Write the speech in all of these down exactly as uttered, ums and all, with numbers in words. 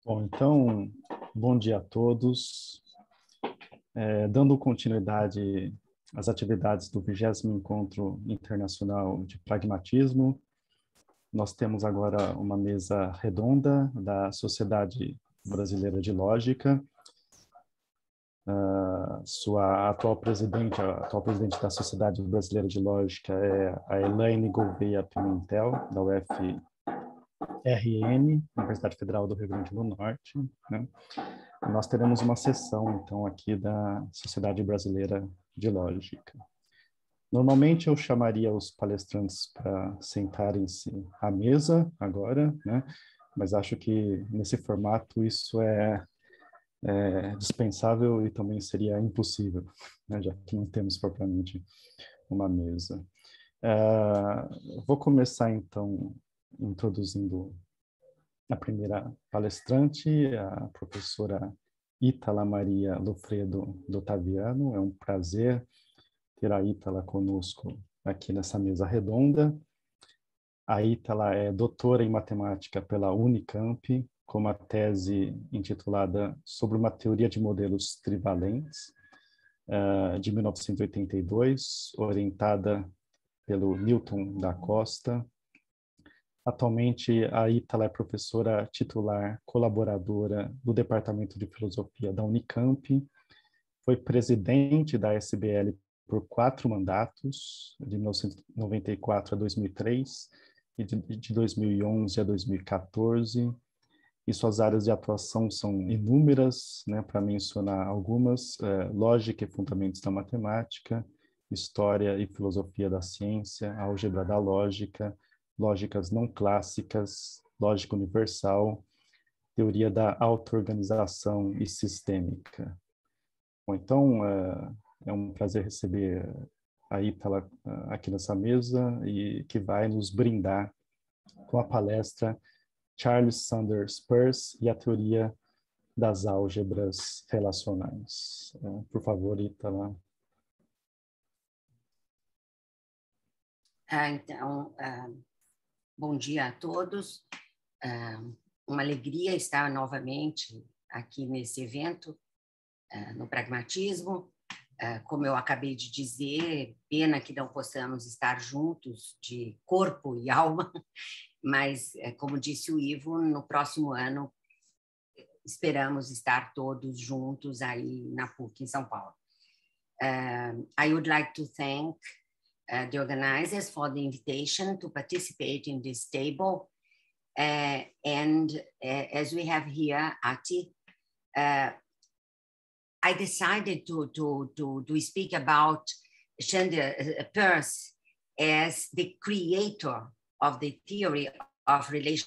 Bom, então, bom dia a todos. É, dando continuidade às atividades do vigésimo Encontro Internacional de Pragmatismo, nós temos agora uma mesa redonda da Sociedade Brasileira de Lógica. A sua atual presidente, a atual presidente da Sociedade Brasileira de Lógica é a Elaine Gouveia Pimentel, da U F R N, Universidade Federal do Rio Grande do Norte, né? Nós teremos uma sessão, então, aqui da Sociedade Brasileira de Lógica. Normalmente eu chamaria os palestrantes para sentarem-se à mesa agora, né? Mas acho que nesse formato isso é, é dispensável e também seria impossível, né? Já que não temos propriamente uma mesa. Uh, vou começar, então, introduzindo a primeira palestrante, a professora Ítala Maria Lofredo D'Ottaviano. É um prazer ter a Ítala conosco aqui nessa mesa redonda. A Ítala é doutora em matemática pela Unicamp, com uma tese intitulada Sobre uma teoria de modelos trivalentes, de mil novecentos e oitenta e dois, orientada pelo Newton da Costa. Atualmente, a Ítala é professora titular colaboradora do Departamento de Filosofia da Unicamp, foi presidente da S B L por quatro mandatos, de mil novecentos e noventa e quatro a dois mil e três, e de, de dois mil e onze a dois mil e quatorze, e suas áreas de atuação são inúmeras, né, para mencionar algumas: é, lógica e fundamentos da matemática, história e filosofia da ciência, álgebra da lógica, lógicas não clássicas, lógica universal, teoria da auto-organização e sistêmica. Bom, então, é, é um prazer receber a Ítala aqui nessa mesa e que vai nos brindar com a palestra Charles Sanders Peirce e a teoria das álgebras relacionais. É, por favor, Ítala. Ah, então, ah, bom dia a todos. Ah, uma alegria estar novamente aqui nesse evento, ah, no Pragmatismo. Ah, como eu acabei de dizer, pena que não possamos estar juntos de corpo e alma, mas, como disse o Ivo, no próximo ano esperamos estar todos juntos aí na PUC, em São Paulo. Uh, I would like to thank uh, the organizers for the invitation to participate in this table. Uh, and uh, as we have here, Ati, uh, I decided to, to, to, to speak about Chandler Peirce as the creator of the theory of relation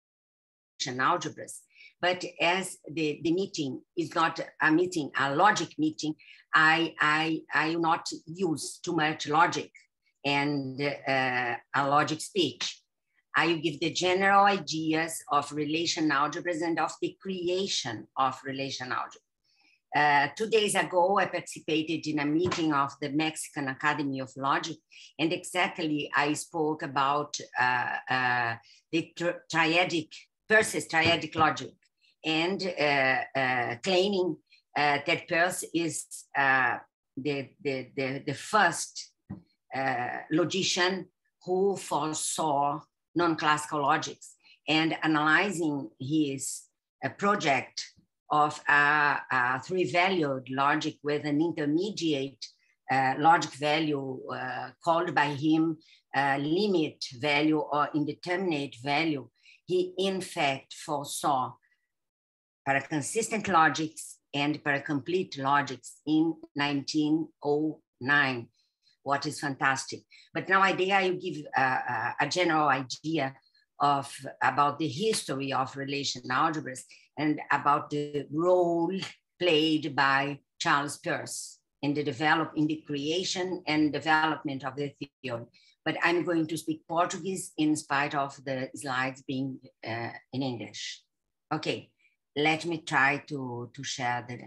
algebras. But as the, the meeting is not a meeting, a logic meeting, I, I, I will not use too much logic and uh, a logic speech. I will give the general ideas of relation algebras and of the creation of relation algebra. Uh, two days ago, I participated in a meeting of the Mexican Academy of Logic, and exactly I spoke about uh, uh, the tri triadic, Peirce's triadic logic, and uh, uh, claiming uh, that Peirce is uh, the, the, the, the first uh, logician who foresaw non-classical logics, and analyzing his uh, project of a, a three-valued logic with an intermediate uh, logic value uh, called by him uh, limit value or indeterminate value, he in fact foresaw paraconsistent logics and paracomplete logics in nineteen oh nine, what is fantastic. But now I think I will give a, a general idea of about the history of relation algebras and about the role played by Charles Peirce in the develop in the creation and development of the theory. But I'm going to speak Portuguese in spite of the slides being uh, in English. Okay, let me try to, to share the,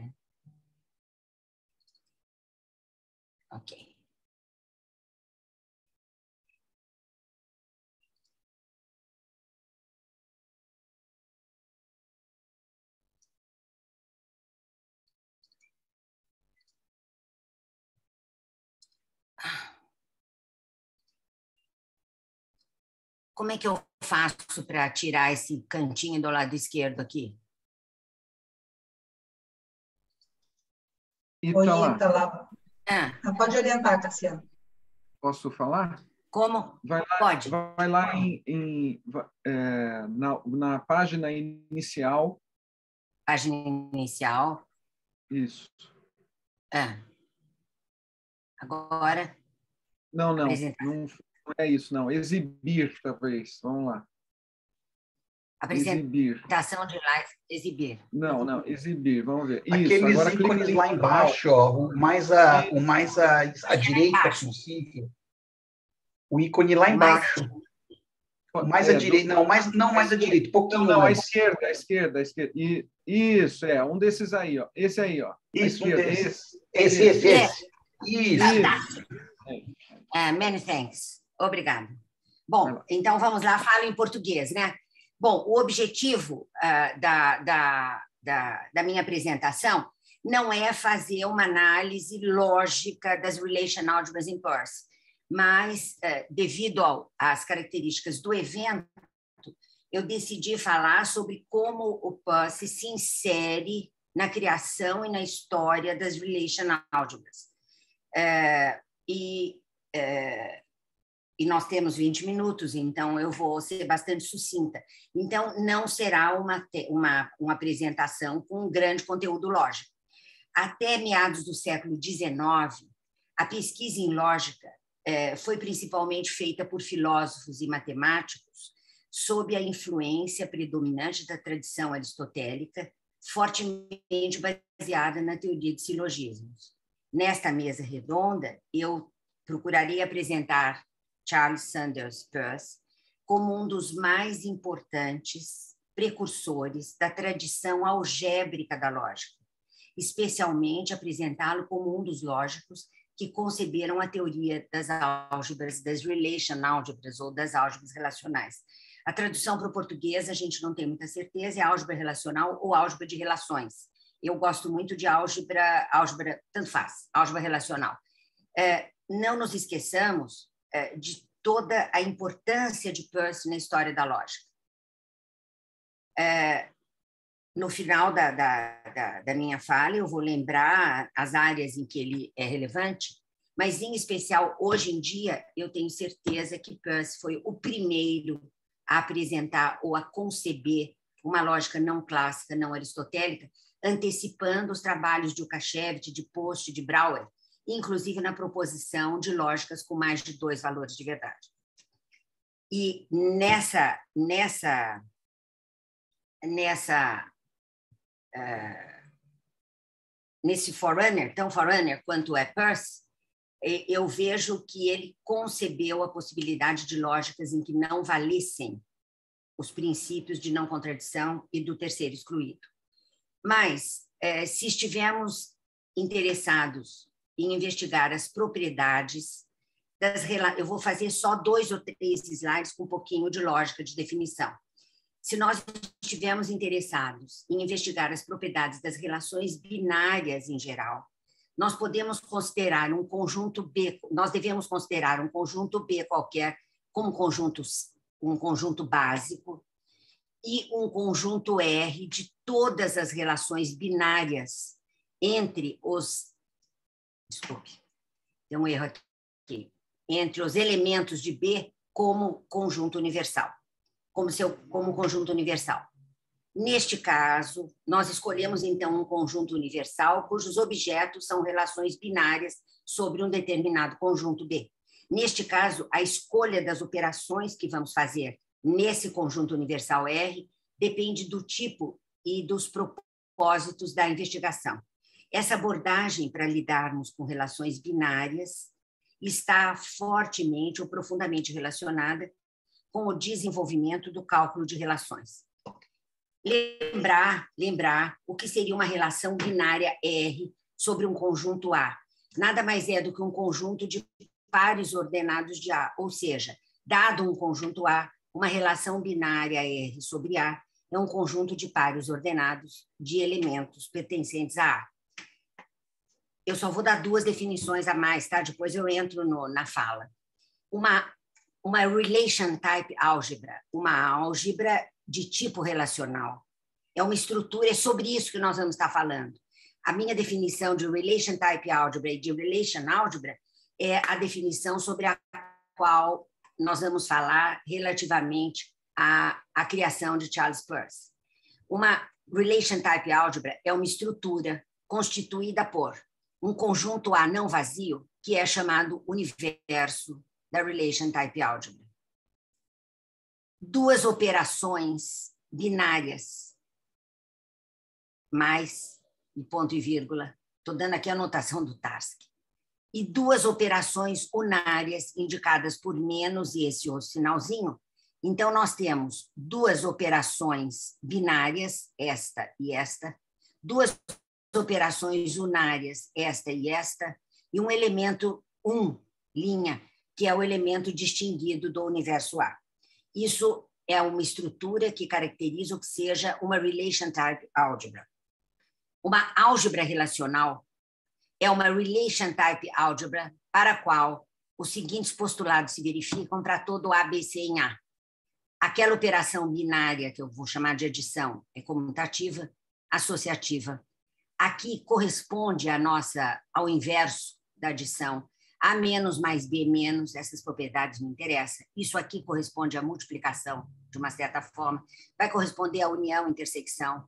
okay. como é que eu faço para tirar esse cantinho do lado esquerdo aqui? Orienta lá. Ah. Pode orientar, Cassiano. Posso falar? Como? Vai lá, Pode. Vai lá em, em, é, na, na página inicial. Página inicial. Isso. Ah. Agora. Não, não, não, não é isso, não. Exibir, talvez. Vamos lá. Apresentação de live, exibir. Não, não, exibir, vamos ver. Isso, aqueles agora ícones clica lá embaixo, ó, o mais a, o mais a, a direita possível. O ícone lá embaixo. O mais é, à direita, do... não, mais, não mais à direita, um pouquinho Não, não, à mais. esquerda, à esquerda, à esquerda. E, isso, é, um desses aí, ó. Esse aí, ó. Isso, esquerda, um desses. esse, esse, esse, esse. esse. Isso. isso. Uh, many thanks. Obrigada. Bom, então vamos lá, falo em português, né? Bom, o objetivo uh, da, da, da, da minha apresentação não é fazer uma análise lógica das relational algebras em Peirce, mas, uh, devido ao, às características do evento, eu decidi falar sobre como o Peirce se insere na criação e na história das relational algebras. Uh, e, uh, e nós temos vinte minutos, então eu vou ser bastante sucinta. Então, não será uma, uma, uma apresentação com um grande conteúdo lógico. Até meados do século dezenove, a pesquisa em lógica eh, foi principalmente feita por filósofos e matemáticos sob a influência predominante da tradição aristotélica, fortemente baseada na teoria de silogismos. Nesta mesa redonda, eu procurarei apresentar Charles Sanders Peirce como um dos mais importantes precursores da tradição algébrica da lógica, especialmente apresentá-lo como um dos lógicos que conceberam a teoria das álgebras, das relational álgebras ou das álgebras relacionais. A tradução para o português a gente não tem muita certeza, é álgebra relacional ou álgebra de relações. Eu gosto muito de álgebra, álgebra, tanto faz, álgebra relacional. É, não nos esqueçamos é, de toda a importância de Peirce na história da lógica. É, no final da, da, da, da minha fala, eu vou lembrar as áreas em que ele é relevante, mas, em especial, hoje em dia, eu tenho certeza que Peirce foi o primeiro a apresentar ou a conceber uma lógica não clássica, não aristotélica, antecipando os trabalhos de Lukashevich, de Post, de Brouwer, inclusive na proposição de lógicas com mais de dois valores de verdade. E nessa, nessa, nessa, uh, nesse forerunner, tão forerunner quanto é Peirce, eu vejo que ele concebeu a possibilidade de lógicas em que não valessem os princípios de não contradição e do terceiro excluído. Mas, uh, se estivermos interessados em investigar as propriedades das... Eu vou fazer só dois ou três slides com um pouquinho de lógica de definição. Se nós estivermos interessados em investigar as propriedades das relações binárias em geral, nós podemos considerar um conjunto B, nós devemos considerar um conjunto B qualquer como conjunto, um conjunto básico e um conjunto R de todas as relações binárias entre os... Desculpe, tem um erro aqui. Entre os elementos de B como conjunto universal, como, seu, como conjunto universal. Neste caso, nós escolhemos, então, um conjunto universal cujos objetos são relações binárias sobre um determinado conjunto B. Neste caso, a escolha das operações que vamos fazer nesse conjunto universal R depende do tipo e dos propósitos da investigação. Essa abordagem para lidarmos com relações binárias está fortemente ou profundamente relacionada com o desenvolvimento do cálculo de relações. Lembrar, lembrar o que seria uma relação binária R sobre um conjunto A. Nada mais é do que um conjunto de pares ordenados de A, ou seja, dado um conjunto A, uma relação binária R sobre A é um conjunto de pares ordenados de elementos pertencentes a A. Eu só vou dar duas definições a mais, tá? Depois eu entro no, na fala. Uma, uma relation type álgebra, uma álgebra de tipo relacional. É uma estrutura, é sobre isso que nós vamos estar falando. A minha definição de relation type álgebra e de relation álgebra é a definição sobre a qual nós vamos falar relativamente à, à criação de Charles Peirce. Uma relation type álgebra é uma estrutura constituída por um conjunto A não vazio, que é chamado universo da relation type álgebra. Duas operações binárias, mais, e ponto e vírgula, estou dando aqui a anotação do Tarski, e duas operações unárias indicadas por menos e esse outro sinalzinho. Então, nós temos duas operações binárias, esta e esta, duas operações unárias, esta e esta, e um elemento um, linha, que é o elemento distinguido do universo A. Isso é uma estrutura que caracteriza o que seja uma relation type álgebra. Uma álgebra relacional é uma relation type álgebra para a qual os seguintes postulados se verificam para todo A, B, C em A. Aquela operação binária, que eu vou chamar de adição, é comutativa, associativa. Aqui corresponde a nossa, ao inverso da adição, A menos mais B menos, essas propriedades me interessam. Isso aqui corresponde à multiplicação, de uma certa forma. Vai corresponder à união, intersecção.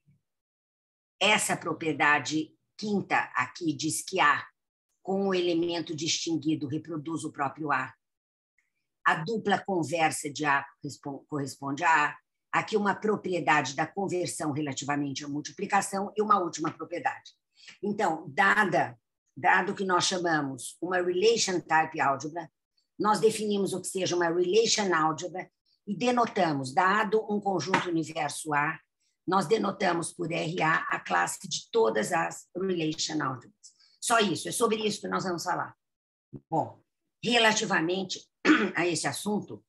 Essa propriedade quinta aqui diz que A, com o elemento distinguido, reproduz o próprio A. A dupla conversa de A corresponde a A. Aqui uma propriedade da conversão relativamente à multiplicação e uma última propriedade. Então, dada, dado que nós chamamos uma relation type álgebra, nós definimos o que seja uma relation álgebra e denotamos, dado um conjunto universo A, nós denotamos por R A a classe de todas as relation álgebras. Só isso, é sobre isso que nós vamos falar. Bom, relativamente a esse assunto,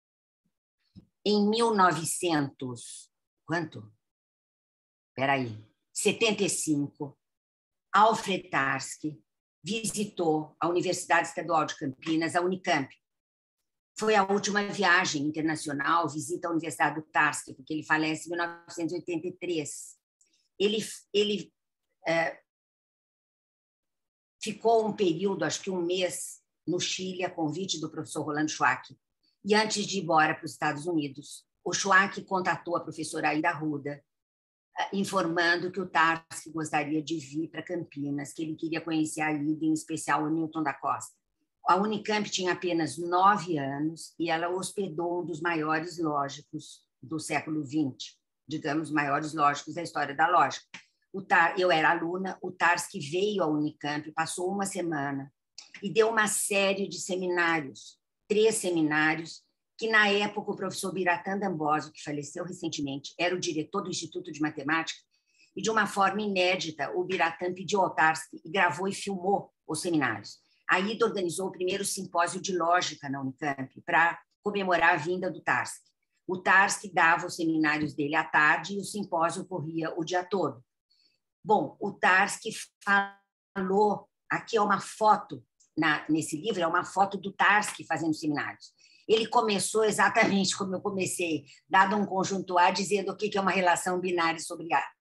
em mil e novecentos, quanto? Espera aí, setenta e cinco, Alfred Tarski visitou a Universidade Estadual de Campinas, a Unicamp. Foi a última viagem internacional, visita à Universidade do Tarski, porque ele falece em mil novecentos e oitenta e três. Ele, ele é, ficou um período, acho que um mês, no Chile, a convite do professor Rolando Schwack. E antes de ir embora para os Estados Unidos, o Schwack contatou a professora Aida Arruda, informando que o Tarski gostaria de vir para Campinas, que ele queria conhecer a Aida, em especial o Newton da Costa. A Unicamp tinha apenas nove anos e ela hospedou um dos maiores lógicos do século vinte, digamos, maiores lógicos da história da lógica. O Tar... Eu era aluna, o Tarski veio à Unicamp, passou uma semana e deu uma série de seminários, três seminários, que na época o professor Biratã D'Ambrosio, que faleceu recentemente, era o diretor do Instituto de Matemática, e de uma forma inédita o Biratã pediu ao Tarski e gravou e filmou os seminários. A Ida organizou o primeiro simpósio de lógica na Unicamp para comemorar a vinda do Tarski. O Tarski dava os seminários dele à tarde e o simpósio corria o dia todo. Bom, o Tarski falou, aqui é uma foto, na, nesse livro, é uma foto do Tarski fazendo seminários. Ele começou exatamente como eu comecei, dado um conjunto A, dizendo o que é uma relação binária sobre A.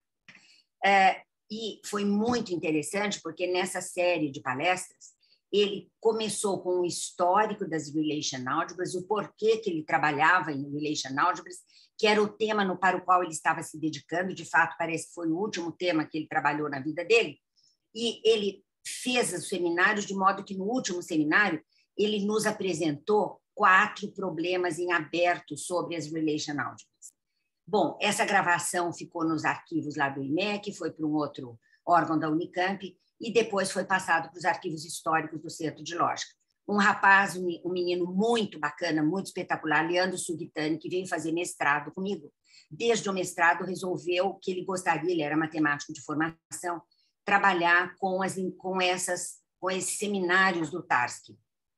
É, e foi muito interessante, porque nessa série de palestras, ele começou com o histórico das relation álgebras, o porquê que ele trabalhava em relation álgebras, que era o tema no, para o qual ele estava se dedicando, de fato, parece que foi o último tema que ele trabalhou na vida dele, e ele fez os seminários de modo que, no último seminário, ele nos apresentou quatro problemas em aberto sobre as relation álgebras. Bom, essa gravação ficou nos arquivos lá do I M E C, foi para um outro órgão da Unicamp, e depois foi passado para os arquivos históricos do Centro de Lógica. Um rapaz, um menino muito bacana, muito espetacular, Leandro Sugitani, que veio fazer mestrado comigo. Desde o mestrado, resolveu que ele gostaria, ele era matemático de formação, trabalhar com, as, com, essas, com esses seminários do Tarski.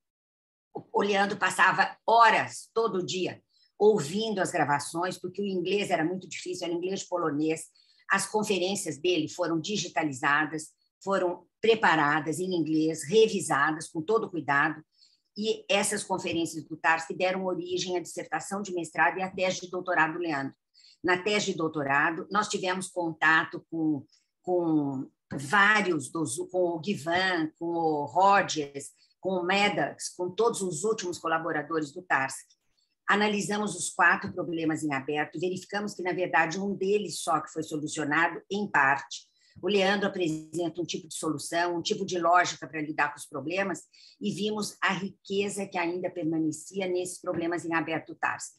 O Leandro passava horas, todo dia, ouvindo as gravações, porque o inglês era muito difícil, era inglês polonês. As conferências dele foram digitalizadas, foram preparadas em inglês, revisadas com todo cuidado, E essas conferências do Tarski deram origem à dissertação de mestrado e à tese de doutorado do Leandro. Na tese de doutorado, nós tivemos contato com, com vários, dos, com o Givan, com o Rogers, com o Maddox, com todos os últimos colaboradores do Tarski. Analisamos os quatro problemas em aberto, verificamos que, na verdade, um deles só que foi solucionado, em parte. O Leandro apresenta um tipo de solução, um tipo de lógica para lidar com os problemas, e vimos a riqueza que ainda permanecia nesses problemas em aberto do Tarski.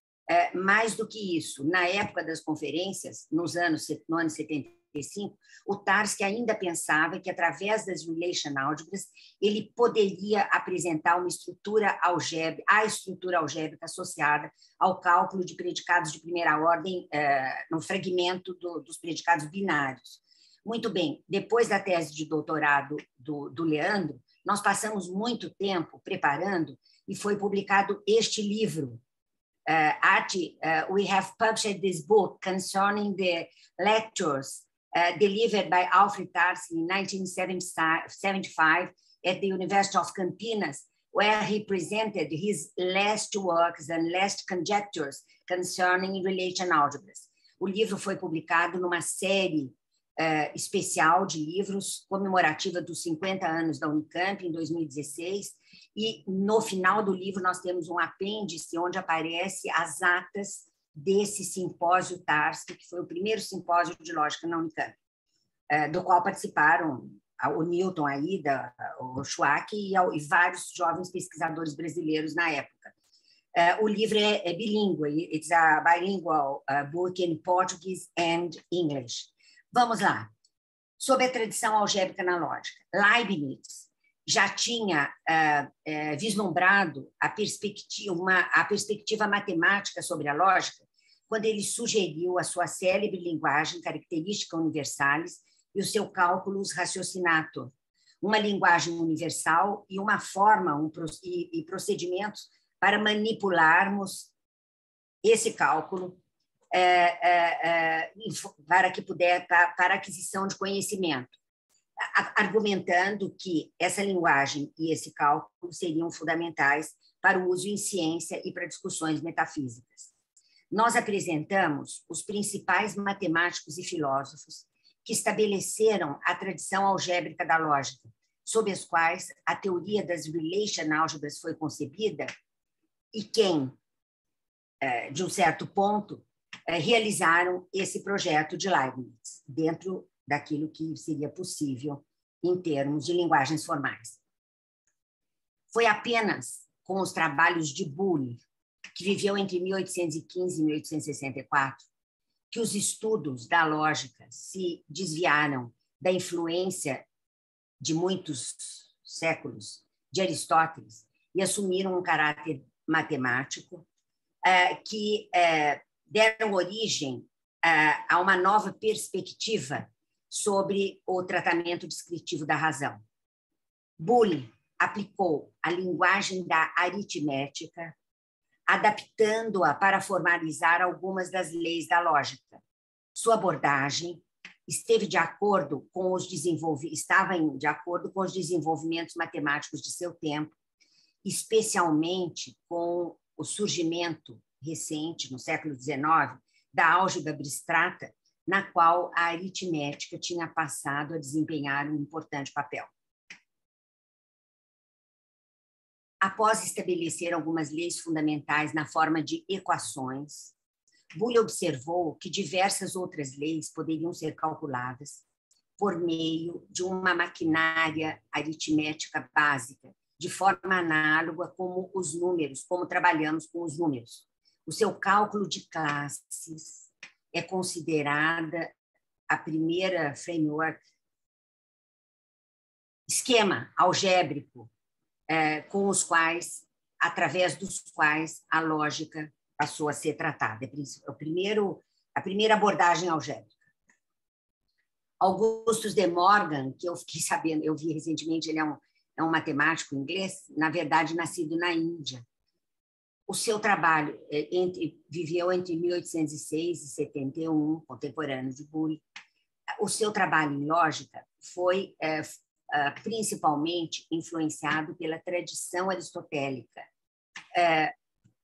É, mais do que isso, na época das conferências, nos anos, no ano setenta e cinco, o Tarski ainda pensava que, através das relation álgebras, ele poderia apresentar uma estrutura algébrica, a estrutura algébrica associada ao cálculo de predicados de primeira ordem é, no fragmento do, dos predicados binários. Muito bem, depois da tese de doutorado do, do Leandro, nós passamos muito tempo preparando e foi publicado este livro. Uh, Artie, uh, we have published this book concerning the lectures uh, delivered by Alfred Tarski in nineteen seventy-five at the University of Campinas, where he presented his last works and last conjectures concerning relation algebras. O livro foi publicado numa série Uh, especial de livros comemorativa dos cinquenta anos da Unicamp, em dois mil e dezesseis, e no final do livro nós temos um apêndice onde aparece as atas desse simpósio Tarski, que foi o primeiro simpósio de lógica na Unicamp, uh, do qual participaram o Newton, a Ida, o Schwack e, e vários jovens pesquisadores brasileiros na época. Uh, o livro é, é bilíngue, it's a bilingual uh, book in Portuguese and English. Vamos lá. Sobre a tradição algébrica na lógica, Leibniz já tinha uh, uh, vislumbrado a perspectiva, uma, a perspectiva matemática sobre a lógica quando ele sugeriu a sua célebre linguagem característica universalis e o seu cálculos ratiocinator, uma linguagem universal e uma forma um, e, e procedimentos para manipularmos esse cálculo É, é, é, para que puder para, para aquisição de conhecimento, argumentando que essa linguagem e esse cálculo seriam fundamentais para o uso em ciência e para discussões metafísicas. Nós apresentamos os principais matemáticos e filósofos que estabeleceram a tradição algébrica da lógica, sob as quais a teoria das relation álgebras foi concebida e quem, de um certo ponto, realizaram esse projeto de Leibniz, dentro daquilo que seria possível em termos de linguagens formais. Foi apenas com os trabalhos de Boole, que viveu entre mil oitocentos e quinze e mil oitocentos e sessenta e quatro, que os estudos da lógica se desviaram da influência de muitos séculos de Aristóteles e assumiram um caráter matemático que deram origem a uma nova perspectiva sobre o tratamento descritivo da razão. Boole aplicou a linguagem da aritmética, adaptando-a para formalizar algumas das leis da lógica. Sua abordagem esteve de acordo com os desenvolv... estava em... de acordo com os desenvolvimentos matemáticos de seu tempo, especialmente com o surgimento recente, no século dezenove, da álgebra abstrata, na qual a aritmética tinha passado a desempenhar um importante papel. Após estabelecer algumas leis fundamentais na forma de equações, Boole observou que diversas outras leis poderiam ser calculadas por meio de uma maquinária aritmética básica, de forma análoga como os números, como trabalhamos com os números. O seu cálculo de classes é considerada a primeira framework, esquema algébrico, é, com os quais, através dos quais a lógica passou a ser tratada. É o primeiro, a primeira abordagem algébrica. Augustus de Morgan, que eu fiquei sabendo, eu vi recentemente, ele é um, é um matemático inglês, na verdade, nascido na Índia. O seu trabalho entre, viveu entre mil oitocentos e seis e setenta e um, contemporâneo de Boole. O seu trabalho em lógica foi é, uh, principalmente influenciado pela tradição aristotélica, uh,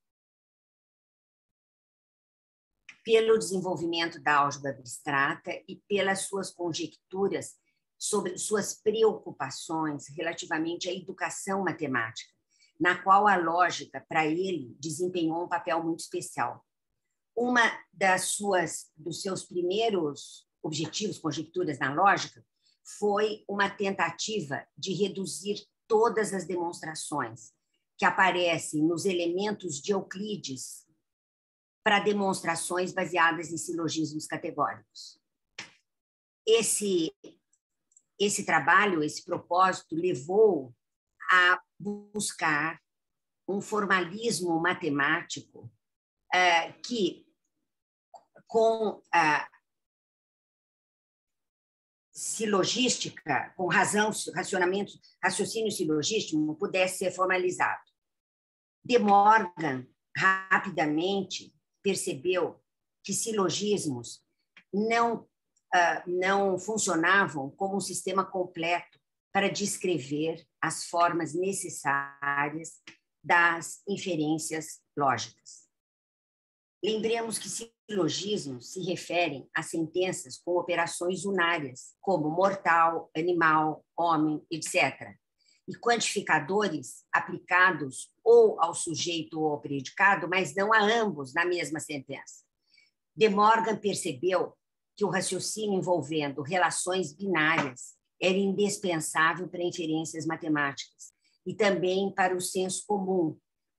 pelo desenvolvimento da álgebra abstrata e pelas suas conjecturas sobre suas preocupações relativamente à educação matemática, na qual a lógica, para ele, desempenhou um papel muito especial. Uma das suas, dos seus primeiros objetivos, conjecturas na lógica, foi uma tentativa de reduzir todas as demonstrações que aparecem nos elementos de Euclides para demonstrações baseadas em silogismos categóricos. Esse, esse trabalho, esse propósito, levou a buscar um formalismo matemático uh, que, com uh, silogística, com razão, racionamento, raciocínio silogístico, pudesse ser formalizado. De Morgan rapidamente percebeu que silogismos não, uh, não funcionavam como um sistema completo para descrever as formas necessárias das inferências lógicas. Lembremos que silogismos se referem a sentenças com operações unárias, como mortal, animal, homem, etcétera, e quantificadores aplicados ou ao sujeito ou ao predicado, mas não a ambos na mesma sentença. De Morgan percebeu que o raciocínio envolvendo relações binárias era indispensável para inferências matemáticas e também para o senso comum,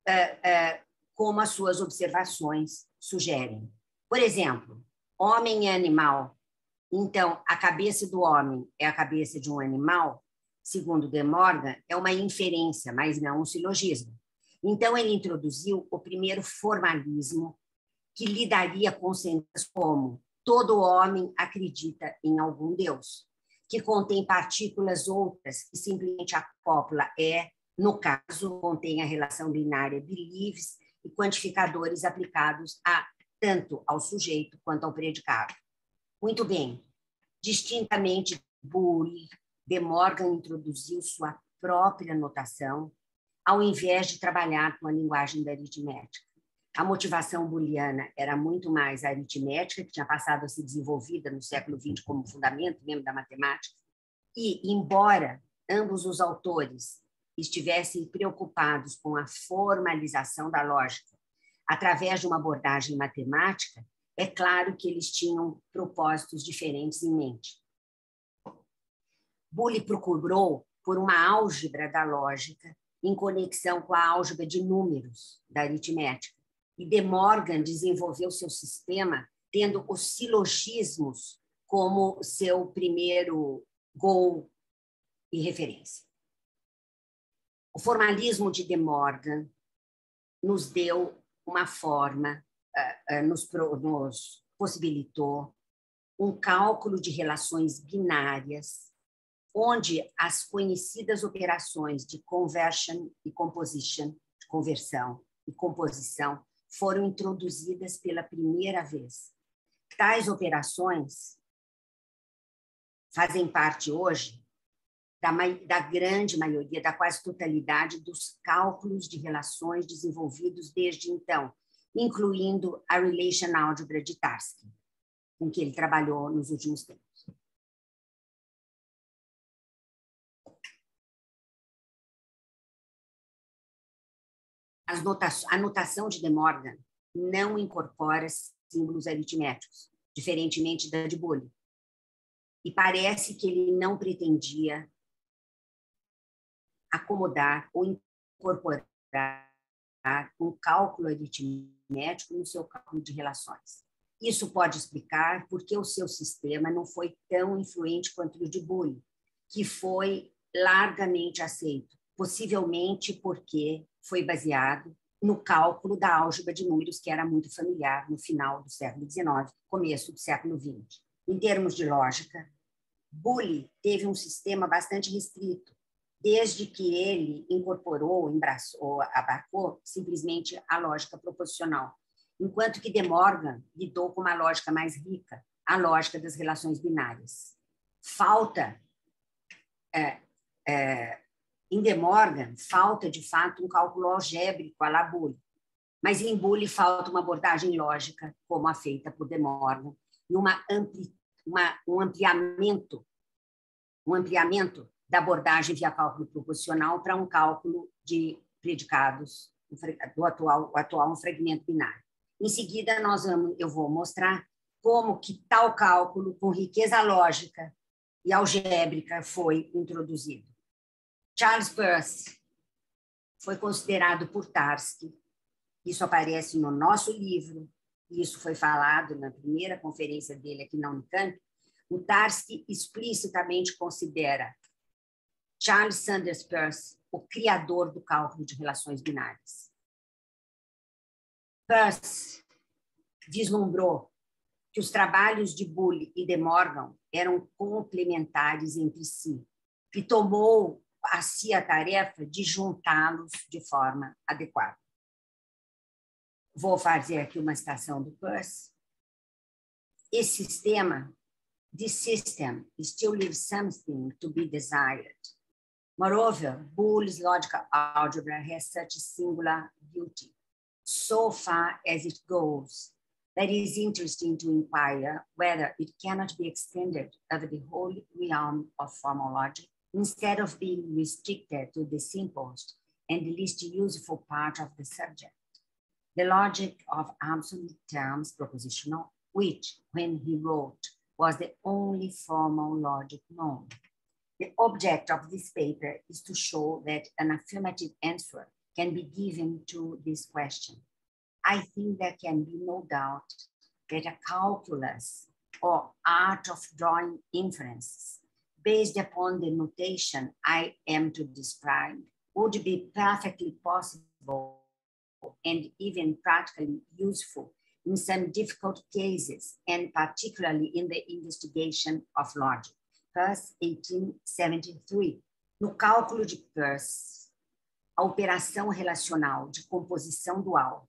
como as suas observações sugerem. Por exemplo, homem é animal, então a cabeça do homem é a cabeça de um animal, segundo De Morgan, é uma inferência, mas não um silogismo. Então, ele introduziu o primeiro formalismo que lidaria com sentenças como todo homem acredita em algum Deus, que contém partículas outras que simplesmente a cópula é, no caso, contém a relação binária believes e quantificadores aplicados a, tanto ao sujeito quanto ao predicado. Muito bem. Distintamente de Boole, De Morgan introduziu sua própria notação, ao invés de trabalhar com a linguagem da aritmética. A motivação booleana era muito mais a aritmética, que tinha passado a ser desenvolvida no século vinte como fundamento mesmo da matemática, e, embora ambos os autores estivessem preocupados com a formalização da lógica através de uma abordagem matemática, é claro que eles tinham propósitos diferentes em mente. Boole procurou por uma álgebra da lógica em conexão com a álgebra de números da aritmética, e De Morgan desenvolveu seu sistema tendo os silogismos como seu primeiro goal e referência. O formalismo de De Morgan nos deu uma forma, nos possibilitou um cálculo de relações binárias, onde as conhecidas operações de conversion e composition, de conversão e composição, foram introduzidas pela primeira vez. Tais operações fazem parte hoje da, da grande maioria, da quase totalidade dos cálculos de relações desenvolvidos desde então, incluindo a Relation Algebra de Tarski, com que ele trabalhou nos últimos tempos. As notações, a notação de De Morgan não incorpora símbolos aritméticos, diferentemente da de Boole. E parece que ele não pretendia acomodar ou incorporar um cálculo aritmético no seu cálculo de relações. Isso pode explicar por que o seu sistema não foi tão influente quanto o de Boole, que foi largamente aceito, possivelmente porque foi baseado no cálculo da álgebra de números, que era muito familiar no final do século dezenove, começo do século vinte. Em termos de lógica, Boole teve um sistema bastante restrito, desde que ele incorporou, embraçou, abarcou simplesmente a lógica proposicional, enquanto que De Morgan lidou com uma lógica mais rica, a lógica das relações binárias. Falta, é, é, em De Morgan, falta, de fato, um cálculo algébrico à la Boole, mas em Boole falta uma abordagem lógica, como a feita por De Morgan, e uma ampli, uma, um ampliamento, um ampliamento da abordagem via cálculo proposicional para um cálculo de predicados do atual, o atual um fragmento binário. Em seguida, nós vamos, eu vou mostrar como que tal cálculo, com riqueza lógica e algébrica, foi introduzido. Charles Peirce foi considerado por Tarski, isso aparece no nosso livro, isso foi falado na primeira conferência dele aqui na Unicamp. O Tarski explicitamente considera Charles Sanders Peirce o criador do cálculo de relações binárias. Peirce vislumbrou que os trabalhos de Boole e De Morgan eram complementares entre si e tomou a si a tarefa de juntá-los de forma adequada. Vou fazer aqui uma citação do Peirce. Esse sistema, this system still leaves something to be desired. Moreover, Boole's logical algebra has such singular beauty, so far as it goes, that it is interesting to inquire whether it cannot be extended over the whole realm of formal logic, instead of being restricted to the simplest and the least useful part of the subject. The logic of absolute terms propositional, which, when he wrote, was the only formal logic known. The object of this paper is to show that an affirmative answer can be given to this question. I think there can be no doubt that a calculus or art of drawing inferences based upon the notation I am to describe would be perfectly possible and even practically useful in some difficult cases, and particularly in the investigation of logic. Peirce, eighteen seventy-three. No cálculo de Peirce, a operação relacional de composição dual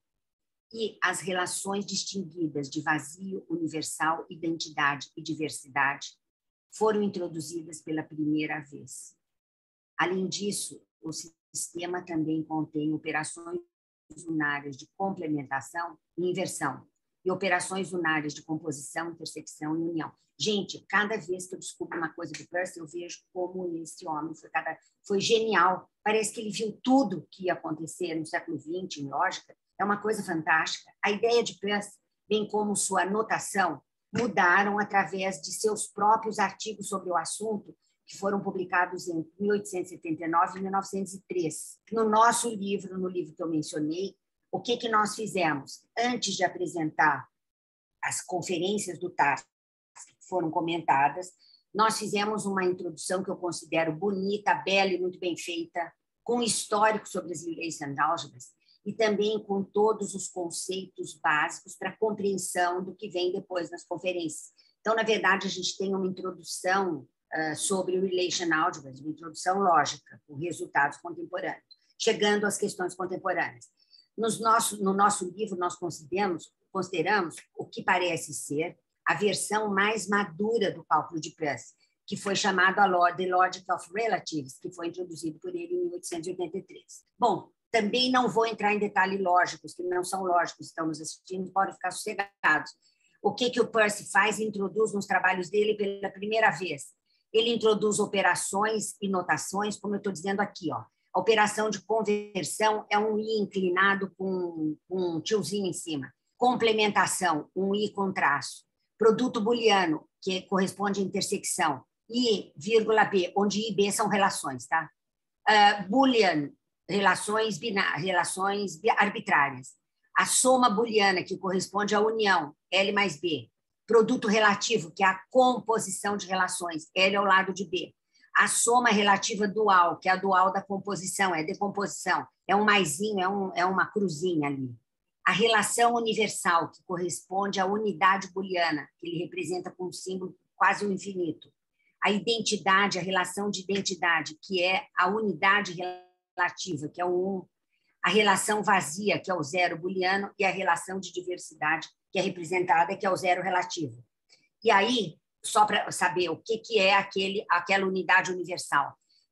e as relações distinguidas de vazio, universal, identidade e diversidade foram introduzidas pela primeira vez. Além disso, o sistema também contém operações unárias de complementação e inversão, e operações unárias de composição, intersecção e união. Gente, cada vez que eu descubro uma coisa do Peirce, eu vejo como esse homem foi, cada, foi genial. Parece que ele viu tudo que ia acontecer no século vinte em lógica. É uma coisa fantástica. A ideia de Peirce, bem como sua notação, mudaram através de seus próprios artigos sobre o assunto, que foram publicados em mil oitocentos e setenta e nove e mil novecentos e três. No nosso livro, no livro que eu mencionei, o que, que nós fizemos? Antes de apresentar as conferências do Tarski, que foram comentadas, nós fizemos uma introdução que eu considero bonita, bela e muito bem feita, com histórico sobre as relational álgebras e também com todos os conceitos básicos para a compreensão do que vem depois nas conferências. Então, na verdade, a gente tem uma introdução uh, sobre relational álgebras, uma introdução lógica, com resultados contemporâneos, chegando às questões contemporâneas. Nos nosso, no nosso livro, nós consideramos, consideramos o que parece ser a versão mais madura do cálculo de Peirce, que foi chamado a The Logic of Relatives, que foi introduzido por ele em mil oitocentos e oitenta e três. Bom, também não vou entrar em detalhes lógicos, que não são lógicos, estão nos assistindo, podem ficar sossegados. O que, que o Peirce faz e introduz nos trabalhos dele pela primeira vez? Ele introduz operações e notações, como eu estou dizendo aqui, ó. A operação de conversão é um i inclinado com um tiozinho em cima. Complementação, um i com traço. Produto booleano, que corresponde à intersecção. I, vírgula B, onde I e B são relações, tá? Uh, Boolean, relações, binárias, relações arbitrárias. A soma booleana, que corresponde à união, L mais B. Produto relativo, que é a composição de relações, L ao lado de B. A soma relativa dual, que é a dual da composição, é decomposição, é um maisinho, é, um, é uma cruzinha ali. A relação universal, que corresponde à unidade booleana, que ele representa com um símbolo quase o infinito. A identidade, a relação de identidade, que é a unidade relativa, que é o um. A relação vazia, que é o zero booleano, e a relação de diversidade, que é representada, que é o zero relativo. E aí, só para saber o que, que é aquele, aquela unidade universal.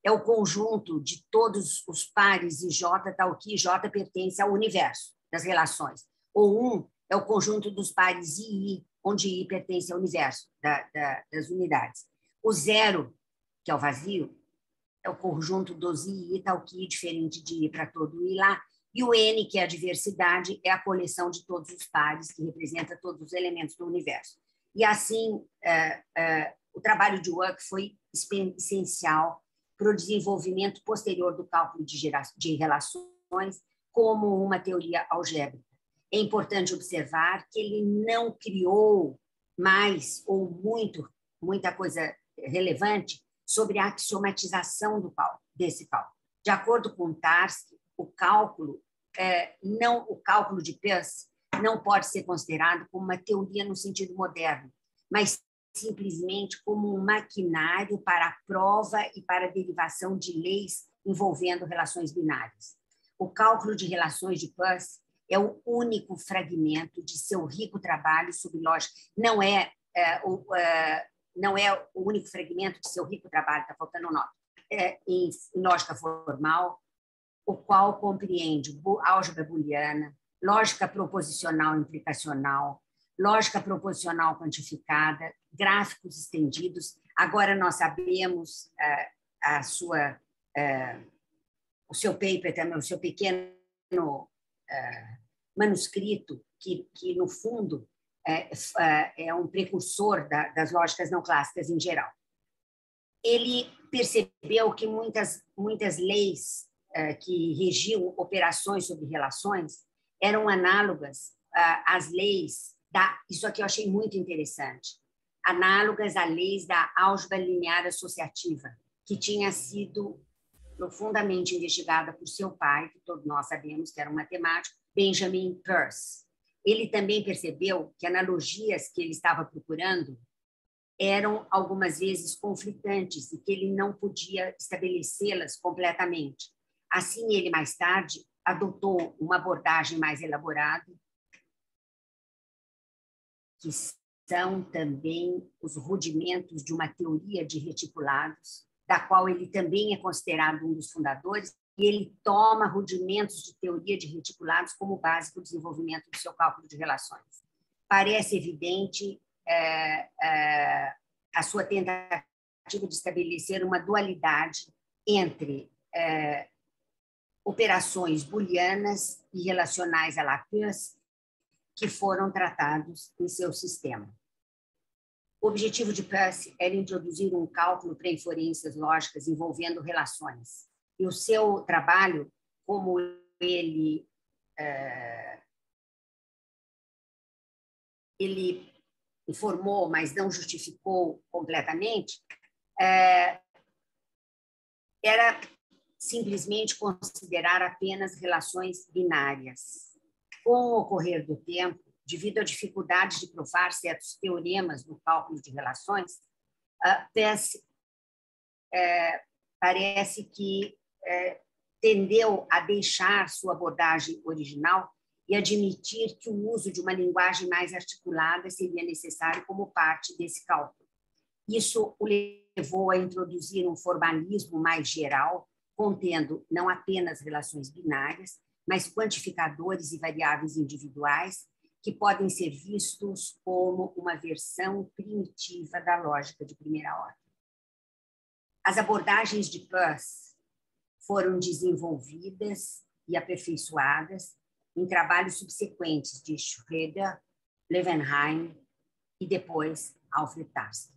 é o conjunto de todos os pares em J, tal que J pertence ao universo das relações. Ou um é o conjunto dos pares I, I, onde I pertence ao universo da, da, das unidades. O zero, que é o vazio, é o conjunto dos I, I, tal que I, diferente de I para todo I lá. E o N, que é a diversidade, é a coleção de todos os pares, que representa todos os elementos do universo. E assim, é, é, o trabalho de Work foi essencial para o desenvolvimento posterior do cálculo de, gera, de relações como uma teoria algébrica. É importante observar que ele não criou mais ou muito, muita coisa relevante sobre a axiomatização do cálculo, desse cálculo. De acordo com Tarski, o cálculo, é, não, o cálculo de Peirce não pode ser considerado como uma teoria no sentido moderno, mas simplesmente como um maquinário para a prova e para a derivação de leis envolvendo relações binárias. O cálculo de relações de Peirce é o único fragmento de seu rico trabalho sobre lógica. Não é, é, o, é, não é o único fragmento de seu rico trabalho, está faltando nota, é, em lógica formal, o qual compreende álgebra booleana, lógica proposicional implicacional, lógica proposicional quantificada, gráficos estendidos. Agora nós sabemos uh, a sua, uh, o seu paper também, o seu pequeno uh, manuscrito, que, que no fundo é, é um precursor da, das lógicas não clássicas em geral. Ele percebeu que muitas, muitas leis uh, que regiam operações sobre relações eram análogas uh, às leis da... Isso aqui eu achei muito interessante. Análogas a leis da álgebra linear associativa, que tinha sido profundamente investigada por seu pai, que todos nós sabemos que era um matemático, Benjamin Peirce. Ele também percebeu que analogias que ele estava procurando eram algumas vezes conflitantes e que ele não podia estabelecê-las completamente. Assim, ele mais tarde adotou uma abordagem mais elaborada, que são também os rudimentos de uma teoria de reticulados, da qual ele também é considerado um dos fundadores, e ele toma rudimentos de teoria de reticulados como base para o desenvolvimento do seu cálculo de relações. Parece evidente é, é, a sua tentativa de estabelecer uma dualidade entre é, operações booleanas e relacionais a Laplace, que foram tratados em seu sistema. O objetivo de Peirce era introduzir um cálculo para inferências lógicas envolvendo relações. E o seu trabalho, como ele, é, ele informou, mas não justificou completamente, é, era simplesmente considerar apenas relações binárias. Com o ocorrer do tempo, devido à dificuldade de provar certos teoremas no cálculo de relações, Peirce é, parece que é, tendeu a deixar sua abordagem original e admitir que o uso de uma linguagem mais articulada seria necessário como parte desse cálculo. Isso o levou a introduzir um formalismo mais geral, contendo não apenas relações binárias, mas quantificadores e variáveis individuais, que podem ser vistos como uma versão primitiva da lógica de primeira ordem. As abordagens de Peirce foram desenvolvidas e aperfeiçoadas em trabalhos subsequentes de Schroeder, Leeuwenheim e depois Alfred Tarski.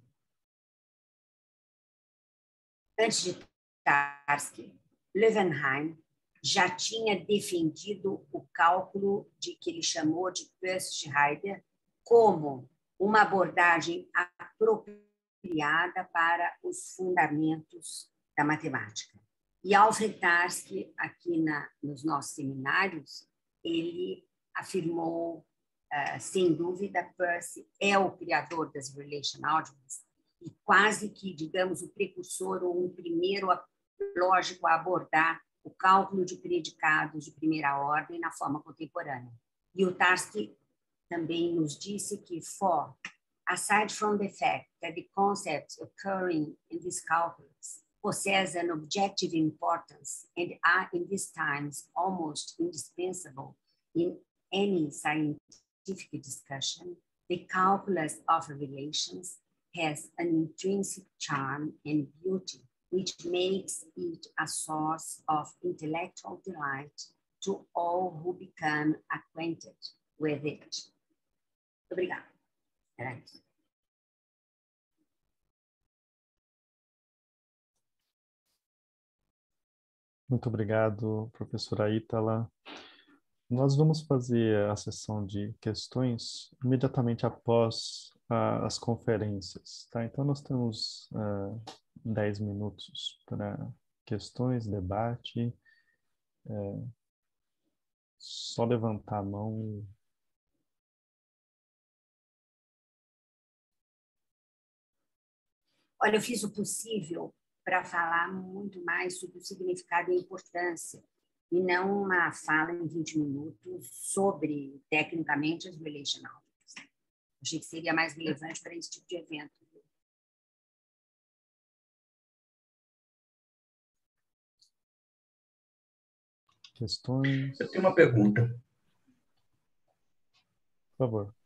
Antes de Tarski, Leeuwenheim já tinha defendido o cálculo de que ele chamou de Peirce-Schreiber como uma abordagem apropriada para os fundamentos da matemática. E Alfred Tarski, aqui na, nos nossos seminários, ele afirmou, uh, sem dúvida, Peirce é o criador das relation algebras e quase que, digamos, o precursor ou um primeiro lógico a abordar o cálculo de predicados de primeira ordem na forma contemporânea. E o Tarski também nos disse que, for, aside from the fact that the concepts occurring in these calculus possess an objective importance and are in these times almost indispensable in any scientific discussion, the calculus of relations has an intrinsic charm and beauty which makes it a source of intellectual delight to all who become acquainted with it. Obrigada. Era isso. Muito obrigado, professora Ítala. Nós vamos fazer a sessão de questões imediatamente após uh, as conferências, tá? Então, nós temos uh, dez minutos para questões, debate. É, só levantar a mão. Olha, eu fiz o possível para falar muito mais sobre o significado e a importância, e não uma fala em vinte minutos sobre, tecnicamente, as relational. Achei que seria mais relevante para esse tipo de evento. Questões? Eu tenho uma pergunta. Por favor.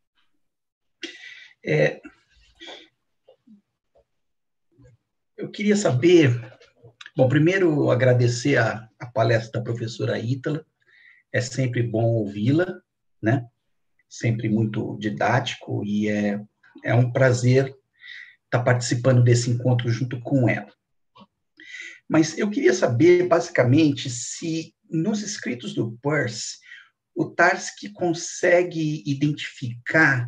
É, eu queria saber... Bom, primeiro, agradecer a, a palestra da professora Ítala. É sempre bom ouvi-la, né? Sempre muito didático e é, é um prazer estar participando desse encontro junto com ela. Mas eu queria saber, basicamente, se nos escritos do Peirce, o Tarski consegue identificar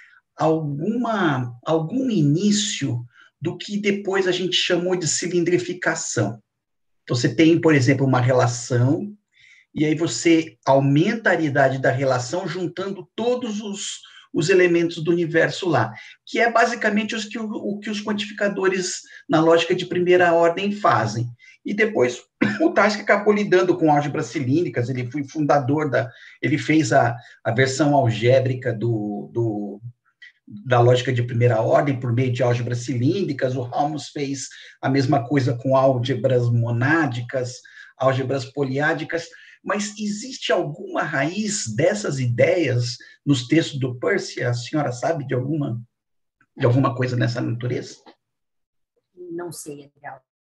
alguma, algum início do que depois a gente chamou de cilindrificação. Então, você tem, por exemplo, uma relação, e aí você aumenta a aridade da relação juntando todos os, os elementos do universo lá, que é basicamente os que, o, o que os quantificadores na lógica de primeira ordem fazem. E depois o Tarski acabou lidando com álgebras cilíndricas, ele foi fundador da... ele fez a, a versão algébrica do... do da lógica de primeira ordem, por meio de álgebras cilíndricas. O Helmholtz fez a mesma coisa com álgebras monádicas, álgebras poliádicas, mas existe alguma raiz dessas ideias nos textos do Peirce? A senhora sabe de alguma, de alguma coisa nessa natureza? Não sei, Adriel.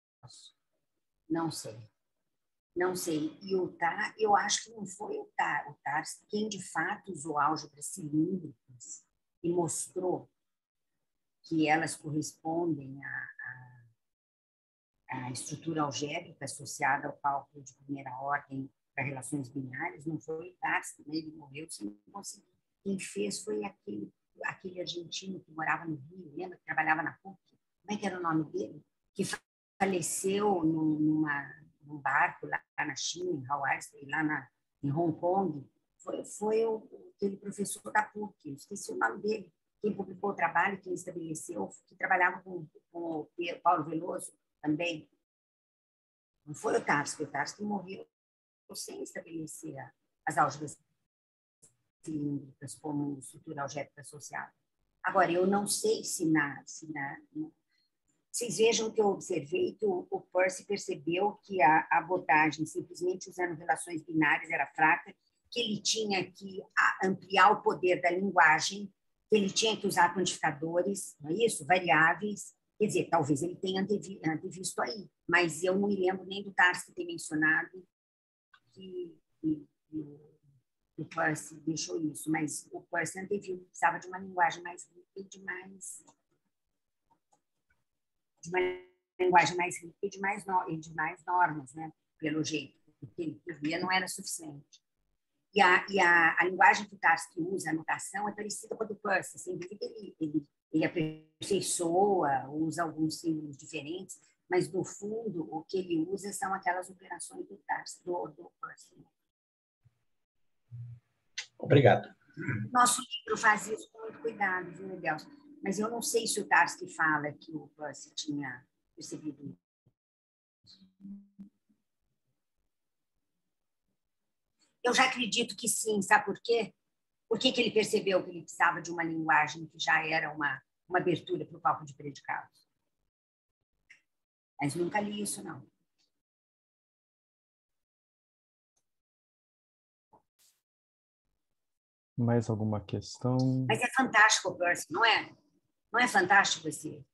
Não sei. Não sei. E o Tar, eu acho que não foi o Tar, o Tar quem de fato usou álgebras cilíndricas e mostrou que elas correspondem à, à, à estrutura algébrica associada ao cálculo de primeira ordem para relações binárias. Não foi o Tarski, né? Ele morreu sem conseguir. Quem fez foi aquele, aquele argentino que morava no Rio, lembra? Que trabalhava na P U C. Como é que era o nome dele? Que faleceu numa, num barco lá na China, em Hawaii, lá na, em Hong Kong. Foi, foi o, aquele professor da P U C, eu esqueci o nome dele, quem publicou o trabalho, quem estabeleceu, que trabalhava com, com o Paulo Veloso também. Não foi o Tarski, o Tarski morreu sem estabelecer as álgebras cilíndricas como estrutura algébrica associada. Agora, eu não sei se na... Se na vocês vejam que eu observei que o, o Peirce percebeu que a abordagem simplesmente usando relações binárias era fraca, que ele tinha que ampliar o poder da linguagem, que ele tinha que usar quantificadores, não é isso? Variáveis. Quer dizer, talvez ele tenha antevisto aí, mas eu não me lembro nem do Tarski ter mencionado que, que, que o Peirce deixou isso, mas o Peirce anteviu que precisava de uma linguagem mais rica e de mais... de uma linguagem mais rica e de mais, no, e de mais normas, né? Pelo jeito, porque ele previa não era suficiente. E a, e a, a linguagem que o Tarski usa, a notação, é parecida com a do Peirce. Sem dúvida, ele, ele, ele aperfeiçoa, usa alguns símbolos diferentes, mas, no fundo, o que ele usa são aquelas operações do Tarski, do, do Peirce. Obrigado. Nosso livro faz isso com muito cuidado, viu, Miguel? Mas eu não sei se o Tarski fala que o Peirce tinha percebido isso. Eu já acredito que sim, sabe por quê? Por que que ele percebeu que ele precisava de uma linguagem que já era uma, uma abertura para o cálculo de predicados? Mas nunca li isso, não. Mais alguma questão? Mas é fantástico o Peirce, não é? Não é fantástico esse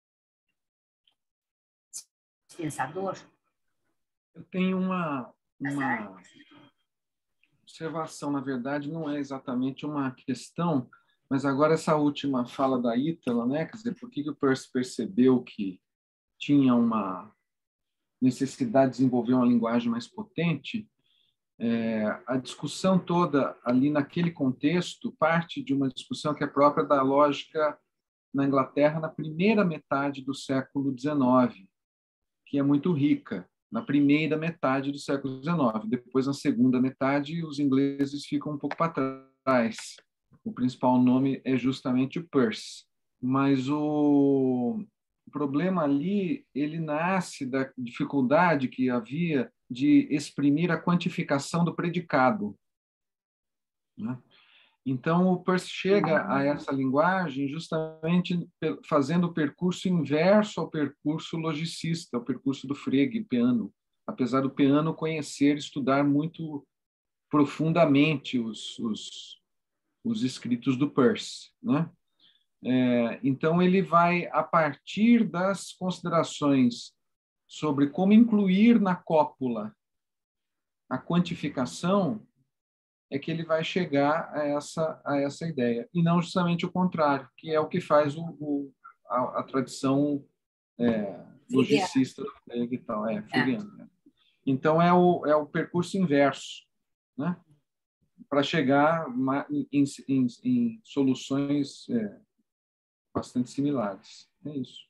pensador? Eu tenho uma, uma observação, na verdade, não é exatamente uma questão, mas agora essa última fala da Ítala, né? Quer dizer, por que, que o Peirce percebeu que tinha uma necessidade de desenvolver uma linguagem mais potente? É, a discussão toda ali naquele contexto parte de uma discussão que é própria da lógica na Inglaterra na primeira metade do século dezenove, que é muito rica, na primeira metade do século dezenove. Depois, na segunda metade, os ingleses ficam um pouco para trás. O principal nome é justamente o Peirce. Mas o problema ali, ele nasce da dificuldade que havia de exprimir a quantificação do predicado, né? Então, o Peirce chega a essa linguagem justamente fazendo o percurso inverso ao percurso logicista, ao percurso do Frege, Peano, apesar do Peano conhecer, estudar muito profundamente os, os, os escritos do Peirce, né? É, então, ele vai, a partir das considerações sobre como incluir na cópula a quantificação, é que ele vai chegar a essa, a essa ideia, e não justamente o contrário, que é o que faz o, o, a, a tradição é, logicista do Frege e tal, é, freudiana. É. Então, é o, é o percurso inverso, né? Para chegar em, em, em soluções é, bastante similares. É isso.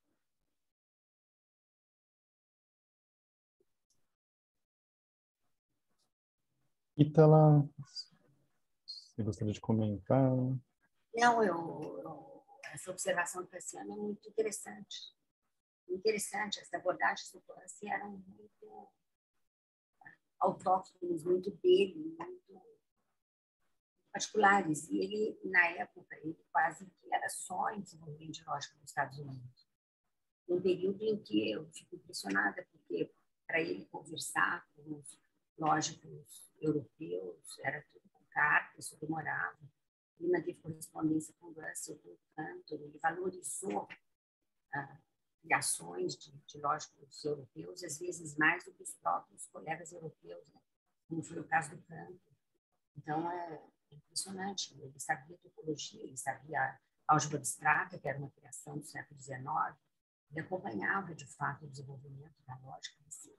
Ítala, você gostaria de comentar? Não, eu, eu, essa observação do Cassiano é muito interessante. Interessante, as abordagens do Peirce eram muito autóctones, muito dele, muito particulares. E ele, na época, ele quase que era só em desenvolvimento de lógica nos Estados Unidos. Um período em que eu fico impressionada, porque para ele conversar com os lógicos europeus, era tudo com cartas, isso demorava. Ele manteve correspondência com Russell, com Cantor, ele valorizou ah, criações de, de lógicos europeus, às vezes mais do que os próprios colegas europeus, né? Como foi o caso do Cantor. Então, é impressionante. Ele sabia topologia, ele sabia álgebra abstrata, que era uma criação do século dezenove, ele acompanhava, de fato, o desenvolvimento da lógica,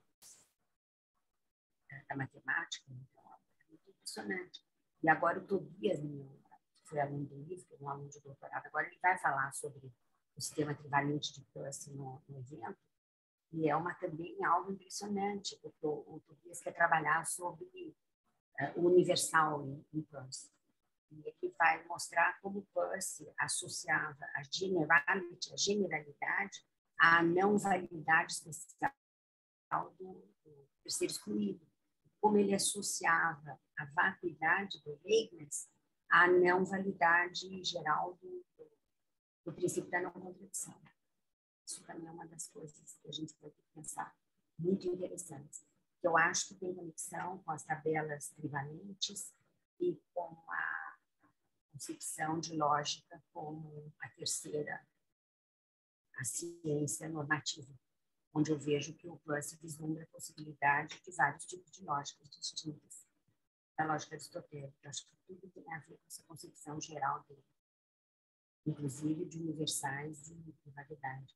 da matemática, então, é muito impressionante. E agora o Tobias, que foi aluno do livro, que é um aluno de doutorado, agora ele vai falar sobre o sistema trivalente de Peirce no, no evento, e é uma, também algo impressionante, porque o, o Tobias quer trabalhar sobre uh, o universal em, em Peirce. E ele vai mostrar como Peirce associava a generality, a generalidade, à não validade especial do, do terceiro excluído. Como ele associava a vacuidade do Leibniz à não validade geral do, do, do princípio da não contradição. Isso também é uma das coisas que a gente pode pensar muito interessantes. Eu acho que tem conexão com as tabelas trivalentes e com a concepção de lógica como a terceira, a ciência normativa, onde eu vejo que o Peirce vislumbra a possibilidade de vários tipos de lógicas distintas da lógica aristotélica. Eu acho que tudo tem a ver com essa concepção geral dele, inclusive de universais e de validade.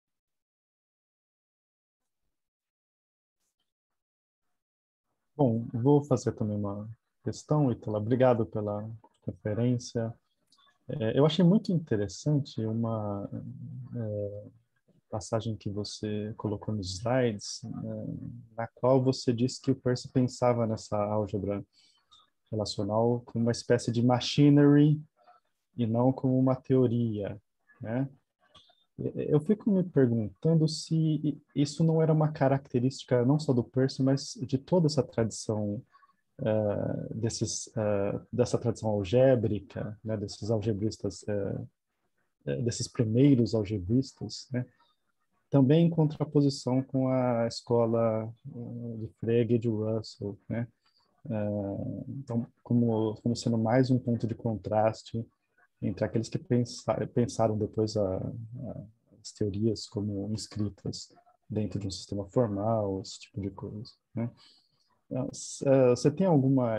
Bom, vou fazer também uma questão, Ítala. Obrigado pela conferência. É, eu achei muito interessante uma é, passagem que você colocou nos slides, é, na qual você disse que o Peirce pensava nessa álgebra relacional como uma espécie de machinery e não como uma teoria, né? Eu fico me perguntando se isso não era uma característica não só do Peirce, mas de toda essa tradição uh, desses uh, dessa tradição algébrica, né, desses algebristas, uh, desses primeiros algebristas, né? também em contraposição com a escola de Frege e de Russell, né? Então, como, como sendo mais um ponto de contraste entre aqueles que pensaram, pensaram depois a, a, as teorias como inscritas dentro de um sistema formal, esse tipo de coisa, né? Você tem alguma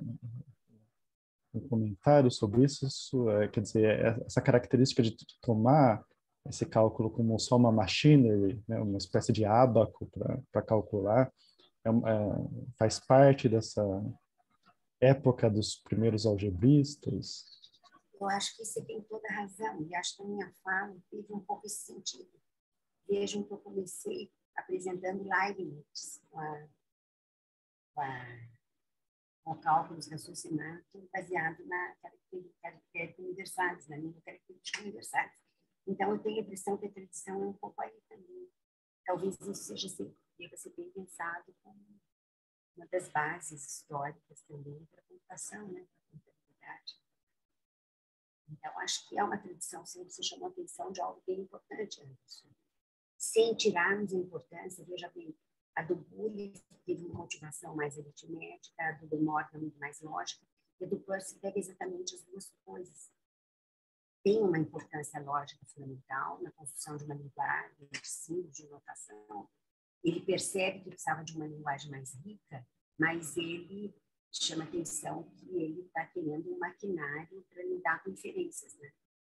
um comentário sobre isso? Isso é, quer dizer, essa característica de tomar esse cálculo como só uma machinery, né, uma espécie de ábaco para calcular, é, é, faz parte dessa época dos primeiros algebristas? Eu acho que você tem toda a razão, e acho que a minha fala teve um pouco esse sentido. Vejam que eu comecei apresentando Leibniz, com, a, com, a, com cálculos de raciocinato baseado na característica universais, na língua característica universais. Então, eu tenho a impressão que a tradição é um pouco aí também. Talvez isso seja deva ser bem pensado como uma das bases históricas também para a computação, né, para a contabilidade. Então, acho que é uma tradição, sempre se chamou a atenção de algo bem importante, Anderson. Sem tirarmos a importância, veja bem, a do Boole teve uma motivação mais aritmética, a do De Morgan muito mais lógica, e a do Peirce pega exatamente as duas coisas. Tem uma importância lógica fundamental na construção de uma linguagem, de símbolos, de notação. Ele percebe que precisava de uma linguagem mais rica, mas ele chama atenção que ele está querendo um maquinário para lidar com inferências, né?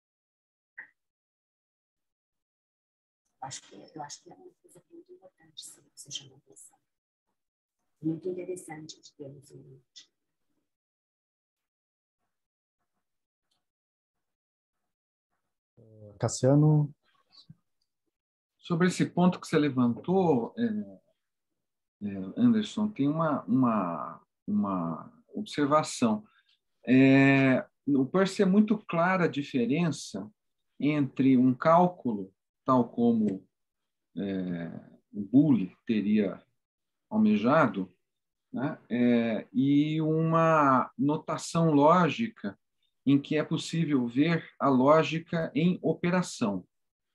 Eu acho que, eu acho que é uma coisa muito importante, sim, que você chamou atenção. Muito interessante de termos em mente. Cassiano? Sobre esse ponto que você levantou, é, é, Anderson, tem uma, uma, uma observação. É, o Peirce é muito clara a diferença entre um cálculo, tal como é, o Boole teria almejado, né, é, e uma notação lógica em que é possível ver a lógica em operação.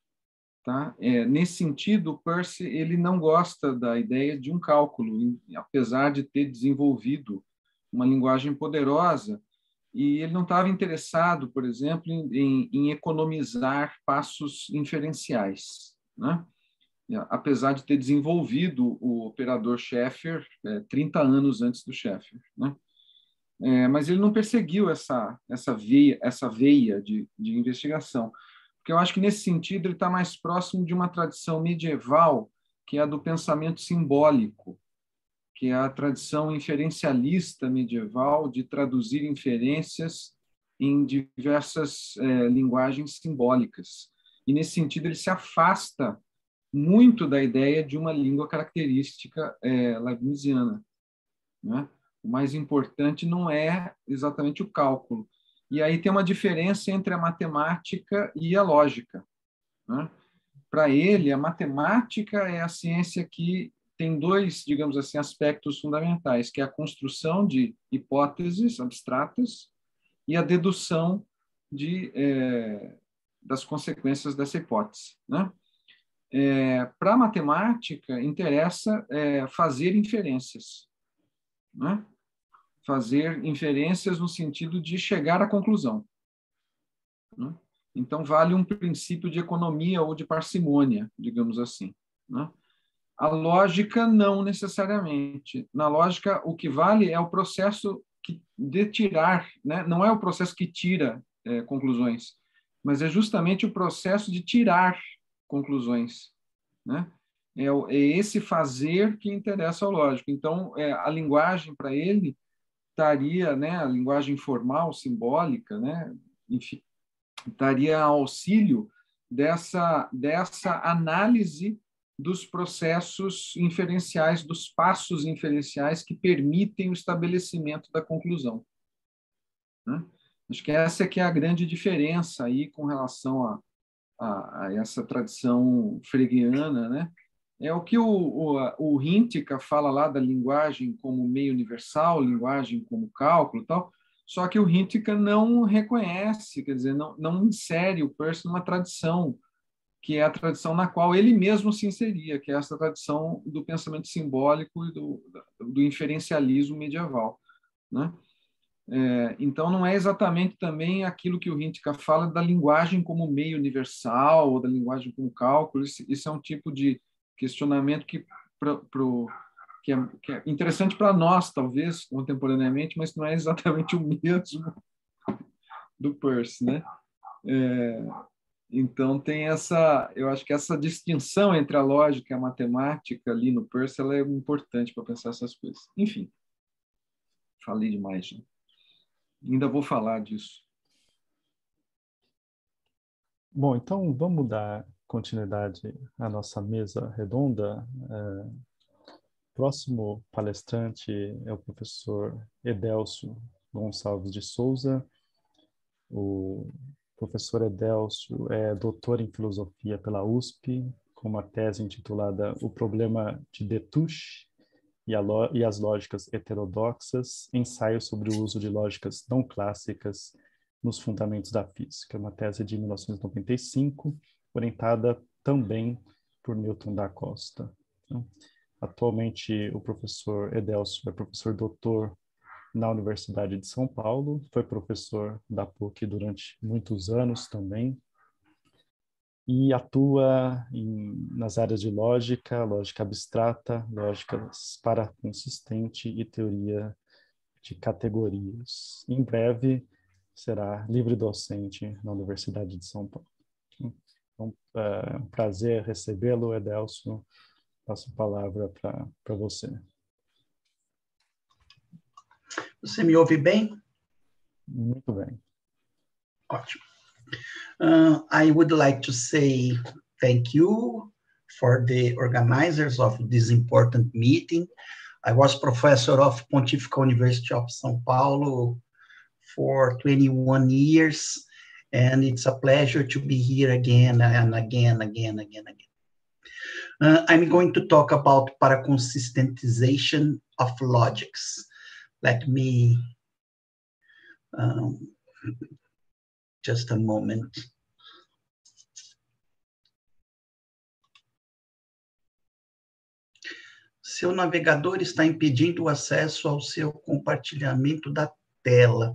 Tá? É, nesse sentido, o Peirce ele não gosta da ideia de um cálculo, apesar de ter desenvolvido uma linguagem poderosa, e ele não estava interessado, por exemplo, em, em, em economizar passos inferenciais, né? Apesar de ter desenvolvido o operador Sheffer é, trinta anos antes do Sheffer, né? É, mas ele não perseguiu essa, essa veia, essa veia de, de investigação, porque eu acho que, nesse sentido, ele está mais próximo de uma tradição medieval, que é a do pensamento simbólico, que é a tradição inferencialista medieval de traduzir inferências em diversas é, linguagens simbólicas. E, nesse sentido, ele se afasta muito da ideia de uma língua característica é, leibniziana, né? O mais importante não é exatamente o cálculo. E aí tem uma diferença entre a matemática e a lógica, né? Para ele, a matemática é a ciência que tem dois, digamos assim, aspectos fundamentais, que é a construção de hipóteses abstratas e a dedução de, é, das consequências dessa hipótese, né? É, para a matemática, interessa é, fazer inferências, né? Fazer inferências no sentido de chegar à conclusão, né? Então, vale um princípio de economia ou de parcimônia, digamos assim, né? A lógica, não necessariamente. Na lógica, o que vale é o processo que, de tirar, né? Não é o processo que tira é, conclusões, mas é justamente o processo de tirar conclusões, né? É, é esse fazer que interessa ao lógico. Então, é, a linguagem para ele estaria, né, a linguagem formal, simbólica, né, enfim, estaria ao auxílio dessa, dessa análise dos processos inferenciais, dos passos inferenciais que permitem o estabelecimento da conclusão, né? Acho que essa é que é a grande diferença aí com relação a, a, a essa tradição fregeana, né? É o que o, o, o Hintica fala lá da linguagem como meio universal, linguagem como cálculo e tal, só que o Hintica não reconhece, quer dizer, não, não insere o Peirce numa tradição que é a tradição na qual ele mesmo se inseria, que é essa tradição do pensamento simbólico e do, do inferencialismo medieval, né? É, então, não é exatamente também aquilo que o Hintka fala da linguagem como meio universal, ou da linguagem como cálculo. Isso, isso é um tipo de questionamento que, pro, pro, que, é, que é interessante para nós, talvez, contemporaneamente, mas não é exatamente o mesmo do Peirce, né? É, então, tem essa, eu acho que essa distinção entre a lógica e a matemática ali no Peirce, ela é importante para pensar essas coisas. Enfim, falei demais, né? Ainda vou falar disso. Bom, então vamos dar continuidade à nossa mesa redonda. É, próximo palestrante é o professor Edélcio Gonçalves de Souza. O professor Edélcio é doutor em filosofia pela U S P, com uma tese intitulada O Problema de Destouches e, a e as Lógicas Heterodoxas, ensaio sobre o uso de lógicas não clássicas nos fundamentos da física. Uma tese de mil novecentos e noventa e cinco, orientada também por Newton da Costa. Então, atualmente, o professor Edélcio é professor doutor na Universidade de São Paulo, foi professor da P U C durante muitos anos também, e atua em, nas áreas de lógica, lógica abstrata, lógica paraconsistente e teoria de categorias. Em breve, será livre docente na Universidade de São Paulo. Então, é um prazer recebê-lo, Edélcio. Passo a palavra para você. Você me ouve bem? Muito bem. Ótimo. Uh, I would like to say thank you for the organizers of this important meeting. I was professor of Pontifical University of São Paulo for twenty-one years, and it's a pleasure to be here again and again, again, again, again. Uh, I'm going to talk about paraconsistentization of logics. Let me, um, just a moment. Seu navegador está impedindo o acesso ao seu compartilhamento da tela.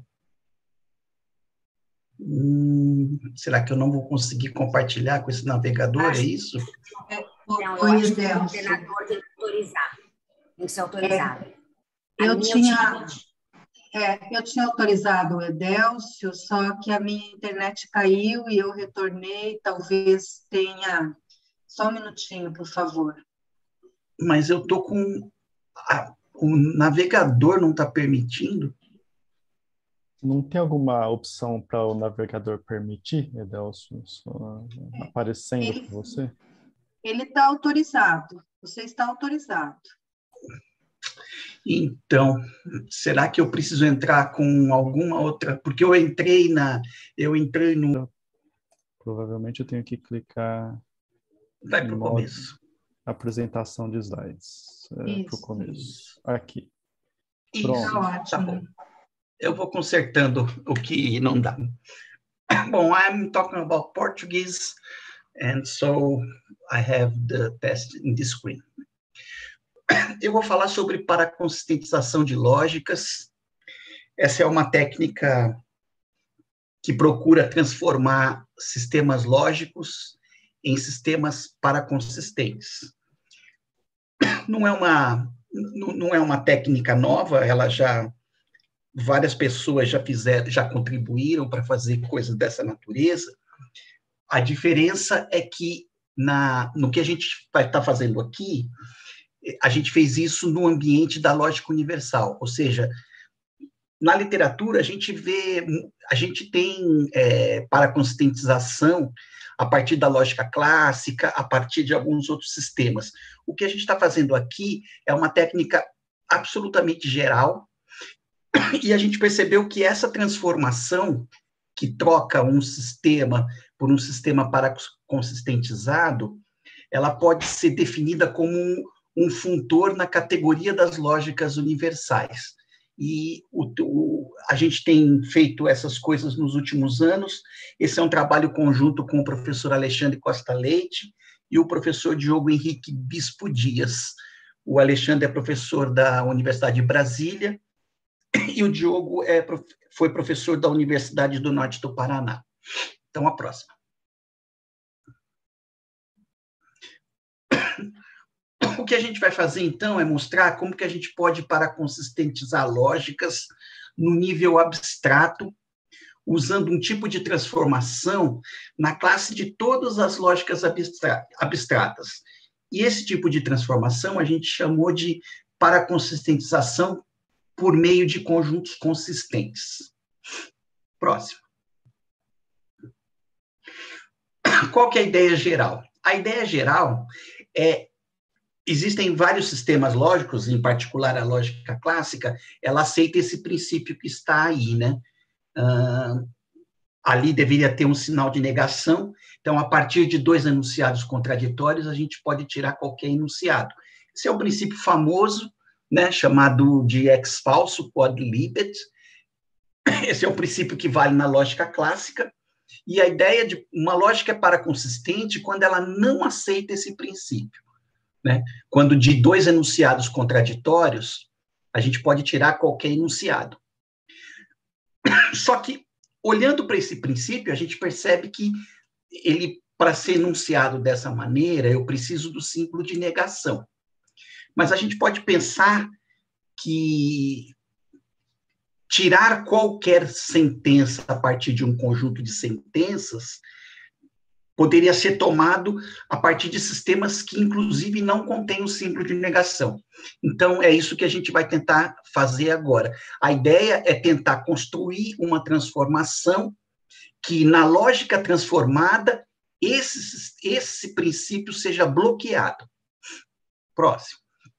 Hum, será que eu não vou conseguir compartilhar com esse navegador, acho, é isso? É, não, eu foi acho que o Edélcio. coordenador tem que autorizar. Tem que ser autorizado. É, A eu, minha tinha, eu é, eu tinha autorizado o Edélcio, só que a minha internet caiu e eu retornei. Talvez tenha... Só um minutinho, por favor. Mas eu estou com... A, o navegador não está permitindo? Não tem alguma opção para o navegador permitir, Edélcio, só aparecendo para você? Ele está autorizado. Você está autorizado. Então, será que eu preciso entrar com alguma outra? Porque eu entrei na... Eu entrei no... Provavelmente eu tenho que clicar... Vai para o começo. Apresentação de slides. É, para o começo. Isso. Aqui. Isso, Pronto. tá bom. Eu vou consertando o que não dá. Bom, I'm talking about Portuguese, and so I have the test in the screen. Eu vou falar sobre paraconsistentização de lógicas. Essa é uma técnica que procura transformar sistemas lógicos em sistemas paraconsistentes. Não é uma, não é uma técnica nova, ela já... Várias pessoas já fizeram, já contribuíram para fazer coisas dessa natureza. A diferença é que na, no que a gente vai estar fazendo aqui, a gente fez isso no ambiente da lógica universal, ou seja, na literatura a gente vê, a gente tem é, paraconsistentização a partir da lógica clássica, a partir de alguns outros sistemas. O que a gente está fazendo aqui é uma técnica absolutamente geral, e a gente percebeu que essa transformação, que troca um sistema por um sistema paraconsistentizado, ela pode ser definida como um, um funtor na categoria das lógicas universais. e o, o, a gente tem feito essas coisas nos últimos anos. Esse é um trabalho conjunto com o professor Alexandre Costa Leite e o professor Diogo Henrique Bispo Dias. O Alexandre é professor da Universidade de Brasília e o Diogo é, foi professor da Universidade do Norte do Paraná. Então, a próxima. O que a gente vai fazer, então, é mostrar como que a gente pode paraconsistentizar lógicas no nível abstrato, usando um tipo de transformação na classe de todas as lógicas abstra- abstratas. E esse tipo de transformação a gente chamou de paraconsistentização por meio de conjuntos consistentes. Próximo. Qual que é a ideia geral? A ideia geral é: existem vários sistemas lógicos, em particular a lógica clássica, ela aceita esse princípio que está aí, né? Uh, ali deveria ter um sinal de negação, então, a partir de dois enunciados contraditórios, a gente pode tirar qualquer enunciado. Esse é o princípio famoso, né, chamado de ex-falso, quod libet. Esse é o princípio que vale na lógica clássica, e a ideia de uma lógica é paraconsistente quando ela não aceita esse princípio. Né? Quando de dois enunciados contraditórios, a gente pode tirar qualquer enunciado. Só que, olhando para esse princípio, a gente percebe que ele, para ser enunciado dessa maneira, eu preciso do símbolo de negação. Mas a gente pode pensar que tirar qualquer sentença a partir de um conjunto de sentenças poderia ser tomado a partir de sistemas que, inclusive, não contêm o símbolo de negação. Então, é isso que a gente vai tentar fazer agora. A ideia é tentar construir uma transformação que, na lógica transformada, esse, esse princípio seja bloqueado. Próximo.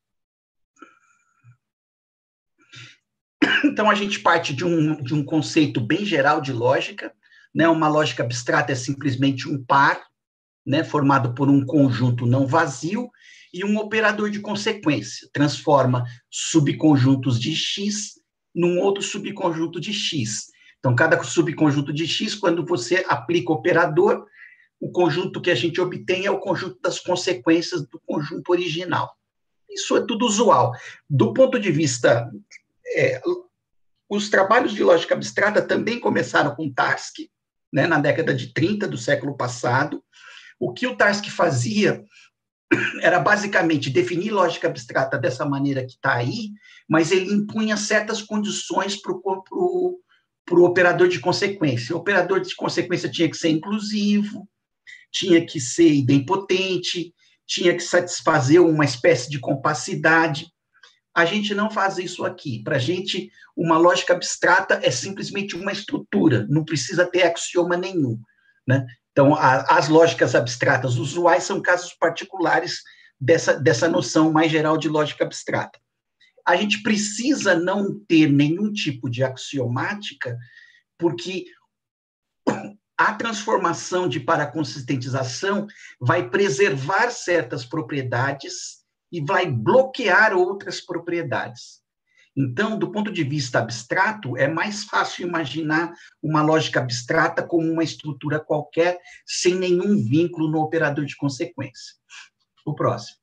Então, a gente parte de um, de um conceito bem geral de lógica, né? Uma lógica abstrata é simplesmente um par, né, formado por um conjunto não vazio e um operador de consequência. Transforma subconjuntos de X num outro subconjunto de X. Então, cada subconjunto de X, quando você aplica o operador, o conjunto que a gente obtém é o conjunto das consequências do conjunto original. Isso é tudo usual. Do ponto de vista... É, os trabalhos de lógica abstrata também começaram com Tarski, né, na década de trinta do século passado. O que o Tarski fazia era basicamente definir lógica abstrata dessa maneira que está aí, mas ele impunha certas condições para o operador de consequência. O operador de consequência tinha que ser inclusivo, tinha que ser idempotente, tinha que satisfazer uma espécie de compacidade. A gente não faz isso aqui. Para a gente, uma lógica abstrata é simplesmente uma estrutura, não precisa ter axioma nenhum, né? Então, a, as lógicas abstratas usuais são casos particulares dessa, dessa noção mais geral de lógica abstrata. A gente precisa não ter nenhum tipo de axiomática, porque a transformação de paraconsistentização vai preservar certas propriedades e vai bloquear outras propriedades. Então, do ponto de vista abstrato, é mais fácil imaginar uma lógica abstrata como uma estrutura qualquer, sem nenhum vínculo no operador de consequência. O próximo.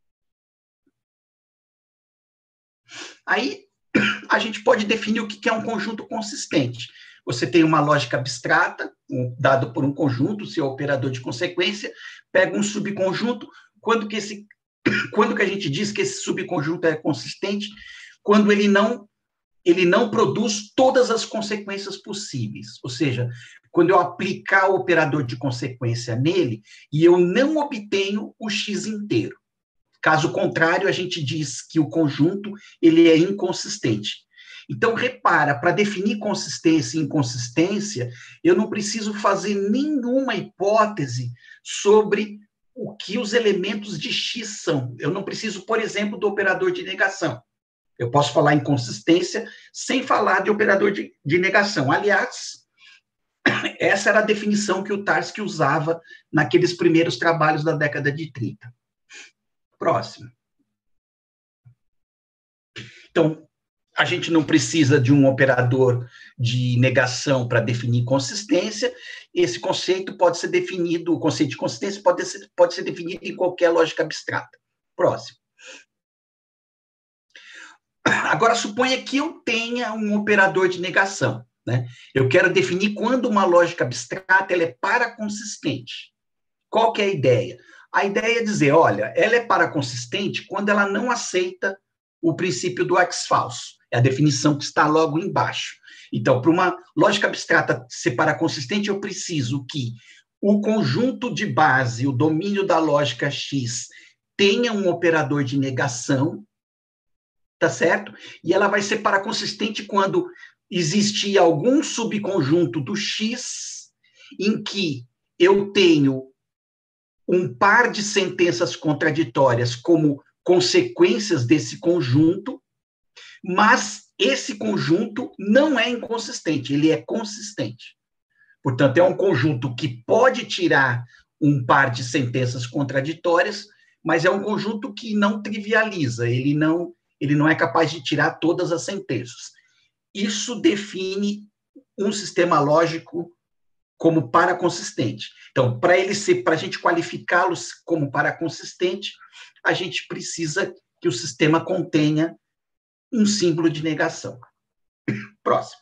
Aí, a gente pode definir o que é um conjunto consistente. Você tem uma lógica abstrata, um, dado por um conjunto, seu operador de consequência, pega um subconjunto, quando que esse Quando que a gente diz que esse subconjunto é consistente? Quando ele não, ele não produz todas as consequências possíveis. Ou seja, quando eu aplicar o operador de consequência nele e eu não obtenho o X inteiro. Caso contrário, a gente diz que o conjunto ele é inconsistente. Então, repara, para definir consistência e inconsistência, eu não preciso fazer nenhuma hipótese sobre o que os elementos de X são. Eu não preciso, por exemplo, do operador de negação. Eu posso falar em consistência sem falar de operador de, de negação. Aliás, essa era a definição que o Tarski usava naqueles primeiros trabalhos da década de trinta. Próximo. Então, a gente não precisa de um operador de negação para definir consistência. Esse conceito pode ser definido, o conceito de consistência pode ser, pode ser definido em qualquer lógica abstrata. Próximo. Agora, suponha que eu tenha um operador de negação, né? Eu quero definir quando uma lógica abstrata ela é paraconsistente. Qual que é a ideia? A ideia é dizer, olha, ela é paraconsistente quando ela não aceita o princípio do ex-falso. É a definição que está logo embaixo. Então, para uma lógica abstrata ser paraconsistente, eu preciso que o conjunto de base, o domínio da lógica X, tenha um operador de negação, tá certo? E ela vai ser paraconsistente quando existir algum subconjunto do X em que eu tenho um par de sentenças contraditórias como consequências desse conjunto, mas esse conjunto não é inconsistente, ele é consistente. Portanto, é um conjunto que pode tirar um par de sentenças contraditórias, mas é um conjunto que não trivializa, ele não, ele não é capaz de tirar todas as sentenças. Isso define um sistema lógico como paraconsistente. Então, para ele ser, para a gente qualificá-los como paraconsistente, a gente precisa que o sistema contenha um símbolo de negação. Próximo.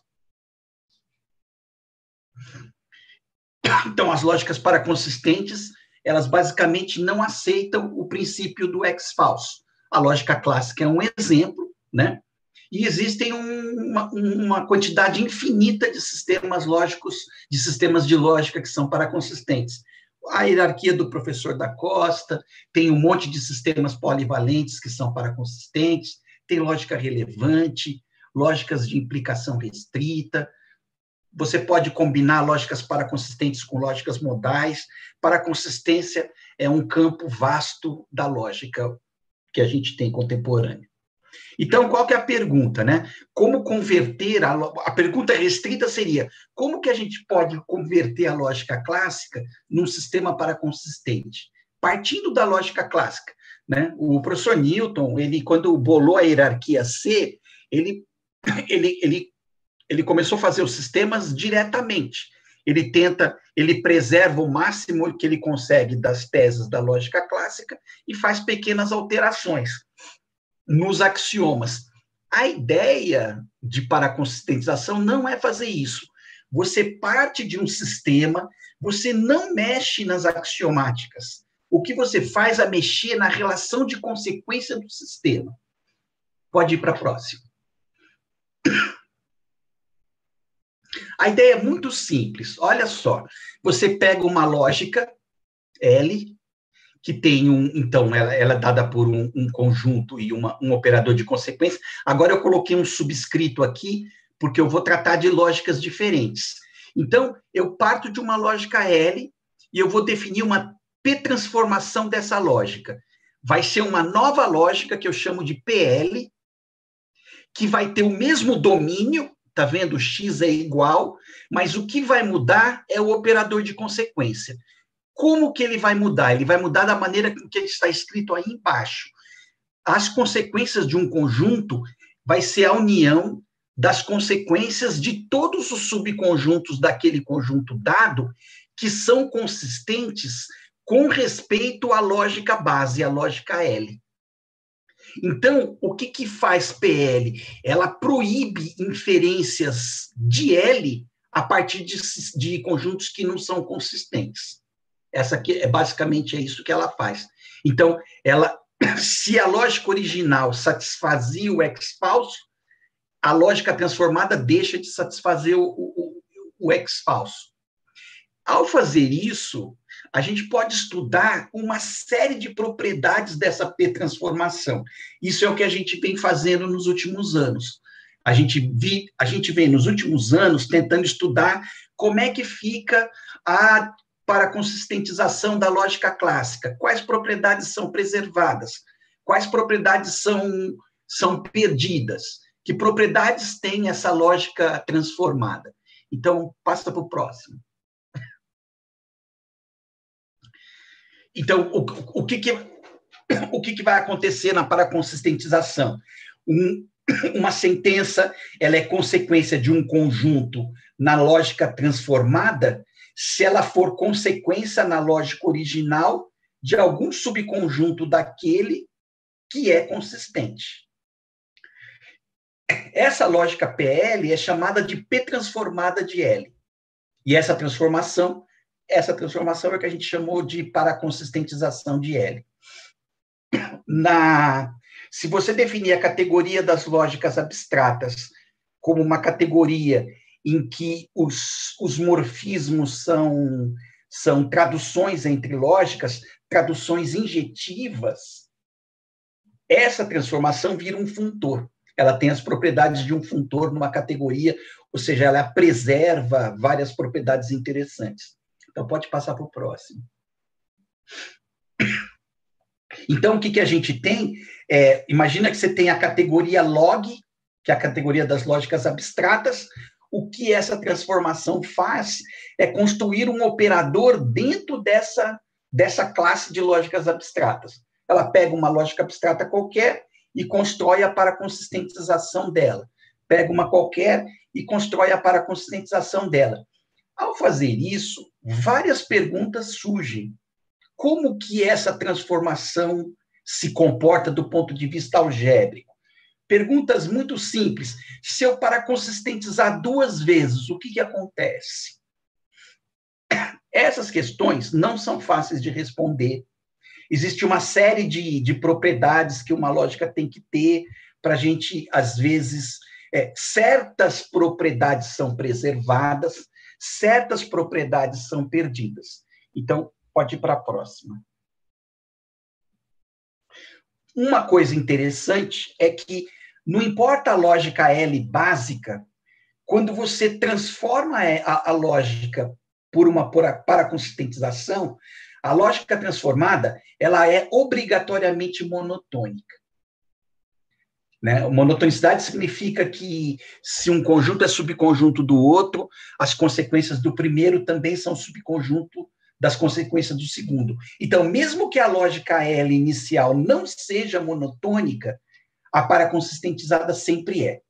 Então, as lógicas paraconsistentes, elas basicamente não aceitam o princípio do ex-falso. A lógica clássica é um exemplo, né? E existem uma, uma quantidade infinita de sistemas lógicos, de sistemas de lógica que são paraconsistentes. A hierarquia do professor da Costa, tem um monte de sistemas polivalentes que são paraconsistentes, tem lógica relevante, lógicas de implicação restrita. Você pode combinar lógicas paraconsistentes com lógicas modais. Paraconsistência é um campo vasto da lógica que a gente tem contemporânea. Então, qual que é a pergunta, né? Como converter a... A pergunta restrita seria, como que a gente pode converter a lógica clássica num sistema paraconsistente? Partindo da lógica clássica, né? O professor Newton, ele, quando bolou a hierarquia C, ele, ele, ele, ele começou a fazer os sistemas diretamente. Ele tenta, ele preserva o máximo que ele consegue das teses da lógica clássica e faz pequenas alterações nos axiomas. A ideia de paraconsistentização não é fazer isso. Você parte de um sistema, você não mexe nas axiomáticas. O que você faz é mexer na relação de consequência do sistema. Pode ir para a próxima. A ideia é muito simples. Olha só, você pega uma lógica L, que tem um, então, ela, ela é dada por um, um conjunto e uma, um operador de consequência. Agora eu coloquei um subscrito aqui, porque eu vou tratar de lógicas diferentes. Então, eu parto de uma lógica L e eu vou definir uma P-transformação dessa lógica. Vai ser uma nova lógica que eu chamo de P L, que vai ter o mesmo domínio, tá vendo? X é igual, mas o que vai mudar é o operador de consequência. Como que ele vai mudar? Ele vai mudar da maneira que está escrito aí embaixo. As consequências de um conjunto vai ser a união das consequências de todos os subconjuntos daquele conjunto dado que são consistentes com respeito à lógica base, à lógica L. Então, o que, que faz P L? Ela proíbe inferências de L a partir de, de conjuntos que não são consistentes. Essa aqui é basicamente é isso que ela faz. Então, ela, se a lógica original satisfazia o ex-falso, a lógica transformada deixa de satisfazer o, o, o ex-falso. Ao fazer isso, a gente pode estudar uma série de propriedades dessa P-transformação. Isso é o que a gente vem fazendo nos últimos anos. A gente, vi, a gente vem, nos últimos anos, tentando estudar como é que fica a paraconsistentização da lógica clássica. Quais propriedades são preservadas? Quais propriedades são, são perdidas? Que propriedades tem essa lógica transformada? Então, passa para o próximo. Então, o, o, que, que, o que, que vai acontecer na paraconsistentização? Um, uma sentença ela é consequência de um conjunto na lógica transformada se ela for consequência na lógica original de algum subconjunto daquele que é consistente. Essa lógica P L é chamada de P transformada de L. E essa transformação, essa transformação é o que a gente chamou de paraconsistentização de L. Na, se você definir a categoria das lógicas abstratas como uma categoria em que os, os morfismos são, são traduções entre lógicas, traduções injetivas, essa transformação vira um funtor. Ela tem as propriedades de um funtor numa categoria, ou seja, ela preserva várias propriedades interessantes. Então, pode passar para o próximo. Então, o que, que a gente tem? É, imagina que você tem a categoria log, que é a categoria das lógicas abstratas. O que essa transformação faz é construir um operador dentro dessa, dessa classe de lógicas abstratas. Ela pega uma lógica abstrata qualquer e constrói a paraconsistentização dela. Pega uma qualquer e constrói a paraconsistentização dela. Ao fazer isso, várias perguntas surgem. Como que essa transformação se comporta do ponto de vista algébrico? Perguntas muito simples. Se eu paraconsistentizar duas vezes, o que, que acontece? Essas questões não são fáceis de responder. Existe uma série de, de propriedades que uma lógica tem que ter para a gente, às vezes, é, certas propriedades são preservadas, certas propriedades são perdidas. Então, pode ir para a próxima. Uma coisa interessante é que, não importa a lógica L básica, quando você transforma a, a lógica por uma paraconsistentização, a lógica transformada ela é obrigatoriamente monotônica. Né? Monotonicidade significa que, se um conjunto é subconjunto do outro, as consequências do primeiro também são subconjunto das consequências do segundo. Então, mesmo que a lógica L inicial não seja monotônica, a paraconsistentizada sempre é.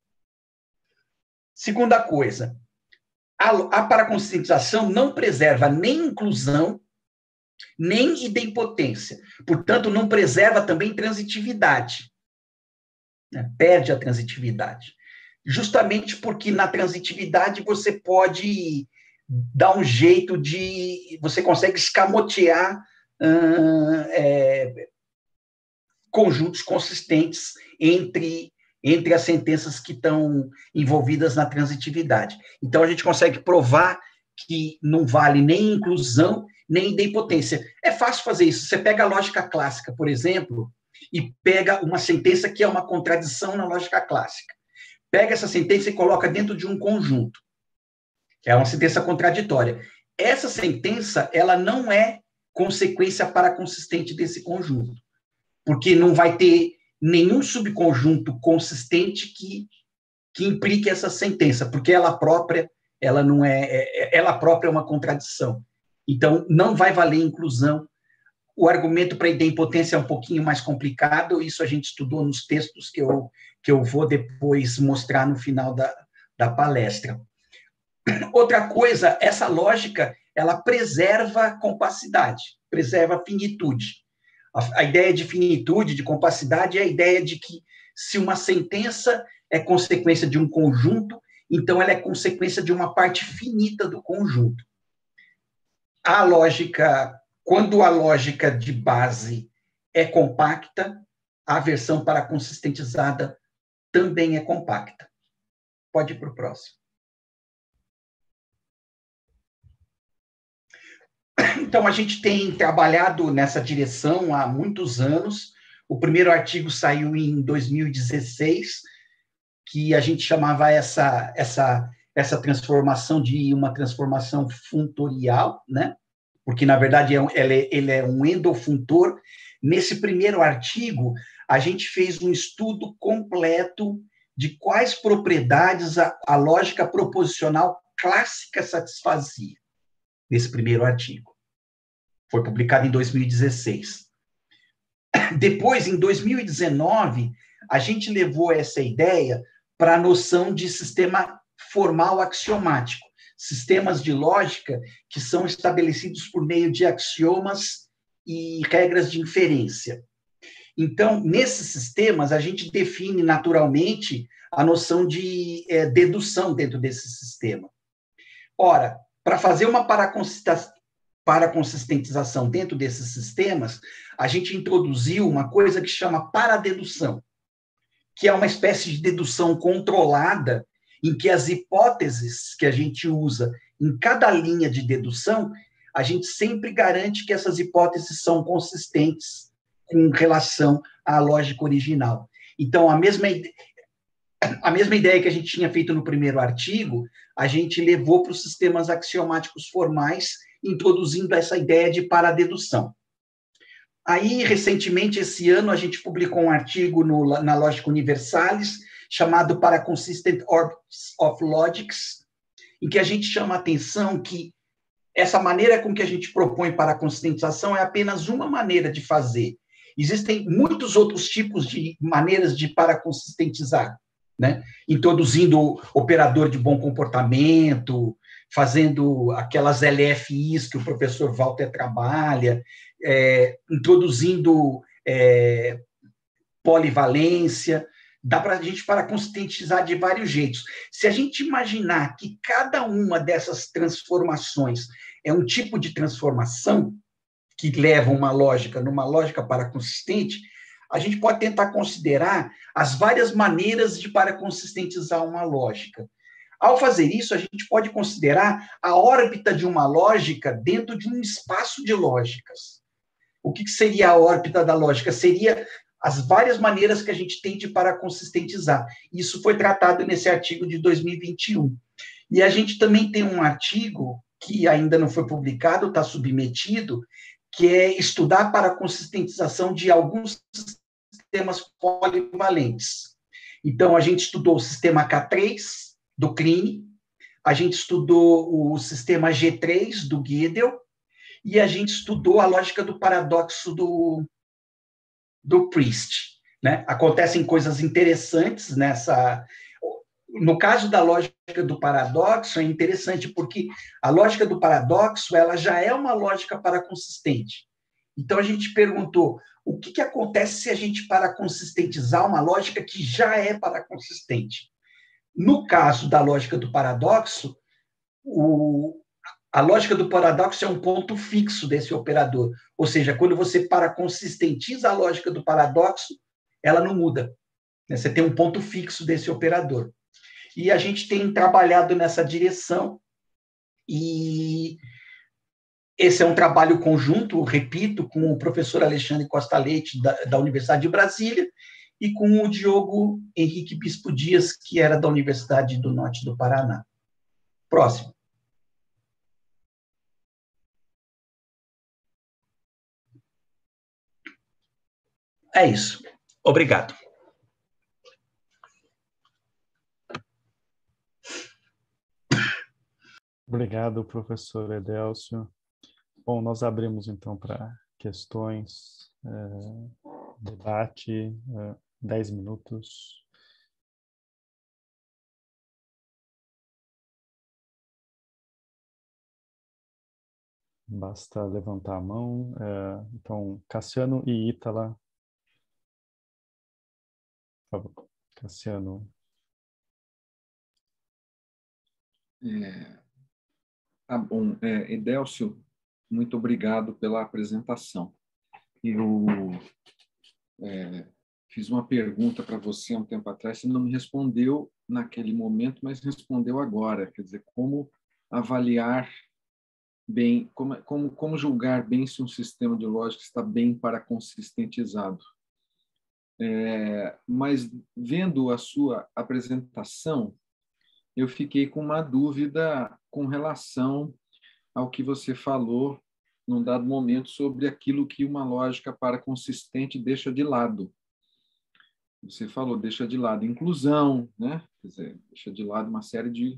Segunda coisa, a, a paraconsistentização não preserva nem inclusão, nem idempotência. Portanto, não preserva também transitividade. Né? Perde a transitividade. Justamente porque na transitividade você pode dar um jeito de... Você consegue escamotear hum, é, conjuntos consistentes entre, entre as sentenças que estão envolvidas na transitividade. Então, a gente consegue provar que não vale nem inclusão, nem idempotência. É fácil fazer isso. Você pega a lógica clássica, por exemplo, e pega uma sentença que é uma contradição na lógica clássica. Pega essa sentença e coloca dentro de um conjunto. É uma sentença contraditória. Essa sentença, ela não é consequência paraconsistente desse conjunto, porque não vai ter nenhum subconjunto consistente que, que implique essa sentença, porque ela própria, ela não é, é, ela própria é uma contradição. Então, não vai valer inclusão. O argumento para a idempotência é um pouquinho mais complicado, isso a gente estudou nos textos que eu, que eu vou depois mostrar no final da, da palestra. Outra coisa, essa lógica, ela preserva a compacidade, preserva a finitude. A, a ideia de finitude, de compacidade, é a ideia de que se uma sentença é consequência de um conjunto, então ela é consequência de uma parte finita do conjunto. A lógica, quando a lógica de base é compacta, a versão paraconsistentizada também é compacta. Pode ir para o próximo. Então, a gente tem trabalhado nessa direção há muitos anos. O primeiro artigo saiu em dois mil e dezesseis, que a gente chamava essa, essa, essa transformação de uma transformação funtorial, né? Porque, na verdade, é um, ele, ele é um endofuntor. Nesse primeiro artigo, a gente fez um estudo completo de quais propriedades a, a lógica proposicional clássica satisfazia, nesse primeiro artigo. Foi publicado em dois mil e dezesseis. Depois, em dois mil e dezenove, a gente levou essa ideia para a noção de sistema formal axiomático, sistemas de lógica que são estabelecidos por meio de axiomas e regras de inferência. Então, nesses sistemas, a gente define naturalmente a noção de é, dedução dentro desse sistema. Ora, para fazer uma paraconsistentização dentro desses sistemas, a gente introduziu uma coisa que chama paradedução, que é uma espécie de dedução controlada, em que as hipóteses que a gente usa em cada linha de dedução, a gente sempre garante que essas hipóteses são consistentes com relação à lógica original. Então, a mesma, a mesma ideia que a gente tinha feito no primeiro artigo, a gente levou para os sistemas axiomáticos formais, introduzindo essa ideia de paradedução. Aí, recentemente, esse ano, a gente publicou um artigo no, na Lógica Universalis, chamado Paraconsistent Orbits of Logics, em que a gente chama a atenção que essa maneira com que a gente propõe paraconsistentização é apenas uma maneira de fazer. Existem muitos outros tipos de maneiras de paraconsistentizar, né? Introduzindo operador de bom comportamento, fazendo aquelas L F Is que o professor Walter trabalha, é, introduzindo é, polivalência. Dá para a gente paraconsistentizar de vários jeitos. Se a gente imaginar que cada uma dessas transformações é um tipo de transformação que leva uma lógica numa lógica paraconsistente, a gente pode tentar considerar as várias maneiras de paraconsistentizar uma lógica. Ao fazer isso, a gente pode considerar a órbita de uma lógica dentro de um espaço de lógicas. O que seria a órbita da lógica? Seria as várias maneiras que a gente tem de paraconsistentizar. Isso foi tratado nesse artigo de dois mil e vinte e um. E a gente também tem um artigo que ainda não foi publicado, está submetido, que é estudar a paraconsistentização de alguns sistemas polivalentes. Então, a gente estudou o sistema K três, do Kleene, a gente estudou o sistema G três, do Gödel, e a gente estudou a lógica do paradoxo do, do Priest, né? Acontecem coisas interessantes nessa... No caso da lógica do paradoxo, é interessante porque a lógica do paradoxo ela já é uma lógica paraconsistente. Então, a gente perguntou o que, que acontece se a gente paraconsistentizar uma lógica que já é paraconsistente. No caso da lógica do paradoxo, o, a lógica do paradoxo é um ponto fixo desse operador. Ou seja, quando você paraconsistentiza a lógica do paradoxo, ela não muda. Você tem um ponto fixo desse operador. E a gente tem trabalhado nessa direção, e esse é um trabalho conjunto, repito, com o professor Alexandre Costa Leite, da, da Universidade de Brasília, e com o Diogo Henrique Bispo Dias, que era da Universidade do Norte do Paraná. Próximo. É isso. Obrigado. Obrigado, professor Edélcio. Bom, nós abrimos, então, para questões, é, debate, é, dez minutos. Basta levantar a mão. É, então, Cassiano e Ítala. Por favor, Cassiano. É... Tá bom. É, Edélcio, muito obrigado pela apresentação. Eu é, fiz uma pergunta para você há um tempo atrás, você não me respondeu naquele momento, mas respondeu agora. Quer dizer, como avaliar bem, como, como, como julgar bem se um sistema de lógica está bem paraconsistentizado. É, mas, vendo a sua apresentação, eu fiquei com uma dúvida com relação ao que você falou num dado momento sobre aquilo que uma lógica paraconsistente deixa de lado. Você falou, deixa de lado inclusão, né? Quer dizer, deixa de lado uma série de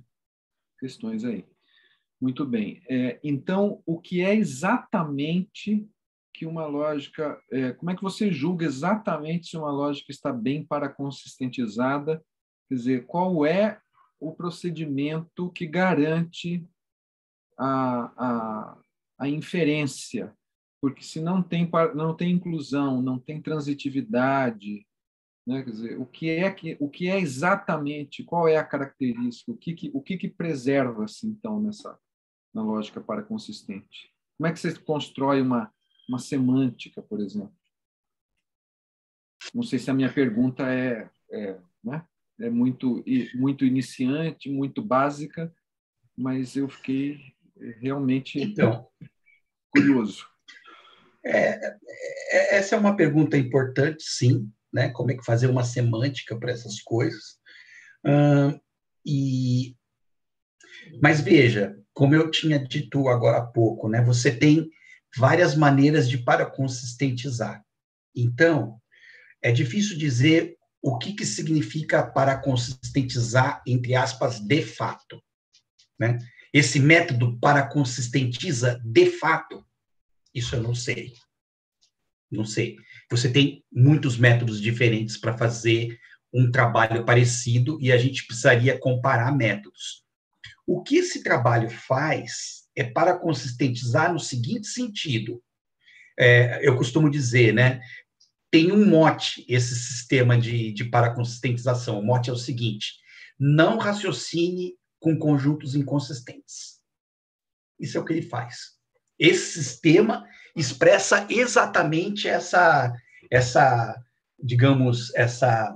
questões aí. Muito bem. É, então, o que é exatamente que uma lógica... É, como é que você julga exatamente se uma lógica está bem paraconsistentizada? Quer dizer, qual é o procedimento que garante a, a, a inferência? Porque se não tem, não tem inclusão, não tem transitividade, né? Quer dizer, o que é que o que é exatamente, qual é a característica, o que que, o que, que preserva-se então nessa na lógica paraconsistente? Como é que você constrói uma uma semântica, por exemplo? Não sei se a minha pergunta é, é, né? É muito muito iniciante, muito básica, mas eu fiquei realmente então, curioso. É, é, essa é uma pergunta importante, sim, né? Como é que fazer uma semântica para essas coisas? Hum, e, mas veja, como eu tinha dito agora há pouco, né? Você tem várias maneiras de paraconsistentizar. Então, é difícil dizer o que, que significa paraconsistentizar, entre aspas, de fato, né? Esse método paraconsistentiza de fato. Isso eu não sei. Não sei. Você tem muitos métodos diferentes para fazer um trabalho parecido e a gente precisaria comparar métodos. O que esse trabalho faz é para consistentizar no seguinte sentido. É, eu costumo dizer, né? Tem um mote esse sistema de, de paraconsistentização. O mote é o seguinte: não raciocine com conjuntos inconsistentes. Isso é o que ele faz. Esse sistema expressa exatamente essa, essa, digamos, essa,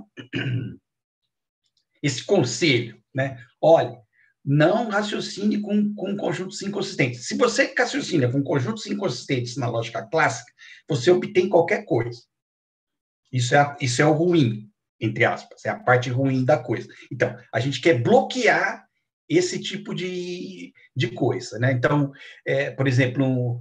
esse conselho, né? Olha, não raciocine com, com conjuntos inconsistentes. Se você raciocina com conjuntos inconsistentes na lógica clássica, você obtém qualquer coisa. Isso é, a, isso é o ruim, entre aspas, é a parte ruim da coisa. Então, a gente quer bloquear esse tipo de, de coisa, né? Então, é, por exemplo,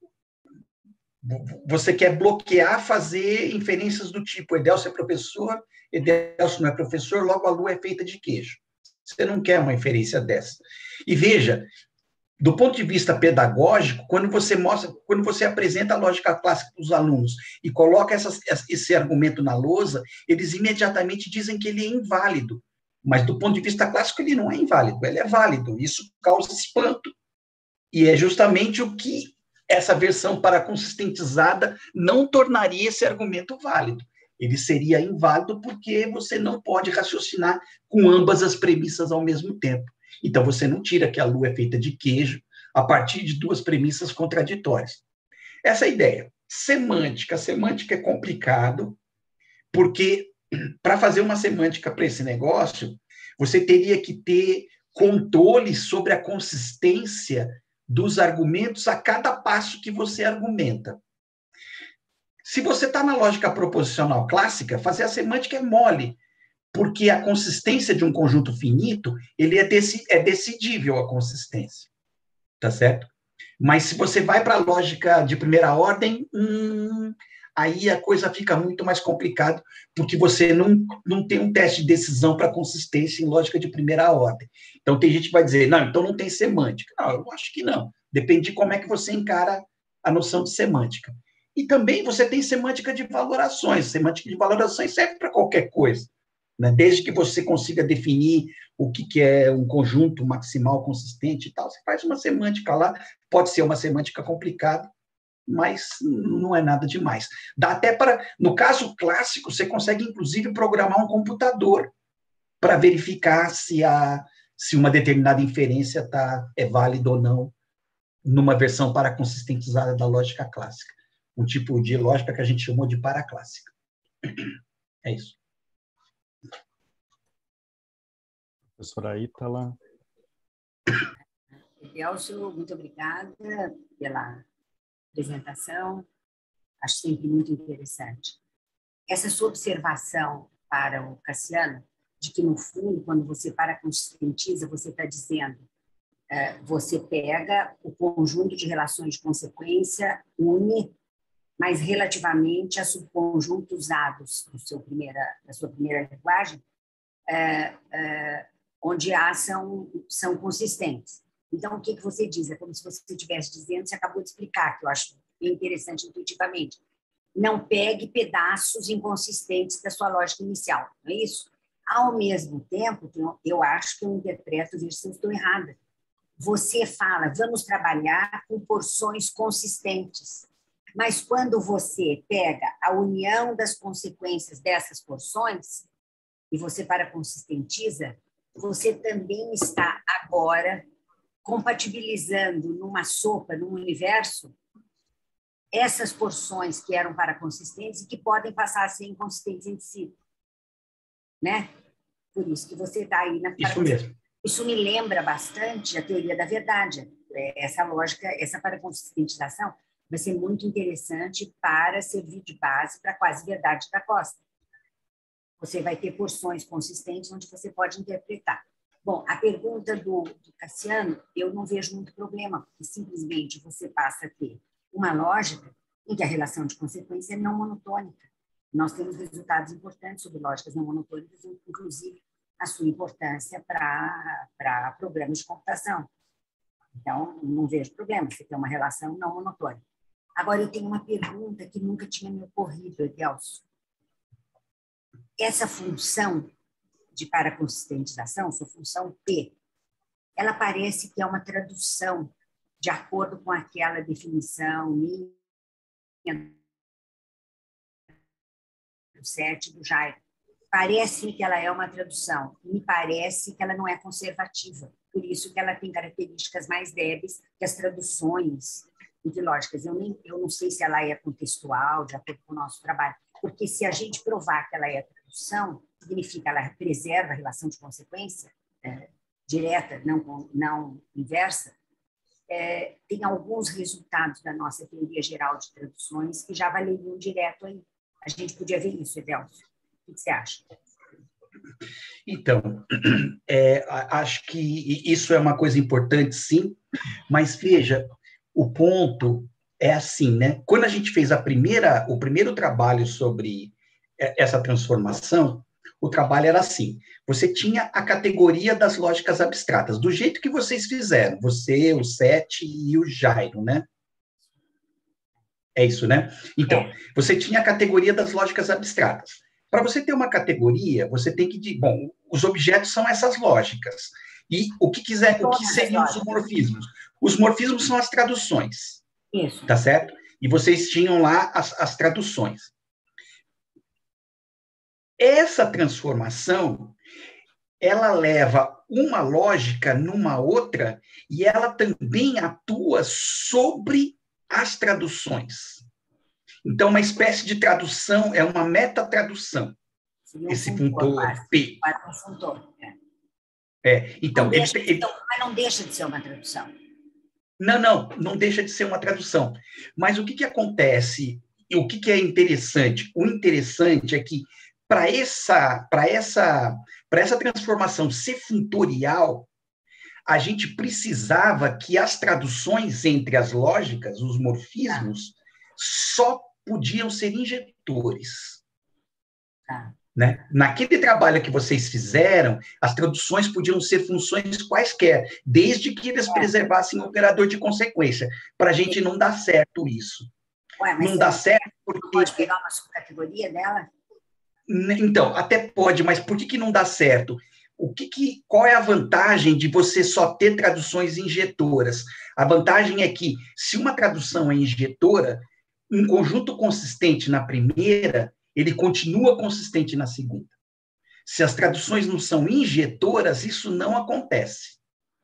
você quer bloquear fazer inferências do tipo Edelso é professor, Edelso não é professor, logo a lua é feita de queijo. Você não quer uma inferência dessa. E veja, do ponto de vista pedagógico, quando você mostra, quando você apresenta a lógica clássica para os alunos e coloca essas, esse argumento na lousa, eles imediatamente dizem que ele é inválido. Mas do ponto de vista clássico, ele não é inválido, ele é válido. Isso causa espanto. E é justamente o que essa versão paraconsistentizada não tornaria esse argumento válido. Ele seria inválido porque você não pode raciocinar com ambas as premissas ao mesmo tempo. Então, você não tira que a lua é feita de queijo a partir de duas premissas contraditórias. Essa é a ideia. Semântica. Semântica é complicado, porque para fazer uma semântica para esse negócio, você teria que ter controle sobre a consistência dos argumentos a cada passo que você argumenta. Se você está na lógica proposicional clássica, fazer a semântica é mole, porque a consistência de um conjunto finito, ele é, dec- é decidível a consistência, tá certo? Mas se você vai para a lógica de primeira ordem, hum, aí a coisa fica muito mais complicada, porque você não, não tem um teste de decisão para consistência em lógica de primeira ordem. Então, tem gente que vai dizer, não, então não tem semântica. Não, eu acho que não. Depende de como é que você encara a noção de semântica. E também você tem semântica de valorações. Semântica de valorações serve para qualquer coisa, né? Desde que você consiga definir o que, que é um conjunto maximal consistente e tal, você faz uma semântica lá, pode ser uma semântica complicada, mas não é nada demais. Dá até para, no caso clássico, você consegue, inclusive, programar um computador para verificar se, a, se uma determinada inferência tá, é válida ou não numa versão paraconsistentizada da lógica clássica. Um tipo de lógica que a gente chamou de paraclássica. É isso. Professora Ítala. Edelso, muito obrigada pela apresentação. Acho sempre muito interessante. Essa sua observação para o Cassiano, de que, no fundo, quando você paraconsistentiza, você está dizendo, é, você pega o conjunto de relações de consequência, une, mas relativamente a subconjuntos usados no seu primeira, na sua primeira linguagem, é, é, onde há são, são consistentes. Então, o que, que você diz? É como se você estivesse dizendo, você acabou de explicar, que eu acho interessante intuitivamente. Não pegue pedaços inconsistentes da sua lógica inicial, não é isso? Ao mesmo tempo, eu acho que eu interpreto, vejo se eu estou errada. Você fala, vamos trabalhar com porções consistentes. Mas quando você pega a união das consequências dessas porções e você para consistentiza, você também está agora compatibilizando numa sopa, num universo, essas porções que eram para consistentes e que podem passar a ser inconsistentes em si. Né? Por isso que você está aí na... Isso mesmo. Isso me lembra bastante a teoria da verdade. Essa lógica, essa paraconsistentização vai ser muito interessante para servir de base para a quase verdade da Costa. Você vai ter porções consistentes onde você pode interpretar. Bom, a pergunta do, do Cassiano, eu não vejo muito problema, porque simplesmente você passa a ter uma lógica em que a relação de consequência é não monotônica. Nós temos resultados importantes sobre lógicas não monotônicas, inclusive a sua importância para, para programas de computação. Então, não vejo problema, você tem uma relação não monotônica. Agora, eu tenho uma pergunta que nunca tinha me ocorrido, Edelso. Essa função de paraconsistentização, sua função P, ela parece que é uma tradução de acordo com aquela definição minha do sete do Jairo. Parece que ela é uma tradução, me parece que ela não é conservativa, por isso que ela tem características mais débeis que as traduções lógicas. Eu, nem, eu não sei se ela é contextual, de acordo com o nosso trabalho, porque se a gente provar que ela é tradução, significa que ela preserva a relação de consequência é, direta, não, não inversa. É, tem alguns resultados da nossa teoria geral de traduções que já valeriam direto aí. A gente podia ver isso, Edelso. O que você acha? Então, é, acho que isso é uma coisa importante, sim, mas veja, o ponto é assim, né? Quando a gente fez a primeira, o primeiro trabalho sobre essa transformação, o trabalho era assim, você tinha a categoria das lógicas abstratas, do jeito que vocês fizeram, você, o Sete e o Jairo, né? É isso, né? Então, é. Você tinha a categoria das lógicas abstratas. Para você ter uma categoria, você tem que... Bom, os objetos são essas lógicas. E o que, quiser, o que seriam os morfismos? Os morfismos são as traduções. Isso. Tá certo? E vocês tinham lá as, as traduções. Essa transformação, ela leva uma lógica numa outra e ela também atua sobre as traduções. Então, uma espécie de tradução, é uma metatradução. Um esse funtor P. Um funtor, é. É, então, não ele, de, ele... mas não deixa de ser uma tradução. Não, não, não deixa de ser uma tradução. Mas o que, que acontece, e o que, que é interessante? O interessante é que, para essa, para essa, para essa transformação ser funtorial, a gente precisava que as traduções entre as lógicas, os morfismos, ah. só podiam ser injetores. Ah. Né? Naquele trabalho que vocês fizeram, as traduções podiam ser funções quaisquer, desde que eles preservassem o operador de consequência, para a gente não dar certo isso. Ué, mas não dá certo porque... Pode pegar uma subcategoria dela? Então, até pode, mas por que, que não dá certo? O que que, qual é a vantagem de você só ter traduções injetoras? A vantagem é que, se uma tradução é injetora, um conjunto consistente na primeira, ele continua consistente na segunda. Se as traduções não são injetoras, isso não acontece.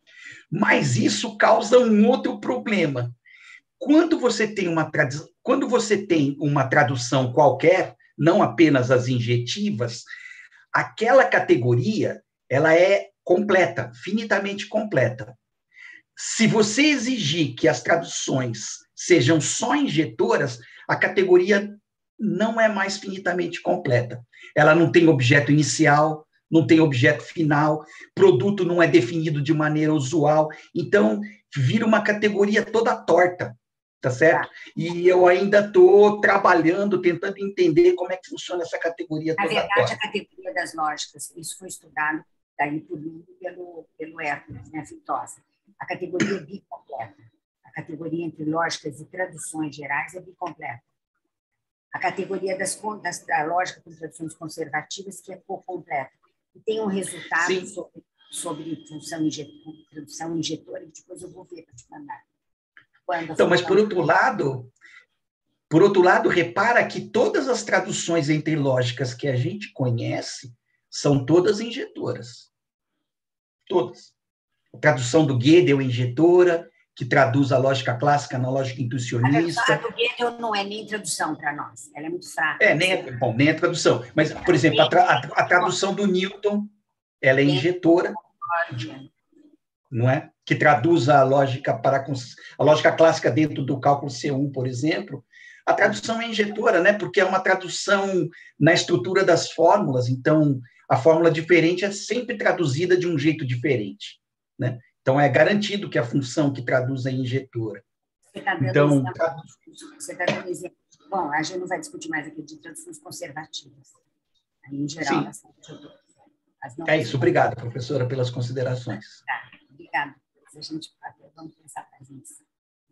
Mas isso causa um outro problema. Quando você tem uma, tradu... Quando você tem uma tradução qualquer, não apenas as injetivas, aquela categoria ela é completa, finitamente completa. Se você exigir que as traduções sejam só injetoras, a categoria não é mais finitamente completa. Ela não tem objeto inicial, não tem objeto final, produto não é definido de maneira usual, então vira uma categoria toda torta, tá certo? E eu ainda estou trabalhando, tentando entender como é que funciona essa categoria toda torta. Na verdade, a categoria das lógicas, isso foi estudado daí por mim pelo, pelo Hércules, né, a Fitosa. A categoria bicompleta. A A categoria entre lógicas e traduções gerais é bicompleta. A categoria das, das, da lógica com traduções conservativas, que é completa. E tem um resultado sobre, sobre função injetor, tradução injetora, que depois eu vou ver para te mandar. Quando então, mas por outro lado, por outro lado, repara que todas as traduções entre lógicas que a gente conhece são todas injetoras. Todas. A tradução do Gödel é injetora, que traduz a lógica clássica na lógica intuicionista. A do Gödel não é nem tradução para nós, ela é muito fraca. É, nem é, bom, nem é tradução. Mas, por exemplo, a, tra, a, a tradução do Newton, ela é injetora, não é? Que traduz a lógica para a lógica clássica dentro do cálculo C um, por exemplo. A tradução é injetora, né? Porque é uma tradução na estrutura das fórmulas, então a fórmula diferente é sempre traduzida de um jeito diferente, né? Então, é garantido que a função que traduz é injetora. Você está dando, então, exemplo, tra... você tá dando exemplo. Bom, a gente não vai discutir mais aqui de traduções conservativas. Aí, em geral, Sim. Elas são As não é isso. Obrigado, professora, pelas considerações. Tá, obrigada. A gente vamos pensar mais nisso.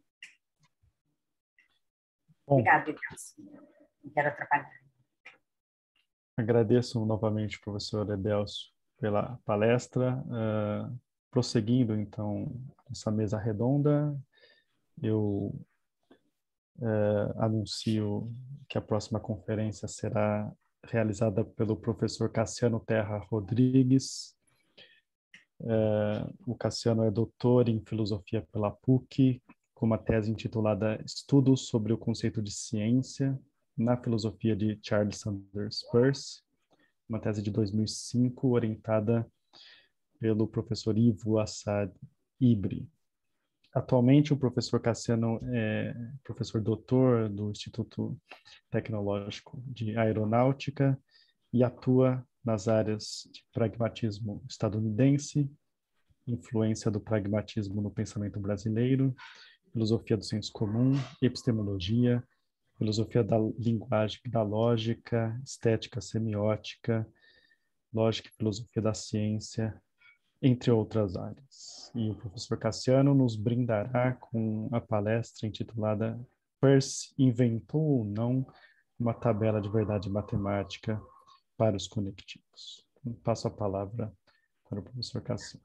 Obrigada, Deus. Não quero atrapalhar. Agradeço novamente, professor Edelcio, pela palestra. Uh, prosseguindo, então, essa mesa redonda, eu uh, anuncio que a próxima conferência será realizada pelo professor Cassiano Terra Rodrigues. Uh, o Cassiano é doutor em filosofia pela P U C, com uma tese intitulada Estudos sobre o conceito de ciência na filosofia de Charles Sanders Peirce, uma tese de dois mil e cinco, orientada pelo professor Ivo Assad Ibri. Atualmente, o professor Cassiano é professor doutor do Instituto Tecnológico de Aeronáutica e atua nas áreas de pragmatismo estadunidense, influência do pragmatismo no pensamento brasileiro, filosofia do senso comum, epistemologia, filosofia da linguagem e da lógica, estética semiótica, lógica e filosofia da ciência, entre outras áreas. E o professor Cassiano nos brindará com a palestra intitulada Peirce inventou ou não uma tabela de verdade matemática para os conectivos. Então, passo a palavra para o professor Cassiano.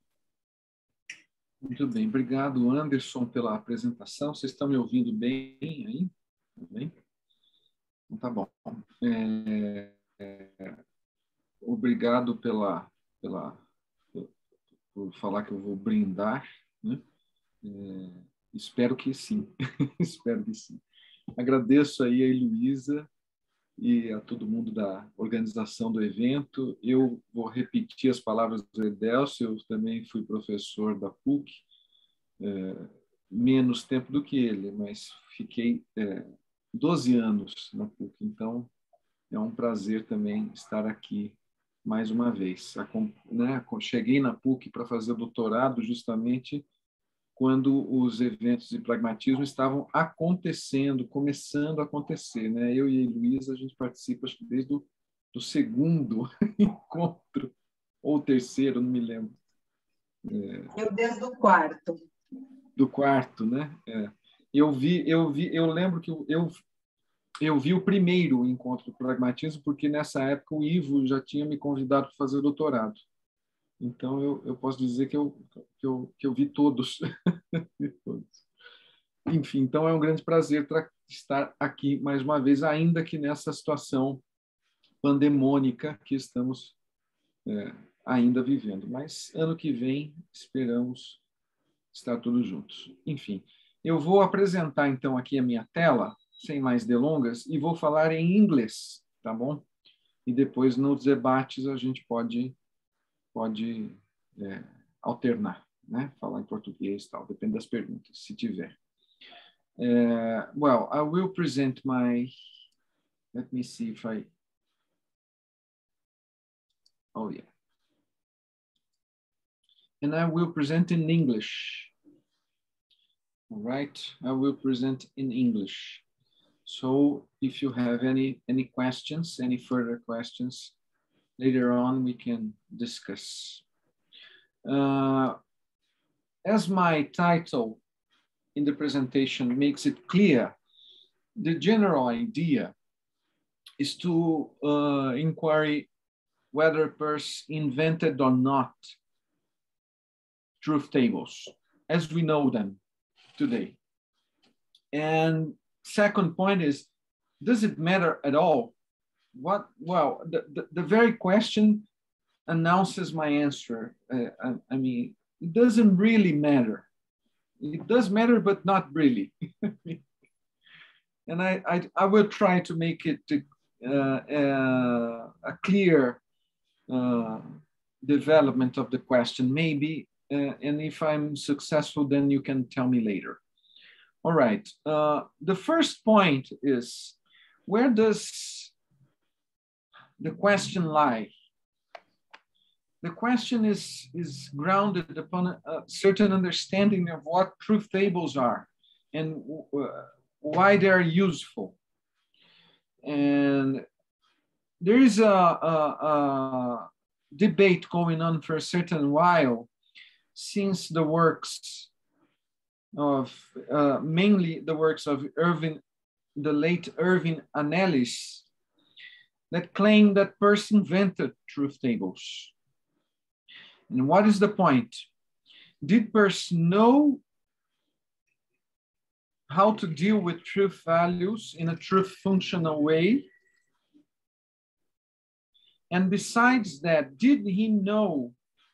Muito bem, obrigado, Anderson, pela apresentação. Vocês estão me ouvindo bem aí? Tudo bem? Então, tá bom. É, é, obrigado pela, pela, por falar que eu vou brindar, né? É, espero que sim, espero que sim. Agradeço aí a Heloísa e a todo mundo da organização do evento. Eu vou repetir as palavras do Edelcio, eu também fui professor da P U C, é, menos tempo do que ele, mas fiquei é, doze anos na P U C, então é um prazer também estar aqui mais uma vez. A, né, cheguei na P U C para fazer doutorado justamente quando os eventos de pragmatismo estavam acontecendo, começando a acontecer, né? Eu e a Heloísa, a gente participa acho que desde o do segundo encontro, ou terceiro, não me lembro. É, eu desde o quarto. Do quarto, né? É. Eu vi, eu vi, eu lembro que eu, eu vi o primeiro encontro do pragmatismo, porque nessa época o Ivo já tinha me convidado para fazer doutorado. Então, eu, eu posso dizer que eu, que eu, que eu vi todos. Enfim, então é um grande prazer estar aqui mais uma vez, ainda que nessa situação pandemônica que estamos é, ainda vivendo. Mas ano que vem esperamos estar todos juntos. Enfim, eu vou apresentar então aqui a minha tela, sem mais delongas, e vou falar em inglês, tá bom? E depois nos debates a gente pode pode é, alternar, né? Falar em português, tal, depende das perguntas, se tiver. Uh, well, I will present my, let me see if I, oh yeah. And I will present in English. All right, I will present in English. So if you have any, any questions, any further questions, later on we can discuss. Uh, as my title in the presentation makes it clear. The general idea is to uh, inquire whether Peirce invented or not truth tables as we know them today. And second point is, does it matter at all? What, well, the, the, the very question announces my answer. Uh, I, I mean, it doesn't really matter. It does matter, but not really. And I, I, I will try to make it uh, uh, a clear uh, development of the question, maybe. Uh, and if I'm successful, then you can tell me later. All right. Uh, the first point is, where does the question lie? The question is, is grounded upon a, a certain understanding of what truth tables are and uh, why they're useful. And there is a, a, a debate going on for a certain while since the works of, uh, mainly the works of Irving, the late Irving Annellis, that claim that Peirce invented truth tables. And what is the point? Did Peirce know how to deal with truth values in a truth functional way? And besides that, did he know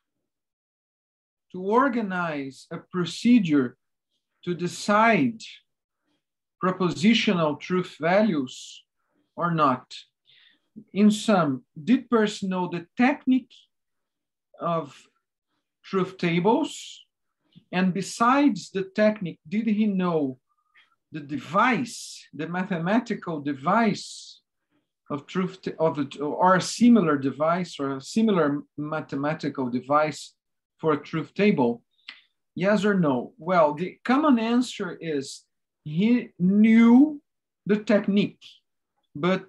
to organize a procedure to decide propositional truth values or not? In sum, did Peirce know the technique of truth tables? And besides the technique, did he know the device, the mathematical device of truth, of it, or a similar device or a similar mathematical device for a truth table? Yes or no? Well, the common answer is he knew the technique, but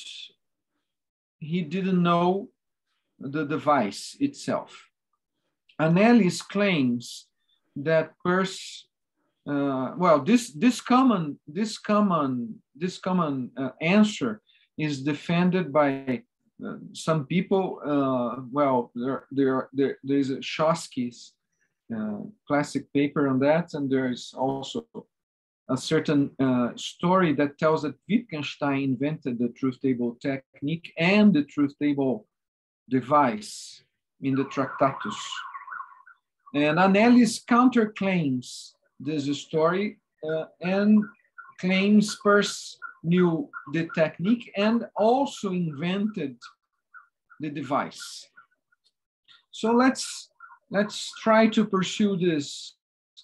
he didn't know the device itself. Annellis claims that Peirce, uh, well, this this common this common this common uh, answer is defended by uh, some people. Uh, well, there there there there's a Shosky's uh, classic paper on that, and there's also a certain uh, story that tells that Wittgenstein invented the truth table technique and the truth table device in the Tractatus. And Annellis counterclaims this story uh, and claims Peirce knew the technique and also invented the device. So let's let's try to pursue this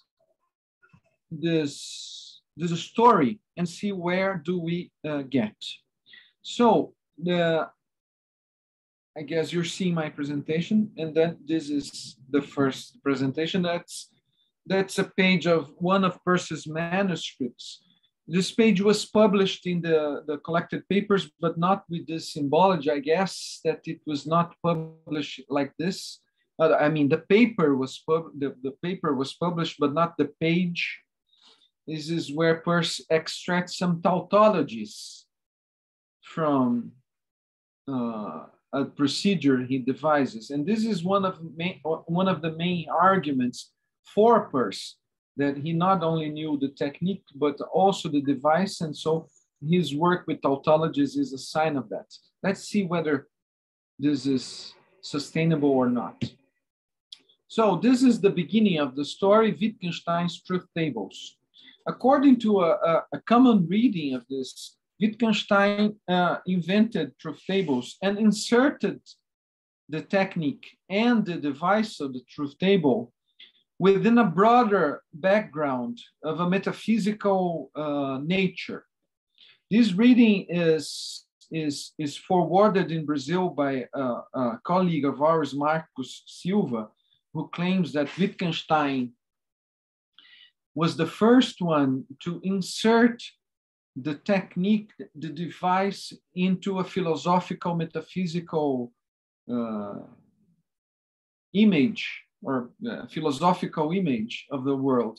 this this story and see where do we uh, get. So the I guess you're seeing my presentation, and then this is the first presentation. That's that's a page of one of Peirce's manuscripts. This page was published in the, the collected papers, but not with this symbology. I guess that it was not published like this. Uh, I mean, the paper was pub the, the paper was published, but not the page. This is where Peirce extracts some tautologies from uh, a procedure he devises, and this is one of main, one of the main arguments for Peirce, that he not only knew the technique but also the device, and so his work with tautologies is a sign of that. Let's see whether this is sustainable or not. So this is the beginning of the story, Wittgenstein's truth tables. According to a, a, a common reading of this, Wittgenstein uh, invented truth tables and inserted the technique and the device of the truth table within a broader background of a metaphysical uh, nature. This reading is, is, is forwarded in Brazil by a, a colleague of ours, Marcos Silva, who claims that Wittgenstein was the first one to insert the technique, the device, into a philosophical, metaphysical uh, image or uh, philosophical image of the world,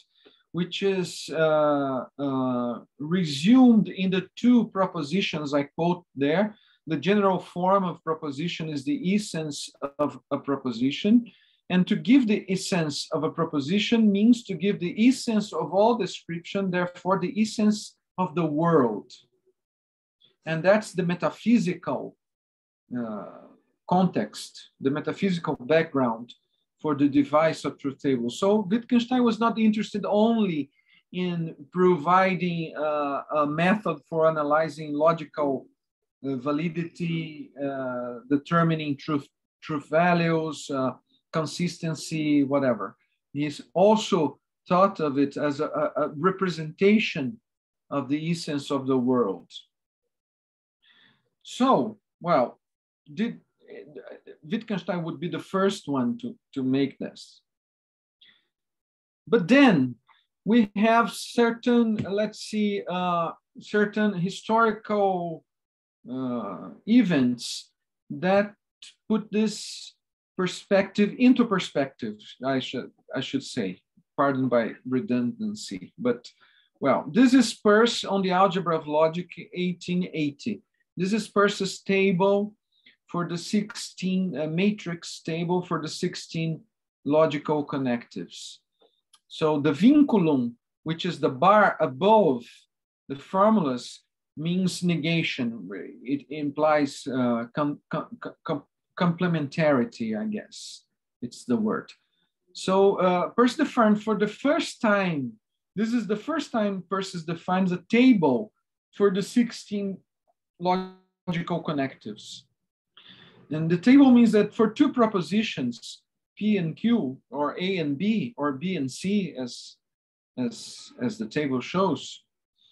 which is uh, uh, resumed in the two propositions I quote there. The general form of proposition is the essence of a proposition. And to give the essence of a proposition means to give the essence of all description, therefore the essence of the world. And that's the metaphysical uh, context, the metaphysical background for the device of truth table. So Wittgenstein was not interested only in providing uh, a method for analyzing logical uh, validity, uh, determining truth, truth values, uh, consistency, whatever. He's also thought of it as a, a representation of the essence of the world. So, well, did Wittgenstein would be the first one to, to make this. But then we have certain, let's see, uh, certain historical uh, events that put this perspective into perspective, I should, I should say, pardon by redundancy. But, well, this is Peirce on the Algebra of Logic, eighteen eighty. This is Peirce's table for the sixteen uh, matrix table for the sixteen logical connectives. So the vinculum, which is the bar above the formulas, means negation. It implies uh, com com com complementarity, I guess. It's the word. So uh, Peirce defined for the first time, this is the first time Peirce defines a table for the sixteen logical connectives. And the table means that for two propositions, P and Q, or A and B, or B and C, as, as, as the table shows,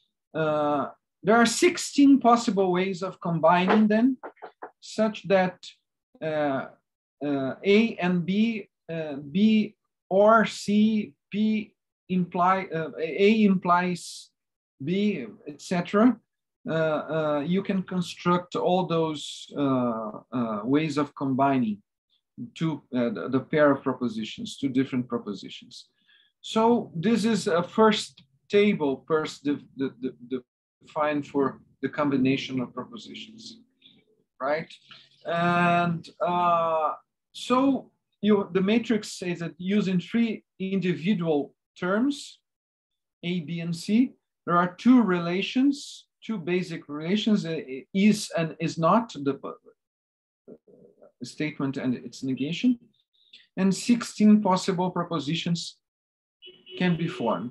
uh, there are sixteen possible ways of combining them, such that uh, uh, A and B, uh, B or C, P imply, uh, A implies B, et cetera. Uh, uh, you can construct all those uh, uh, ways of combining two, uh, the, the pair of propositions, two different propositions. So this is a first table Peirce the, the, the, the defined for the combination of propositions, right? And uh, so you, the matrix says that using three individual terms, A, B, and C, there are two relations, two basic relations, uh, is and is not, the uh, statement and its negation, and sixteen possible propositions can be formed.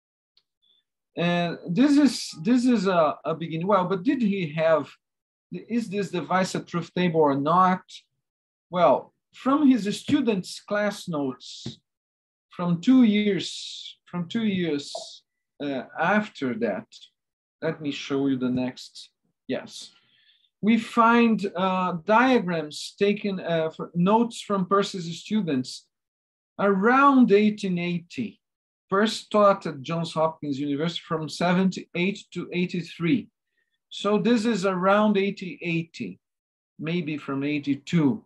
And this is, this is a, a beginning. Well, but did he have, is this device a truth table or not? Well, from his students' class notes from two years, from two years uh, after that, let me show you the next, yes. We find uh, diagrams taken, uh, for notes from Peirce's students around eighteen eighty. Peirce taught at Johns Hopkins University from seventy-eight to eighty-three. So this is around eighty eighty, maybe from eighty-two.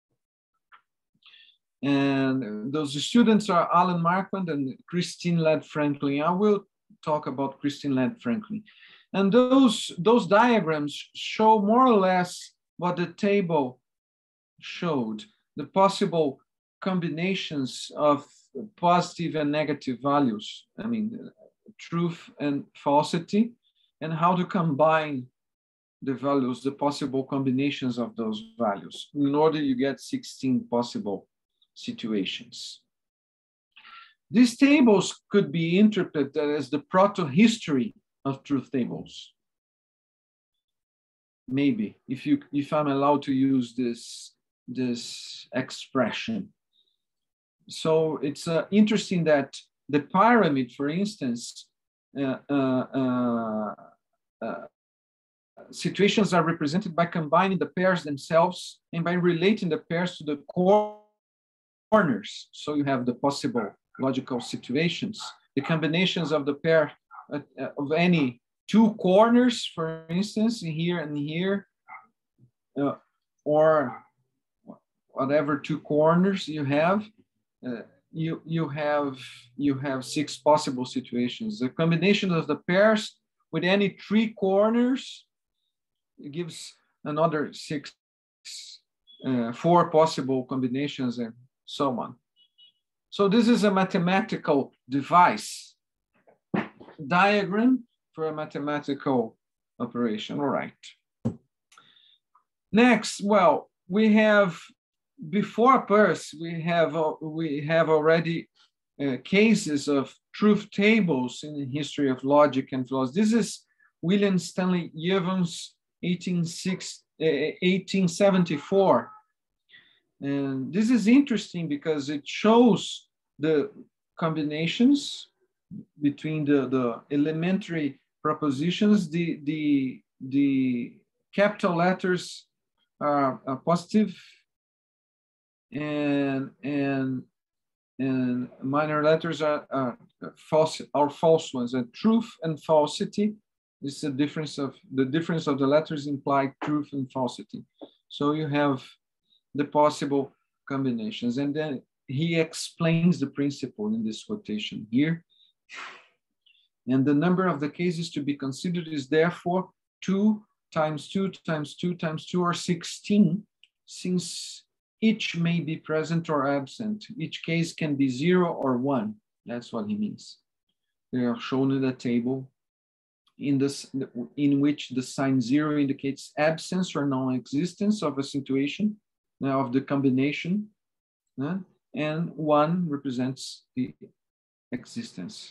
And those students are Alan Marquand and Christine Ladd Franklin. I will talk about Christine Ladd Franklin. And those, those diagrams show more or less what the table showed, the possible combinations of positive and negative values, I mean, truth and falsity, and how to combine the values, the possible combinations of those values, in order you get sixteen possible situations. These tables could be interpreted as the proto-history of truth tables. Maybe, if you if I'm allowed to use this, this expression. So it's uh, interesting that the pyramid, for instance, uh, uh, uh, uh, situations are represented by combining the pairs themselves and by relating the pairs to the corners. So you have the possible logical situations, the combinations of the pair uh, uh, of any two corners, for instance, here and here, uh, or whatever two corners you have, uh, you, you, have, you have six possible situations. The combination of the pairs with any three corners gives another six, uh, four possible combinations and so on. So this is a mathematical device, diagram for a mathematical operation. All right. Next, well, we have, before Peirce, we have, uh, we have already uh, cases of truth tables in the history of logic and philosophy. This is William Stanley Jevons, eighteen seventy-four. And this is interesting because it shows the combinations between the, the elementary propositions. The, the, the capital letters are, are positive, and, and, and minor letters are, are, false, are false ones. And truth and falsity is the difference of, the difference of the letters imply truth and falsity. So you have the possible combinations. And then he explains the principle in this quotation here. And the number of the cases to be considered is therefore two times two times two times two, or sixteen, since each may be present or absent. Each case can be zero or one. That's what he means. They are shown in the table in, this, in which the sign zero indicates absence or non-existence of a situation, now of the combination, uh, and one represents the existence.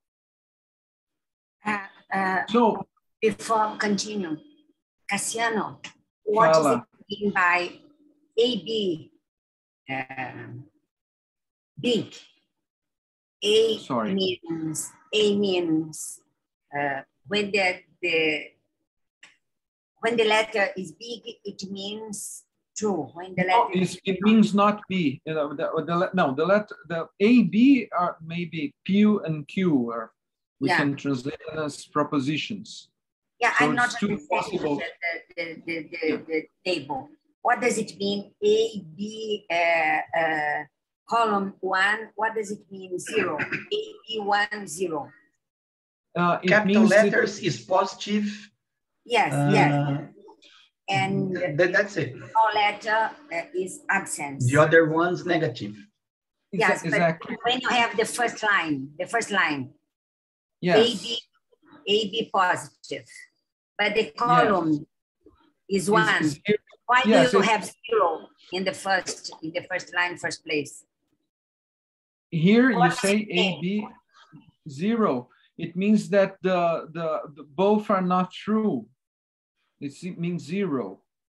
Uh, uh, so, before continue, Cassiano, what fala. Is it mean by A B? Uh, big. A Sorry. means A means uh, when the, the when the letter is big, it means true. When the letter oh, is, it means not B. You know, the, the, no, the letter the A B are maybe P and Q, or we yeah. can translate them as propositions. Yeah, so I'm not understanding the, the, the, the, yeah. the table. What does it mean? A, B, uh, uh, column one. What does it mean? Zero. A, B, one, zero. Uh, Capital letters it, is positive. Yes, uh, yes. And th that's it. Small letter uh, is absence. The other one's negative. Yes, exactly. But when you have the first line, the first line, yes. A, B, A, B positive. But the column yes. is one. It's, it's, Why yes, do you have zero in the first in the first line, first place? Here what you say A, B, zero. It means that the, the, the both are not true. It's, it means zero.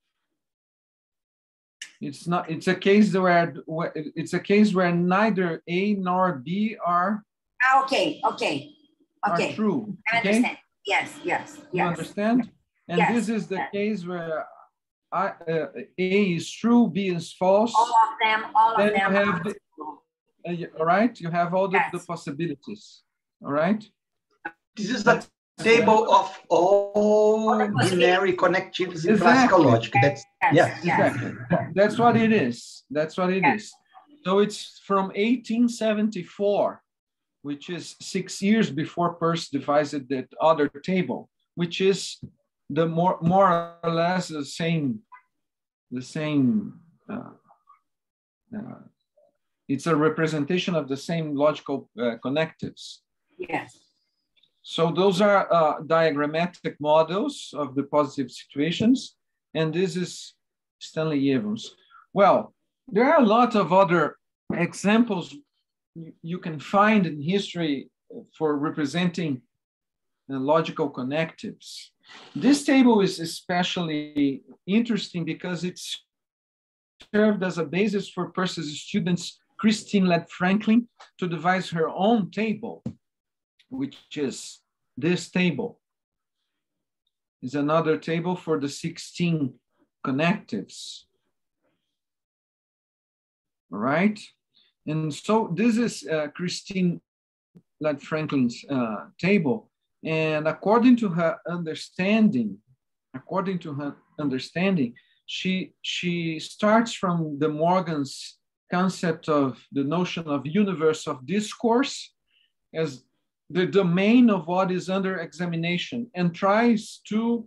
It's not. It's a case where, where it's a case where neither A nor B are. Ah, okay. Okay. Okay. Are true. I okay? understand. Yes. Yes. You yes. understand? And yes. this is the yes. case where I, uh, A is true, B is false. All of them. All then of them. You have the, uh, all right. You have all the, yes. the possibilities. All right. This is the table of all binary connectives in exactly. classical logic. That's yes. yeah, exactly. That's what it is. That's what it yes. is. So it's from eighteen seventy-four, which is six years before Peirce devised that other table, which is the more more or less the same, the same. Uh, uh, it's a representation of the same logical uh, connectives. Yes. So those are uh, diagrammatic models of the positive situations, and this is Stanley Jevons. Well, there are a lot of other examples you, you can find in history for representing uh, logical connectives. This table is especially interesting because it's served as a basis for Peirce's students, Christine Ladd Franklin, to devise her own table, which is this table. Is another table for the sixteen connectives. All right. And so this is uh, Christine Ladd Franklin's uh, table. And according to her understanding, according to her understanding, she, she starts from De Morgan's concept of the notion of universe of discourse as the domain of what is under examination, and tries to,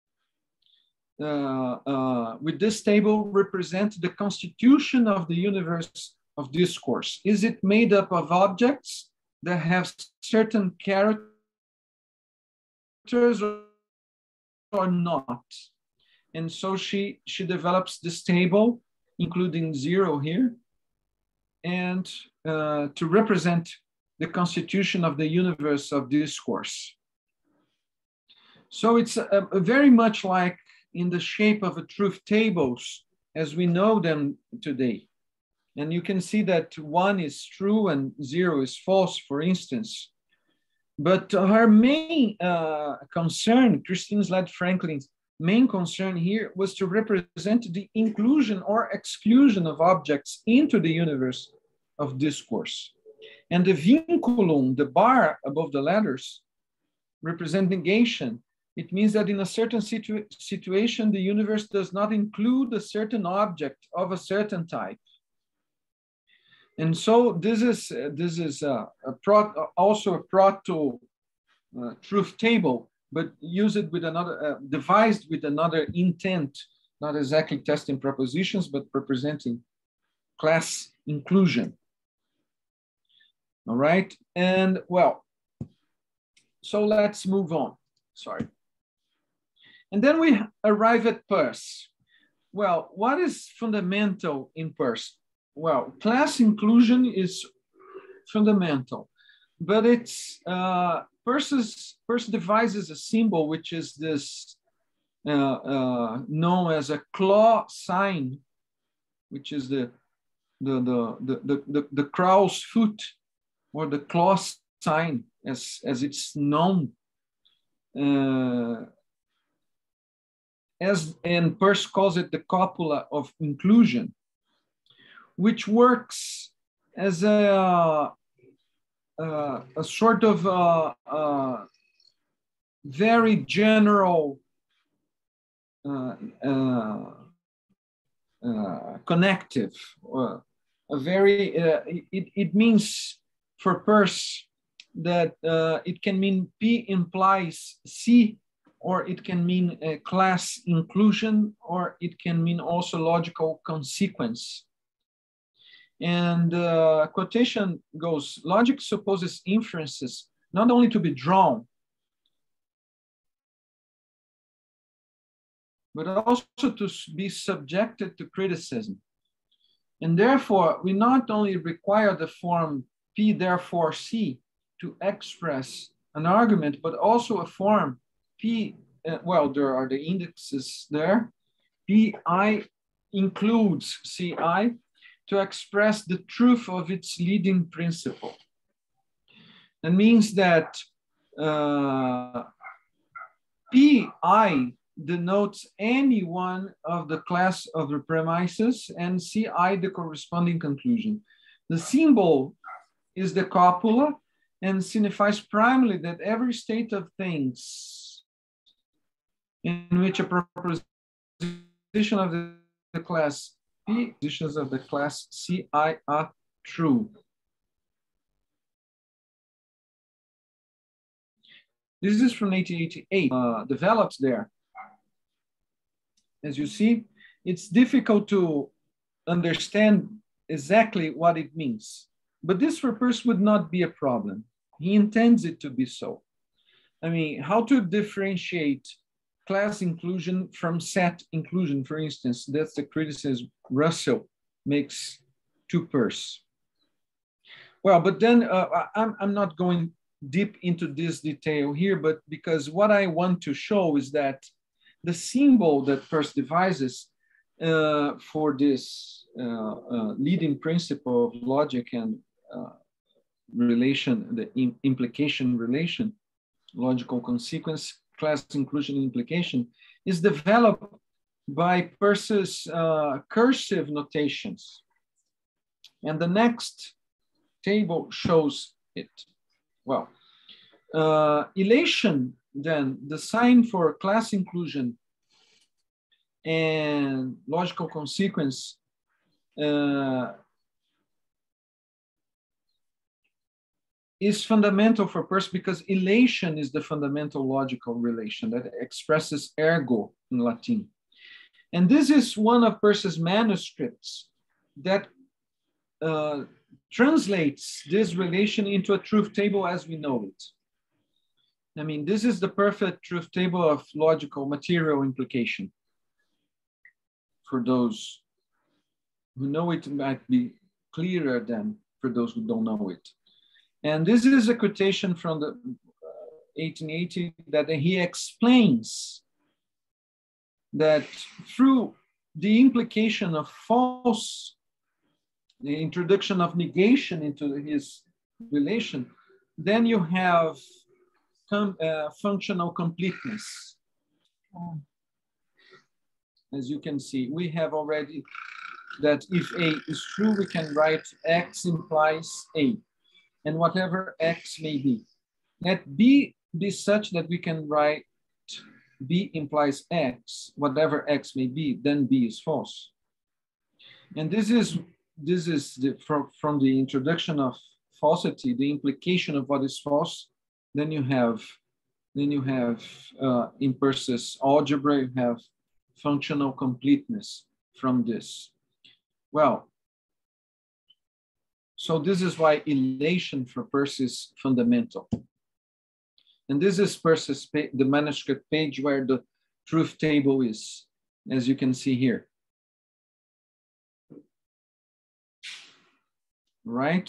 uh, uh, with this table, represent the constitution of the universe of discourse. Is it made up of objects that have certain characters or not? And so she, she develops this table, including zero here, and uh, to represent the constitution of the universe of discourse. So it's a, a very much like in the shape of a truth tables as we know them today. And you can see that one is true and zero is false, for instance. But her main uh, concern, Christine Slade Franklin's main concern here, was to represent the inclusion or exclusion of objects into the universe of discourse. And the vinculum, the bar above the letters, represent negation. It means that in a certain situ situation, the universe does not include a certain object of a certain type. And so this is, uh, this is uh, a pro also a proto uh, truth table, but used with another, uh, devised with another intent, not exactly testing propositions, but representing class inclusion. All right, and well, so let's move on, sorry. And then we arrive at Peirce. Well, what is fundamental in Peirce? Well, class inclusion is fundamental, but it's, uh, Peirce's, Peirce devises a symbol, which is this uh, uh, known as a claw sign, which is the, the, the, the, the, the, the crow's foot, or the claw sign, as, as it's known. Uh, as, and Peirce calls it the copula of inclusion, which works as a, uh, a sort of uh, uh, very general uh, uh, uh, connective, uh, a very, uh, it, it means for Peirce that uh, it can mean P implies C, or it can mean a class inclusion, or it can mean also logical consequence. And uh, quotation goes, logic supposes inferences not only to be drawn, but also to be subjected to criticism. And therefore, we not only require the form P therefore C to express an argument, but also a form P, uh, well, there are the indexes there, P I includes C I to express the truth of its leading principle. That means that uh, P I denotes any one of the class of the premises, and C I the corresponding conclusion. The symbol is the copula and signifies primarily that every state of things in which a proposition of the, the class P, positions of the class C I are true. This is from eighteen eighty-eight, uh, developed there. As you see, it's difficult to understand exactly what it means. But this for Peirce would not be a problem. He intends it to be so. I mean, how to differentiate class inclusion from set inclusion, for instance. That's the criticism Russell makes to Peirce. Well, but then uh, I'm, I'm not going deep into this detail here, but because what I want to show is that the symbol that Peirce devises uh, for this uh, uh, leading principle of logic and uh, relation, the im implication relation, logical consequence, class inclusion implication, is developed by Peirce's uh, cursive notations. And the next table shows it. Well, uh, elation, then, the sign for class inclusion and logical consequence uh, is fundamental for Peirce because elation is the fundamental logical relation that expresses ergo in Latin. And this is one of Peirce's manuscripts that uh, translates this relation into a truth table as we know it. I mean, this is the perfect truth table of logical material implication. For those who know it, might be clearer than for those who don't know it. And this is a quotation from the uh, eighteen eighty that he explains that through the implication of false, the introduction of negation into his relation, then you have com uh, functional completeness. As you can see, we have already that if A is true, we can write X implies A, and whatever X may be. Let B be such that we can write B implies X, whatever X may be, then B is false. And this is, this is the, from, from the introduction of falsity, the implication of what is false, then you have, then you have uh, in Peirce's algebra, you have functional completeness from this. Well, so this is why elation for Peirce is fundamental. And this is Peirce's, the manuscript page where the truth table is, as you can see here. Right?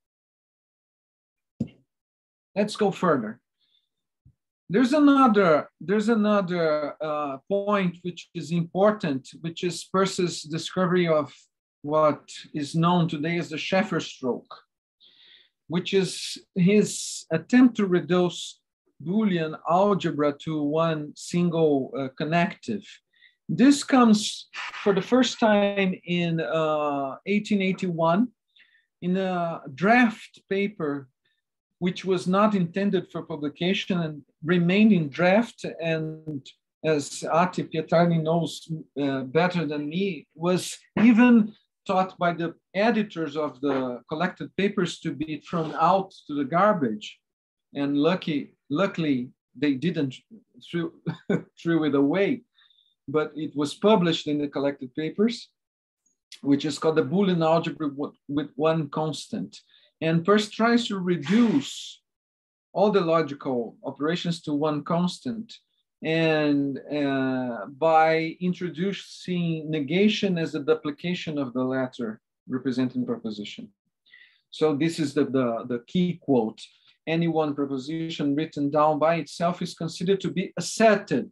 Let's go further. There's another, there's another uh, point which is important, which is Peirce's discovery of what is known today as the Scheffer stroke, which is his attempt to reduce Boolean algebra to one single uh, connective. This comes for the first time in uh, eighteen eighty-one in a draft paper which was not intended for publication and remained in draft, and as Ati Pietrani knows uh, better than me, was even thought by the editors of the collected papers to be thrown out to the garbage. And lucky, luckily, they didn't throw, threw it away, but it was published in the collected papers, which is called the Boolean algebra with one constant. And Peirce tries to reduce all the logical operations to one constant, and uh, by introducing negation as a duplication of the latter representing proposition. So this is the, the, the key quote. Any one proposition written down by itself is considered to be asserted.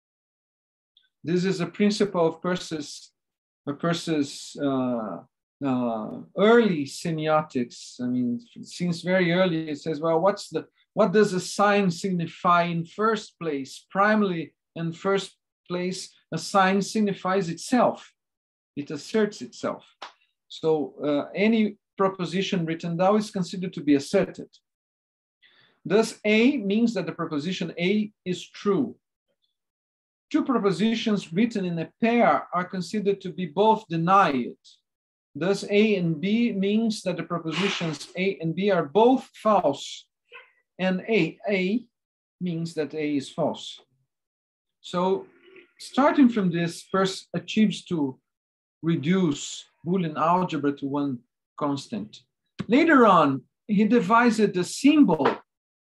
This is a principle of Peirce's, of Peirce's uh, uh, early semiotics. I mean, since very early, it says, well, what's the, what does a sign signify in first place? Primarily, in first place, a sign signifies itself. It asserts itself. So uh, any proposition written down is considered to be asserted. Thus, A means that the proposition A is true. Two propositions written in a pair are considered to be both denied. Thus, A and B means that the propositions A and B are both false. And A, A means that A is false. So starting from this, Peirce achieves to reduce Boolean algebra to one constant. Later on, he devised a symbol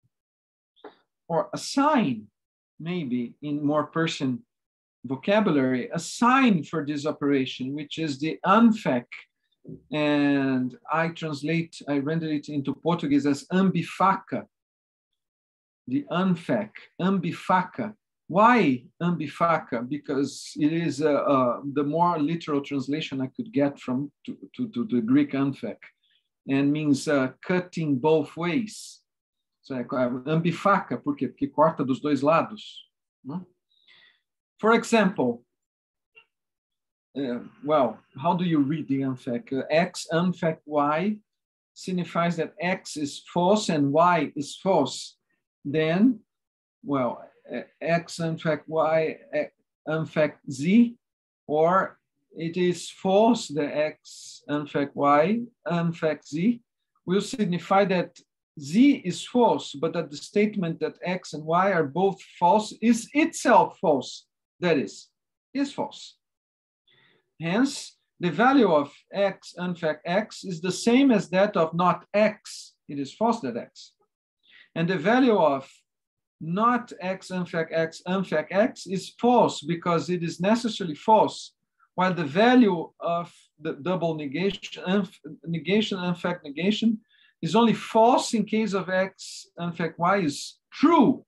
or a sign, maybe in more Persian vocabulary, a sign for this operation, which is the anfec. And I translate, I render it into Portuguese as ambifaca. The anfec, ambifaca. Why ambifaca? Because it is uh, uh, the more literal translation I could get from to, to, to the Greek anfec, and means uh, cutting both ways. So ambifaca, por quê? Porque corta dos dois lados. Né? For example, uh, well, how do you read the anfec? Uh, X anfec Y signifies that X is false and Y is false. Then, well, X anfec Y anfec Z, or it is false, the X anfec Y anfec Z, will signify that Z is false, but that the statement that X and Y are both false is itself false. That is, is false. Hence, the value of X, unfact X, is the same as that of not X. It is false that X. And the value of not X, unfact X, unfact X is false because it is necessarily false, while the value of the double negation, unf negation, unfact negation, is only false in case of X, unfact Y is true.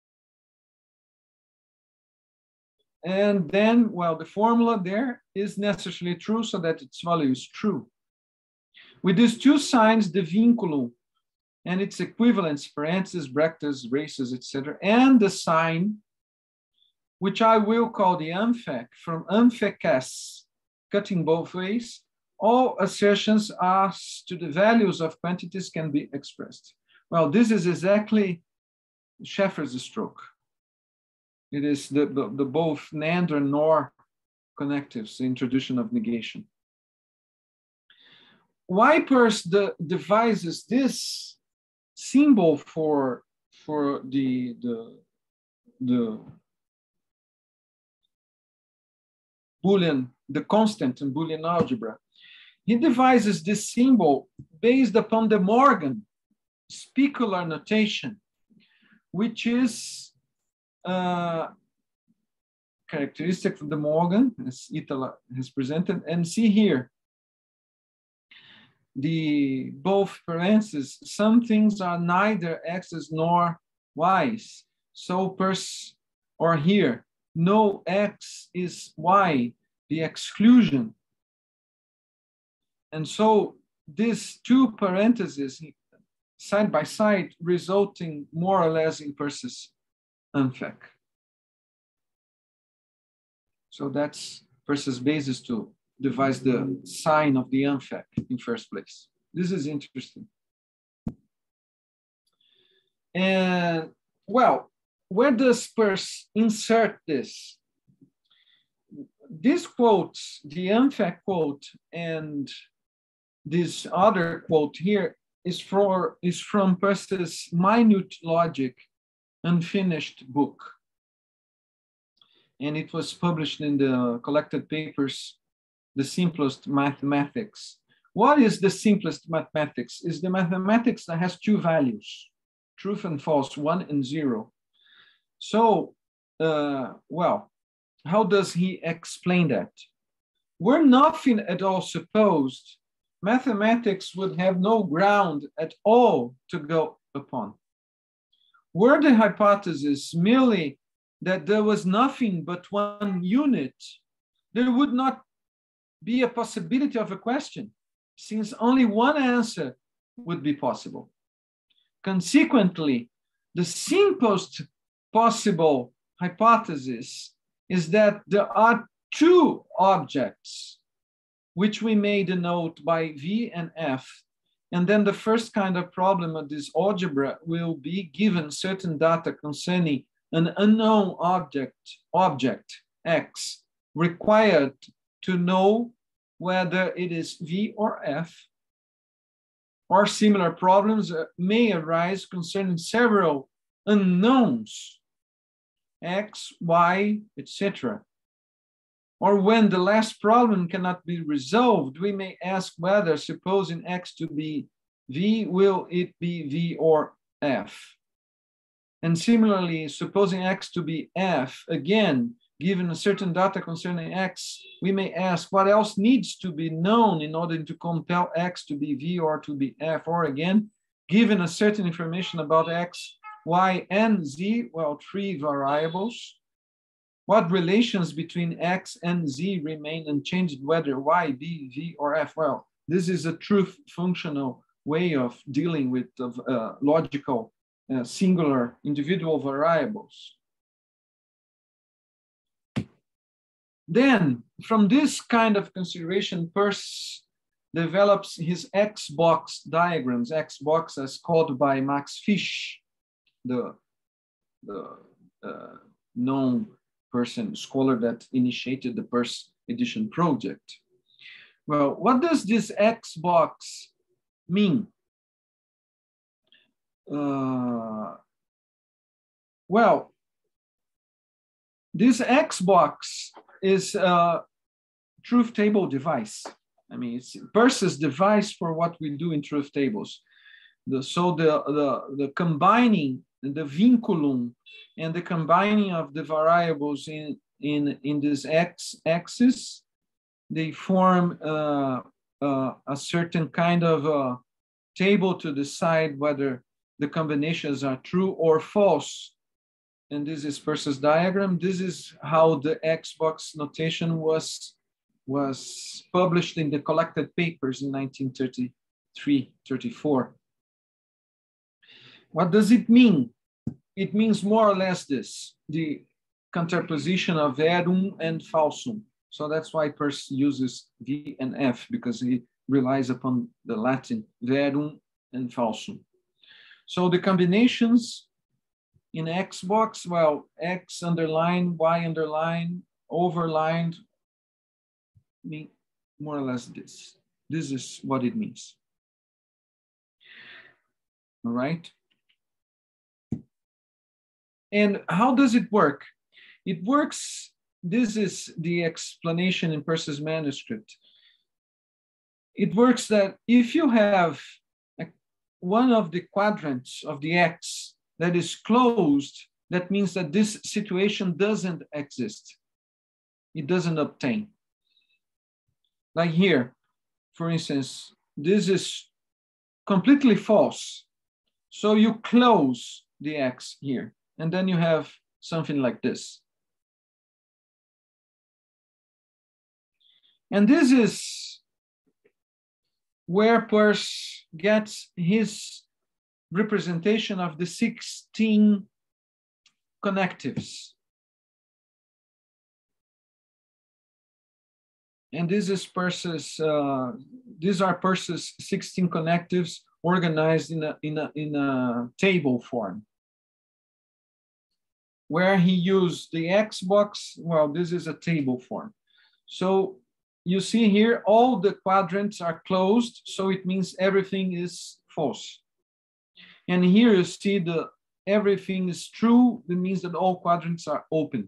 And then, well, the formula there is necessarily true so that its value is true. With these two signs, the vinculum and its equivalents, parentheses, brackets, braces, et cetera, and the sign, which I will call the unfact, from unfacts, cutting both ways, all assertions as to the values of quantities can be expressed. Well, this is exactly Schaeffer's stroke. It is the, the, the both NAND and NOR connectives, the introduction of negation. Wipers the, devises this symbol for, for the, the, the Boolean, the constant in Boolean algebra. He devises this symbol based upon De Morgan specular notation, which is uh, characteristic of De Morgan, as Itala has presented. And see here, the both parentheses, some things are neither X's nor Y's. So pers, or here, no X is Y, the exclusion. And so these two parentheses side by side resulting more or less in Peirce's unfact. So that's Peirce's basis to devise the sign of the unfact in first place. This is interesting. And well, where does Peirce insert this? This quote, the unfact quote, and this other quote here is, for, is from Peirce's Minute Logic, unfinished book. And it was published in the collected papers, The Simplest Mathematics. What is the simplest mathematics? Is the mathematics that has two values, truth and false, one and zero. So, uh, well, how does he explain that? Were nothing at all supposed, mathematics would have no ground at all to go upon. Were the hypothesis merely that there was nothing but one unit, there would not be a possibility of a question, since only one answer would be possible. Consequently, the simplest possible hypothesis is that there are two objects, which we may denote by V and F. And then the first kind of problem of this algebra will be given certain data concerning an unknown object, object X, required to know whether it is V or F, or similar problems may arise concerning several unknowns, X, Y, et cetera. Or when the last problem cannot be resolved, we may ask whether, supposing X to be V, will it be V or F? And similarly, supposing X to be F, again, given a certain data concerning X, we may ask what else needs to be known in order to compel X to be V or to be F, or again, given a certain information about X, Y, and Z, well, three variables, what relations between X and Z remain unchanged, whether Y, B, V, or F? Well, this is a truth functional way of dealing with uh, logical uh, singular individual variables. Then, from this kind of consideration, Peirce develops his X-box diagrams, X-box as called by Max Fish, the, the uh, known person, scholar that initiated the Peirce edition project. Well, what does this X-box mean? uh, well, this Xbox is a truth table device. I mean, it's Peirce's device for what we do in truth tables. The, so the, the, the combining the vinculum and the combining of the variables in, in, in this X axis, they form uh, uh, a certain kind of uh, table to decide whether the combinations are true or false. And this is Peirce's diagram. This is how the Xbox notation was, was published in the collected papers in nineteen thirty-three, thirty-four. What does it mean? It means more or less this, the contraposition of verum and falsum. So that's why Peirce uses V and F, because he relies upon the Latin verum and falsum. So the combinations in Xbox, well, X underline, Y underline, overlined, mean more or less this. This is what it means. All right. And how does it work? It works, this is the explanation in Peirce's manuscript. It works that if you have a, one of the quadrants of the X that is closed, that means that this situation doesn't exist. It doesn't obtain. Like here, for instance, this is completely false. So you close the X here, and then you have something like this. And this is where Peirce gets his representation of the sixteen connectives. And this is Peirce's, uh, these are Peirce's sixteen connectives organized in a, in a, in a table form, where he used the Xbox. Well, this is a table form. So you see here, all the quadrants are closed, so it means everything is false. And here you see the everything is true, that means that all quadrants are open.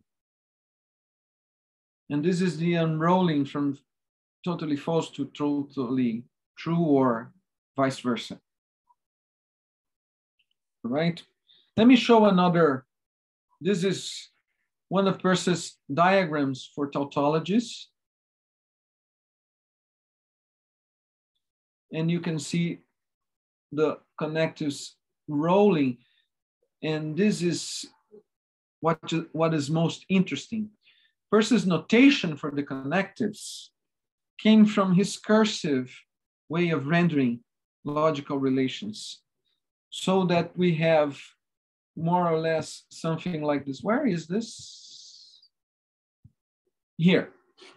And this is the unrolling from totally false to totally true, or vice versa. Right? Let me show another. This is one of Peirce's diagrams for tautologies. And you can see the connectives rolling. And this is what, what is most interesting. Peirce's notation for the connectives came from his cursive way of rendering logical relations, so that we have more or less something like this. Where is this? Here.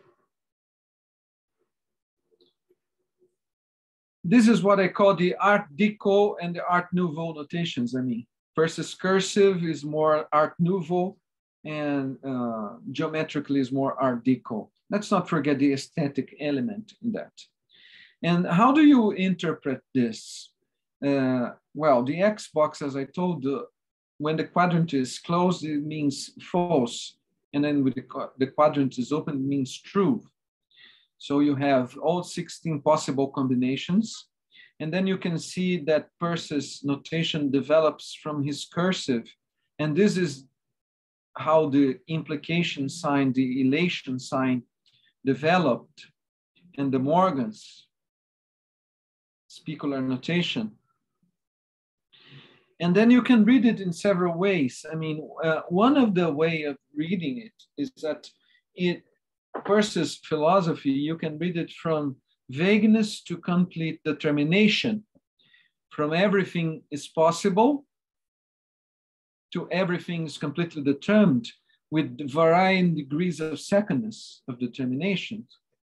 This is what I call the Art Deco and the Art Nouveau notations. I mean, Peirce's cursive is more Art Nouveau, and uh, geometrically is more Art Deco. Let's not forget the aesthetic element in that. And how do you interpret this? Uh, well, the Xbox, as I told, uh, when the quadrant is closed, it means false. And then when the, the quadrant is open, it means true. So you have all sixteen possible combinations. And then you can see that Peirce's notation develops from his cursive. And this is how the implication sign, the elation sign developed, and the Morgan's specular notation. And then you can read it in several ways. I mean, uh, one of the way of reading it is that it, Peirce's philosophy, you can read it from vagueness to complete determination, from everything is possible to everything is completely determined, with varying degrees of secondness of determination.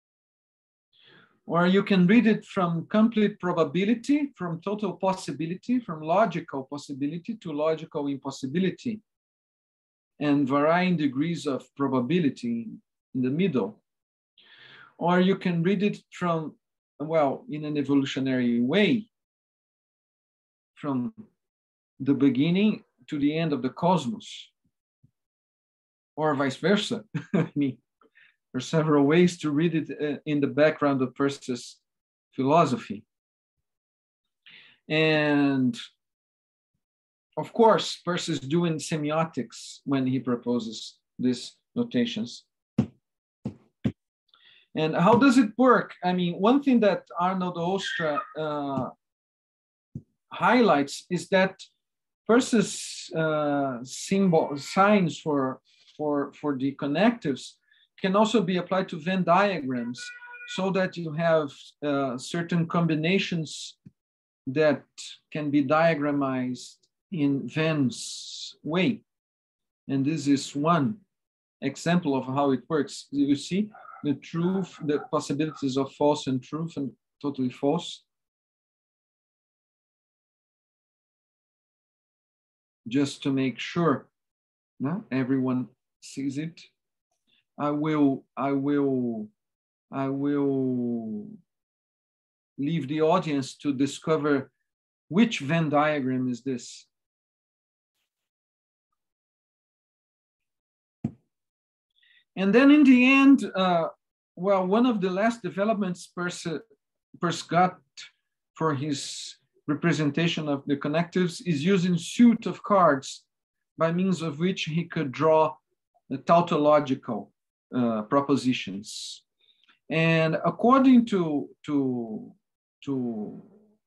Or you can read it from complete probability, from total possibility, from logical possibility to logical impossibility, and varying degrees of probability in the middle. Or you can read it from, well, in an evolutionary way, from the beginning to the end of the cosmos, or vice versa. I mean, there are several ways to read it uh, in the background of Peirce's philosophy. And of course, Peirce is doing semiotics when he proposes these notations. And how does it work? I mean, one thing that Arnold Oostra uh, highlights is that Peirce's uh, symbol signs for, for, for the connectives can also be applied to Venn diagrams, so that you have uh, certain combinations that can be diagramized in Venn's way. And this is one example of how it works. You see the truth, the possibilities of false and truth and totally false. Just to make sure no, everyone sees it. I will, I will, I will leave the audience to discover which Venn diagram is this. And then in the end, uh, well, one of the last developments Peirce, Peirce got for his representation of the connectives is using suite of cards by means of which he could draw the tautological uh, propositions. And according to, to, to,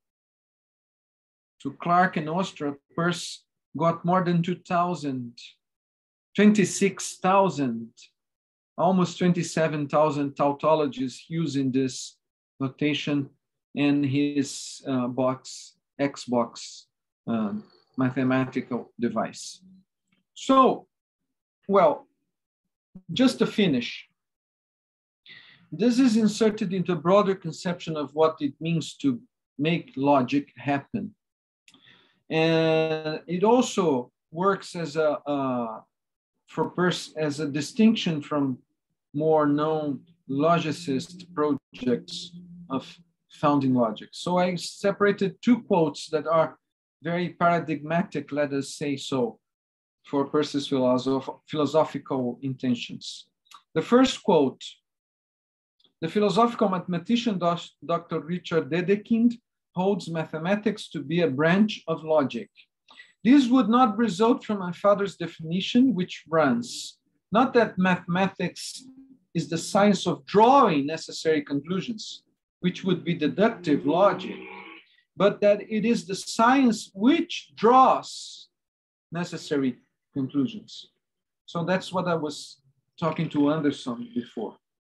to Clark and Oostra, Peirce got more than two thousand, twenty-six thousand, almost twenty-seven thousand tautologies using this notation in his uh, box, Xbox uh, mathematical device. So, well, just to finish, this is inserted into a broader conception of what it means to make logic happen. And it also works as a, uh, for Peirce as a distinction from more known logicist projects of founding logic. So I separated two quotes that are very paradigmatic, let us say so, for Peirce's philosoph philosophical intentions. The first quote, the philosophical mathematician Doctor Richard Dedekind holds mathematics to be a branch of logic. This would not result from my father's definition, which runs, not that mathematics is the science of drawing necessary conclusions, which would be deductive logic, but that it is the science which draws necessary conclusions. So that's what I was talking to Anderson before.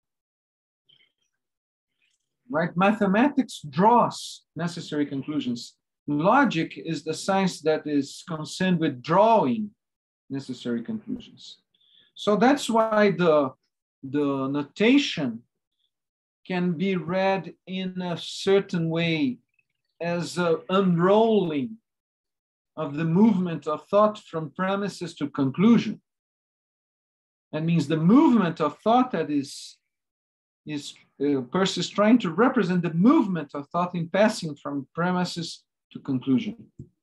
Right? Mathematics draws necessary conclusions. Logic is the science that is concerned with drawing necessary conclusions. So that's why the, the notation can be read in a certain way as an unrolling of the movement of thought from premises to conclusion. That means the movement of thought that is, is uh, Peirce is trying to represent the movement of thought in passing from premises to conclusion.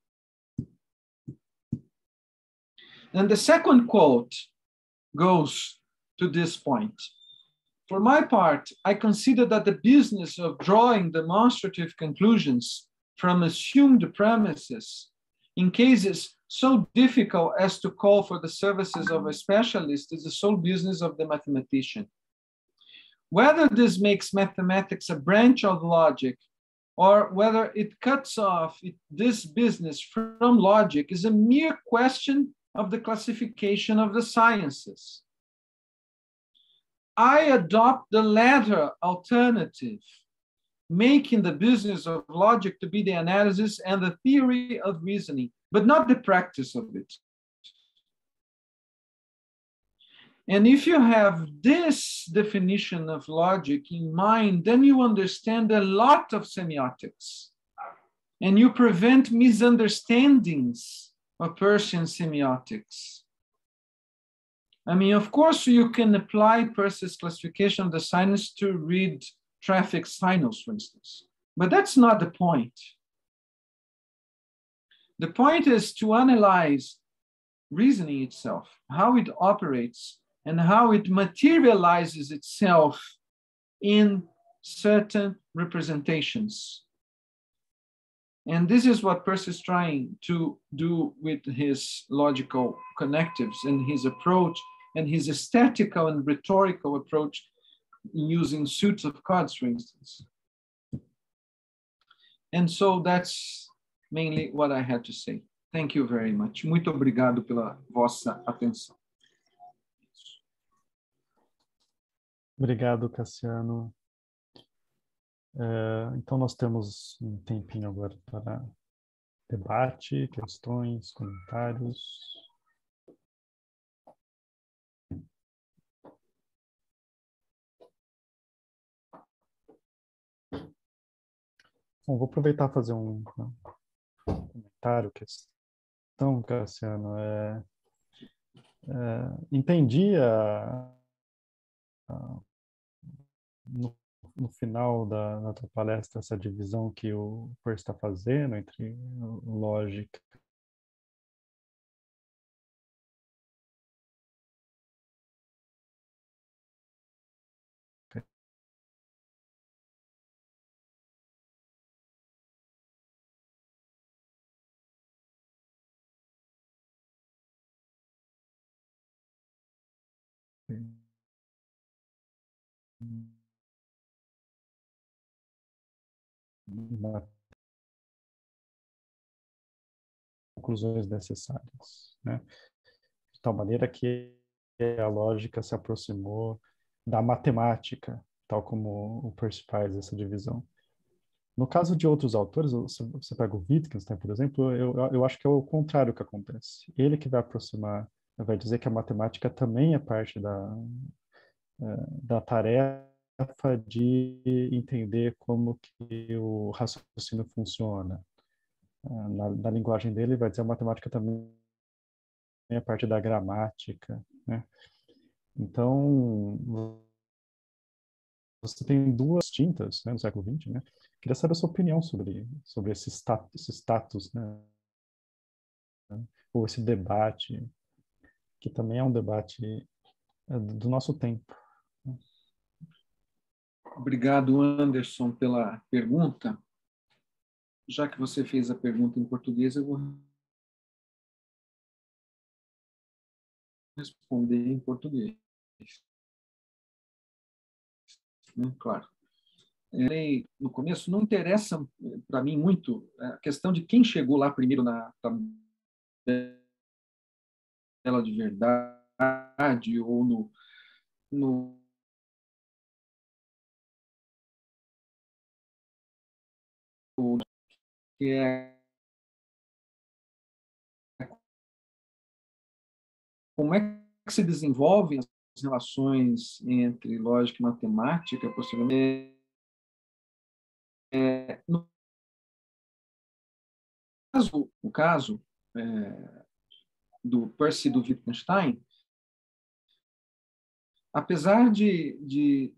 And the second quote goes to this point. For my part, I consider that the business of drawing demonstrative conclusions from assumed premises in cases so difficult as to call for the services of a specialist is the sole business of the mathematician. Whether this makes mathematics a branch of logic or whether it cuts off it, this business from logic is a mere question of the classification of the sciences. I adopt the latter alternative, making the business of logic to be the analysis and the theory of reasoning, but not the practice of it. And if you have this definition of logic in mind, then you understand a lot of semiotics, and you prevent misunderstandings of Peircean semiotics. I mean, of course, you can apply Peirce's classification of the science to read traffic signals, for instance, but that's not the point. The point is to analyze reasoning itself, how it operates, and how it materializes itself in certain representations. And this is what Peirce is trying to do with his logical connectives and his approach and his aesthetical and rhetorical approach in using suits of cards, for instance. And so that's mainly what I had to say. Thank you very much. Muito obrigado pela vossa atenção. Obrigado, Cassiano. É, então, nós temos um tempinho agora para debate, questões, comentários. Bom, vou aproveitar e fazer um, um comentário, questão, Cassiano. É, é, entendi a, a, no, no final da, da tua palestra essa divisão que o Peirce está fazendo entre lógica na conclusões necessárias, né? De tal maneira que a lógica se aproximou da matemática, tal como o Peirce faz essa divisão. No caso de outros autores, você pega o Wittgenstein, por exemplo, eu, eu acho que é o contrário que acontece. Ele que vai aproximar, vai dizer que a matemática também é parte da, da tarefa de entender como que o raciocínio funciona. Na, na linguagem dele, vai dizer que a matemática também é parte da gramática, né? Então, você tem duas tintas, né, no século vinte, né? Queria saber a sua opinião sobre, sobre esse, status, esse status, né? Ou esse debate, que também é um debate do nosso tempo. Obrigado, Anderson, pela pergunta. Já que você fez a pergunta em português, eu vou responder em português. Né? Claro. No começo, não interessa para mim muito a questão de quem chegou lá primeiro na tabela de verdade ou no, no que é como é que se desenvolvem as relações entre lógica e matemática, possivelmente. É, no caso, o caso é, do Peirce e do Wittgenstein, apesar de, de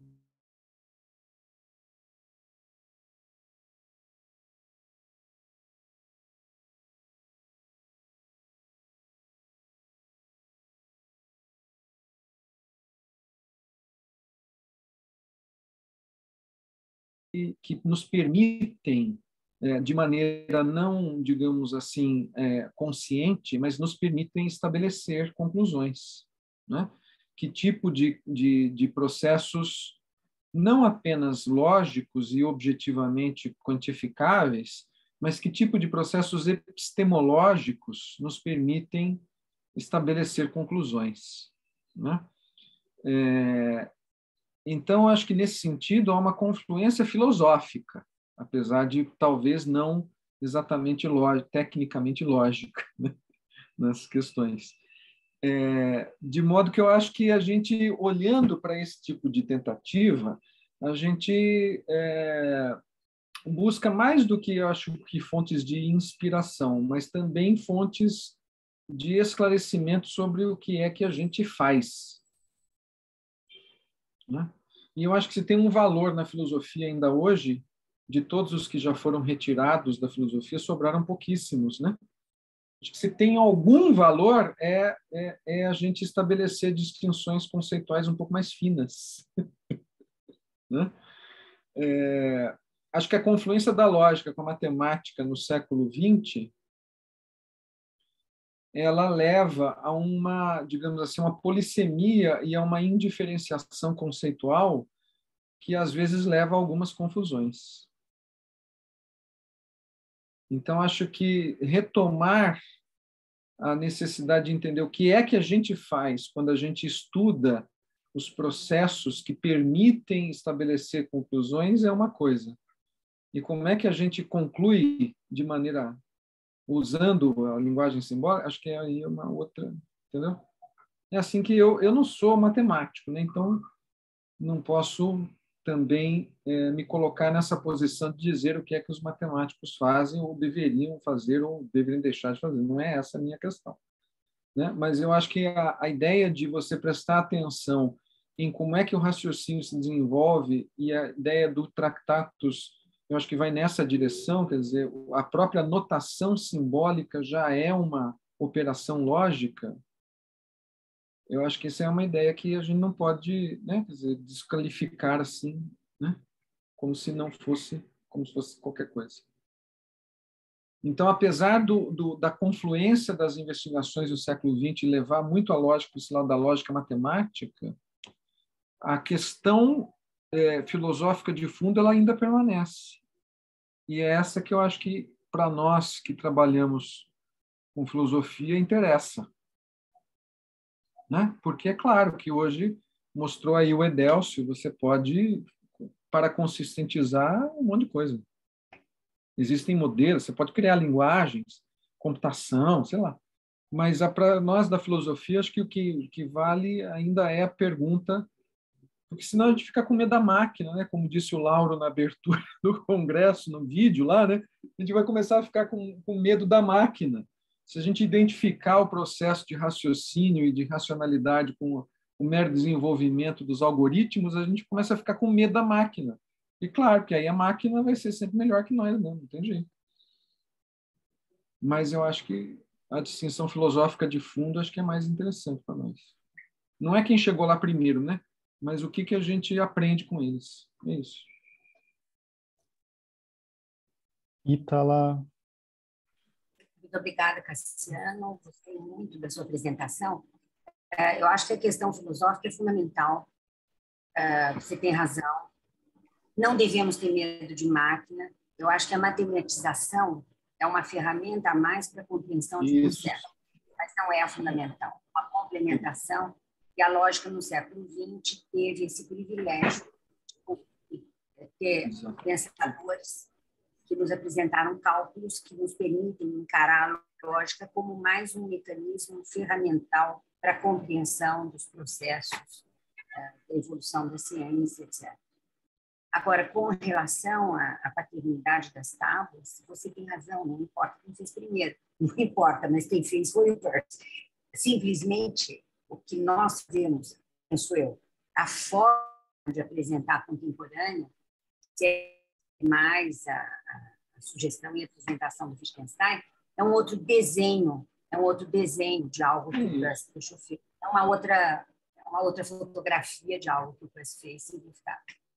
que nos permitem, de maneira não, digamos assim, consciente, mas nos permitem estabelecer conclusões, né? Que tipo de, de, de processos, não apenas lógicos e objetivamente quantificáveis, mas que tipo de processos epistemológicos nos permitem estabelecer conclusões, né? É, Então, acho que, nesse sentido, há uma confluência filosófica, apesar de talvez não exatamente lógica, tecnicamente lógica, né, nas questões. É, de modo que eu acho que a gente, olhando para esse tipo de tentativa, a gente é, busca mais do que, eu acho, que fontes de inspiração, mas também fontes de esclarecimento sobre o que é que a gente faz. Né? E eu acho que se tem um valor na filosofia ainda hoje, de todos os que já foram retirados da filosofia, sobraram pouquíssimos, né? Acho que se tem algum valor é, é, é a gente estabelecer distinções conceituais um pouco mais finas. Né? É, acho que a confluência da lógica com a matemática no século vinte ela leva a uma, digamos assim, uma polissemia e a uma indiferenciação conceitual que às vezes leva a algumas confusões. Então, acho que retomar a necessidade de entender o que é que a gente faz quando a gente estuda os processos que permitem estabelecer conclusões é uma coisa. E como é que a gente conclui de maneira usando a linguagem simbólica, acho que é aí uma outra, entendeu? É assim que eu eu não sou matemático, né? Então não posso também é, me colocar nessa posição de dizer o que é que os matemáticos fazem ou deveriam fazer ou deveriam deixar de fazer. Não é essa a minha questão, né? Mas eu acho que a, a ideia de você prestar atenção em como é que o raciocínio se desenvolve e a ideia do Tractatus, eu acho que vai nessa direção, quer dizer, a própria notação simbólica já é uma operação lógica. Eu acho que essa é uma ideia que a gente não pode, né, quer dizer, desqualificar assim, né, como se não fosse, como se fosse qualquer coisa. Então, apesar do, do, da confluência das investigações do século vinte levar muito a lógica para esse lado da lógica matemática, a questão é, filosófica de fundo ela ainda permanece. E é essa que eu acho que, para nós que trabalhamos com filosofia, interessa. Né? Porque é claro que hoje mostrou aí o Edelcio, você pode, para consistentizar, um monte de coisa. Existem modelos, você pode criar linguagens, computação, sei lá. Mas para nós da filosofia, acho que o que, que vale ainda é a pergunta, porque senão a gente fica com medo da máquina, né? Como disse o Lauro na abertura do congresso, no vídeo lá, né? A gente vai começar a ficar com, com medo da máquina. Se a gente identificar o processo de raciocínio e de racionalidade com o mero desenvolvimento dos algoritmos, a gente começa a ficar com medo da máquina. E claro que aí a máquina vai ser sempre melhor que nós, né? Não tem jeito. Mas eu acho que a distinção filosófica de fundo acho que é mais interessante para nós. Não é quem chegou lá primeiro, né? Mas o que, que a gente aprende com eles. É isso. Ítala. Muito obrigada, Cassiano. Gostei muito da sua apresentação. Eu acho que a questão filosófica é fundamental. Você tem razão. Não devemos ter medo de máquina. Eu acho que a matematização é uma ferramenta a mais para a compreensão de um processo, mas não é a fundamental. Uma complementação. E a lógica no século vinte teve esse privilégio de ter pensadores que nos apresentaram cálculos que nos permitem encarar a lógica como mais um mecanismo ferramental para a compreensão dos processos da evolução da ciência, etcétera. Agora, com relação à paternidade das tábuas, você tem razão, não importa quem fez primeiro, não importa, mas quem fez foi o Peirce. Simplesmente, o que nós vemos, penso eu, a forma de apresentar a contemporânea, se é mais a, a, a sugestão e a apresentação do Wittgenstein, é um outro desenho, é um outro desenho de algo que o Peirce deixou feito. É uma outra, uma outra fotografia de algo que o Peirce fez simplificado.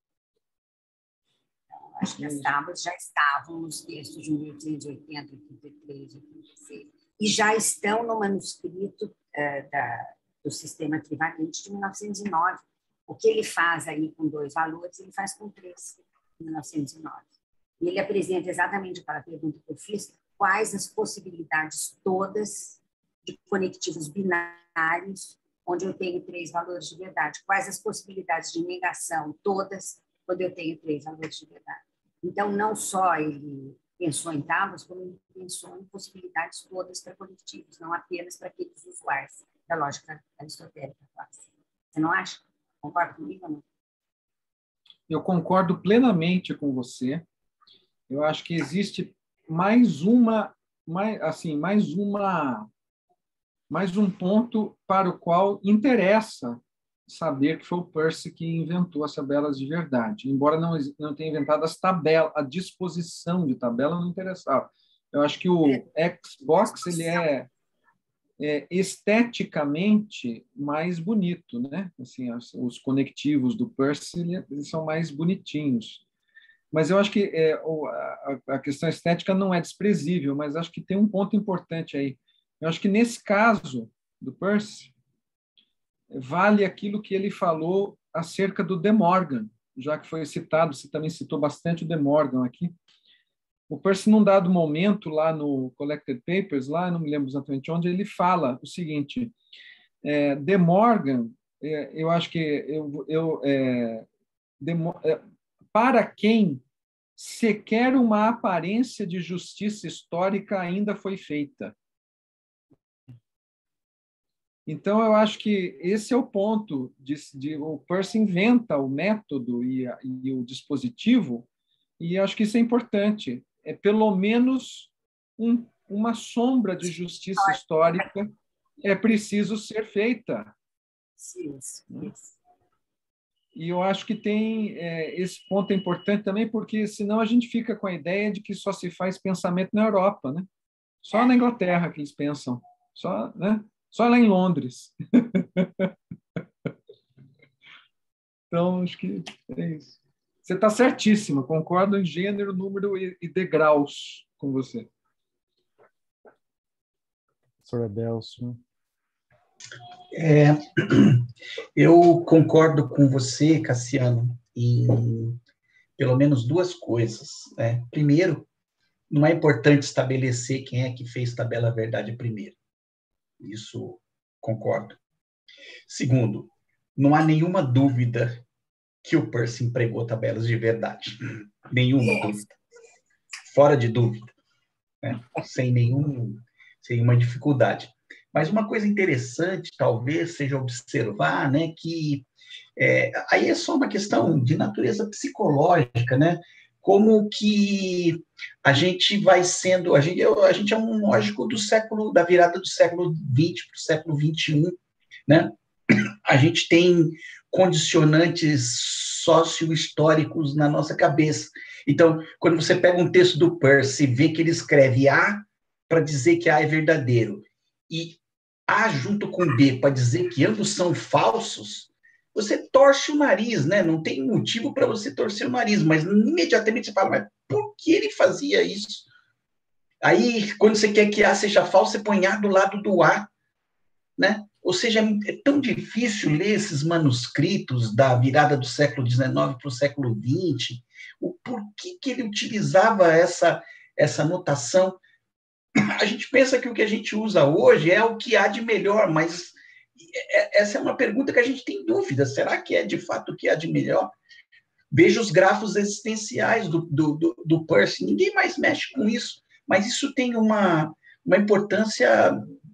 Então, acho que as tábuas já estavam nos textos de mil oitocentos e oitenta, oitenta e três, oitenta e seis, e já estão no manuscrito uh, da do sistema trivalente de mil novecentos e nove. O que ele faz aí com dois valores, ele faz com três, em mil novecentos e nove. E ele apresenta exatamente para a pergunta que eu fiz, quais as possibilidades todas de conectivos binários, onde eu tenho três valores de verdade. Quais as possibilidades de negação todas, quando eu tenho três valores de verdade. Então, não só ele pensou em tábuas, como ele pensou em possibilidades todas para conectivos, não apenas para aqueles usuários da lógica aristotélica clássica. Você não acha? Concorda comigo ou não? Eu concordo plenamente com você. Eu acho que existe mais uma, mais, assim, mais uma, mais um ponto para o qual interessa saber que foi o Peirce que inventou as tabelas de verdade. Embora não, não tenha inventado as tabelas, a disposição de tabela não interessava. Eu acho que o Xbox ele é, é esteticamente mais bonito, né? Assim, os, os conectivos do Percy eles são mais bonitinhos. Mas eu acho que é, a, a questão estética não é desprezível, mas acho que tem um ponto importante aí. Eu acho que nesse caso do Percy, vale aquilo que ele falou acerca do De Morgan, já que foi citado, você também citou bastante o De Morgan aqui. O Percy, num dado momento, lá no Collected Papers, lá, não me lembro exatamente onde, ele fala o seguinte, é, De Morgan, é, eu acho que eu, eu, é, de, é, para quem sequer uma aparência de justiça histórica ainda foi feita. Então, eu acho que esse é o ponto. De, de, o Percy inventa o método e, a, e o dispositivo, e acho que isso é importante. É pelo menos um, uma sombra de justiça histórica é preciso ser feita. Isso, isso. E eu acho que tem é, esse ponto é importante também, porque senão a gente fica com a ideia de que só se faz pensamento na Europa, né? Só na Inglaterra que eles pensam, só, né? Só lá em Londres. Então, acho que é isso. Você está certíssima, concordo em gênero, número e degraus com você. Professor Adelson. É, eu concordo com você, Cassiano, em pelo menos duas coisas, né? Primeiro, não é importante estabelecer quem é que fez tabela verdade primeiro. Isso concordo. Segundo, não há nenhuma dúvida que o Percy empregou tabelas de verdade. Nenhuma dúvida. Fora de dúvida. Né? Sem nenhum, sem nenhuma dificuldade. Mas uma coisa interessante, talvez, seja observar, né, que é, aí é só uma questão de natureza psicológica, né? Como que a gente vai sendo, a gente, a gente é um lógico do século, da virada do século vinte para o século vinte e um, né? A gente tem condicionantes sócio-históricos na nossa cabeça. Então, quando você pega um texto do Percy e vê que ele escreve A para dizer que A é verdadeiro, e A junto com B para dizer que ambos são falsos, você torce o nariz, né? Não tem motivo para você torcer o nariz, mas imediatamente você fala, mas por que ele fazia isso? Aí, quando você quer que A seja falso, você põe A do lado do A, né? Ou seja, é tão difícil ler esses manuscritos da virada do século dezenove para o século vinte, o porquê que ele utilizava essa, essa notação. A gente pensa que o que a gente usa hoje é o que há de melhor, mas essa é uma pergunta que a gente tem dúvida. Será que é de fato o que há de melhor? Veja os grafos existenciais do, do, do, do Percy. Ninguém mais mexe com isso, mas isso tem uma, uma importância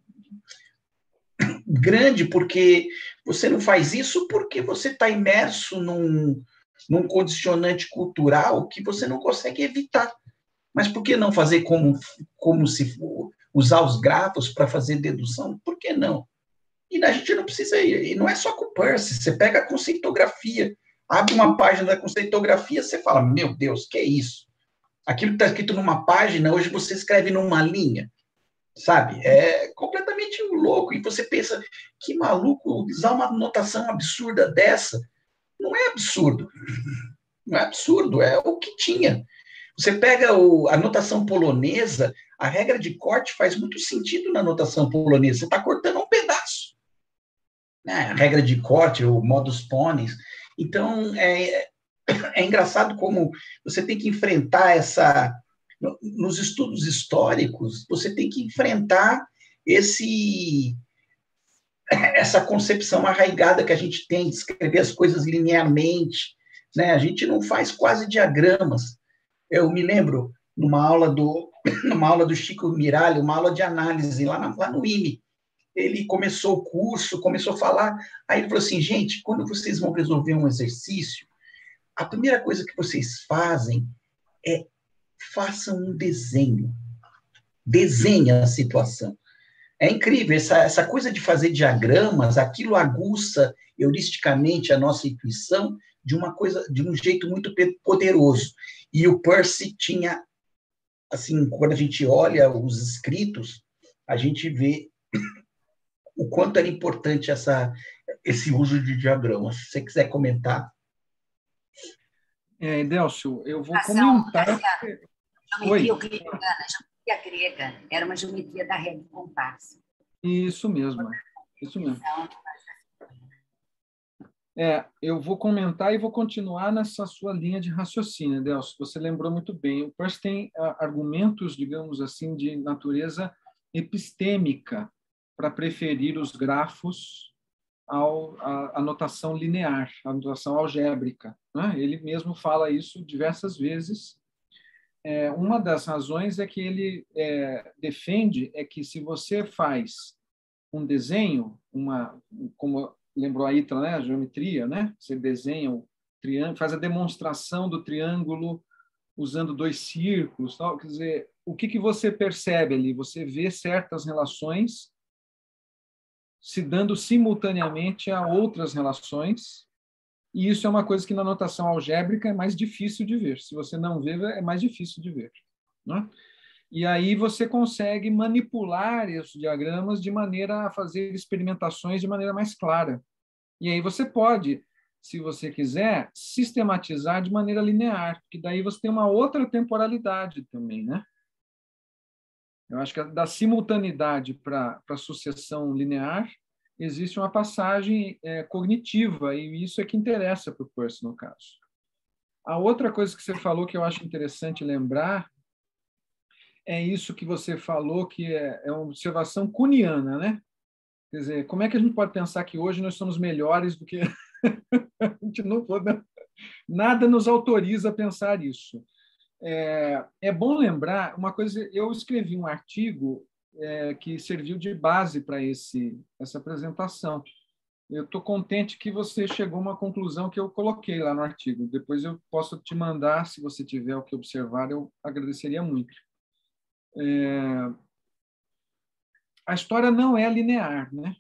grande, porque você não faz isso porque você está imerso num, num condicionante cultural que você não consegue evitar. Mas por que não fazer como, como se for, usar os grafos para fazer dedução? Por que não? E a gente não precisa ir, e não é só com o Percy, você pega a conceitografia, abre uma página da conceitografia, você fala, meu Deus, que é isso? Aquilo que está escrito numa página, hoje você escreve numa linha, sabe? É completamente louco, e você pensa, que maluco usar uma notação absurda dessa. Não é absurdo, não é absurdo, é o que tinha. Você pega o, a notação polonesa, a regra de corte faz muito sentido na notação polonesa, você está cortando um pedaço. Né? A regra de corte, o modus ponens. Então, é, é engraçado como você tem que enfrentar essa... Nos estudos históricos, você tem que enfrentar esse, essa concepção arraigada que a gente tem de escrever as coisas linearmente. Né? A gente não faz quase diagramas. Eu me lembro, numa aula do, numa aula do Chico Miralles, uma aula de análise lá, na, lá no I M E, ele começou o curso, começou a falar, aí ele falou assim, gente, quando vocês vão resolver um exercício, a primeira coisa que vocês fazem é façam um desenho, desenha a situação. É incrível, essa, essa coisa de fazer diagramas, aquilo aguça heuristicamente a nossa intuição de uma coisa, de um jeito muito poderoso. E o Percy tinha assim, quando a gente olha os escritos, a gente vê o quanto era importante essa, esse uso de diagramas. Se você quiser comentar. É, Delcio, eu vou Ação, comentar. Cassiano, geometria euclidiana, geometria grega, era uma geometria da régua de compasso. Isso mesmo, isso mesmo. É, eu vou comentar e vou continuar nessa sua linha de raciocínio, Delcio. Você lembrou muito bem. O Peirce tem ah, argumentos, digamos assim, de natureza epistêmica para preferir os grafos ao, à, à notação linear, à notação algébrica, né? Ele mesmo fala isso diversas vezes. É, uma das razões é que ele é, defende é que se você faz um desenho, uma, como lembrou a Ítala, né, a geometria, né? Você desenha o triângulo, faz a demonstração do triângulo usando dois círculos, tal. Quer dizer, o que que você percebe ali? Você vê certas relações se dando simultaneamente a outras relações, e isso é uma coisa que na notação algébrica é mais difícil de ver. Se você não vê, é mais difícil de ver, né? E aí você consegue manipular esses diagramas de maneira a fazer experimentações de maneira mais clara. E aí você pode, se você quiser, sistematizar de maneira linear, porque daí você tem uma outra temporalidade também, né? Eu acho que da simultaneidade para a sucessão linear existe uma passagem é, cognitiva, e isso é que interessa para o Peirce, no caso. A outra coisa que você falou que eu acho interessante lembrar é isso que você falou, que é, é uma observação kuhniana, né? Quer dizer, como é que a gente pode pensar que hoje nós somos melhores do que... a gente não pode... Nada nos autoriza a pensar isso. É, é bom lembrar uma coisa, eu escrevi um artigo é, que serviu de base para esse essa apresentação. Eu estou contente que você chegou a uma conclusão que eu coloquei lá no artigo. Depois eu posso te mandar, se você tiver o que observar, eu agradeceria muito. É, a história não é linear, né?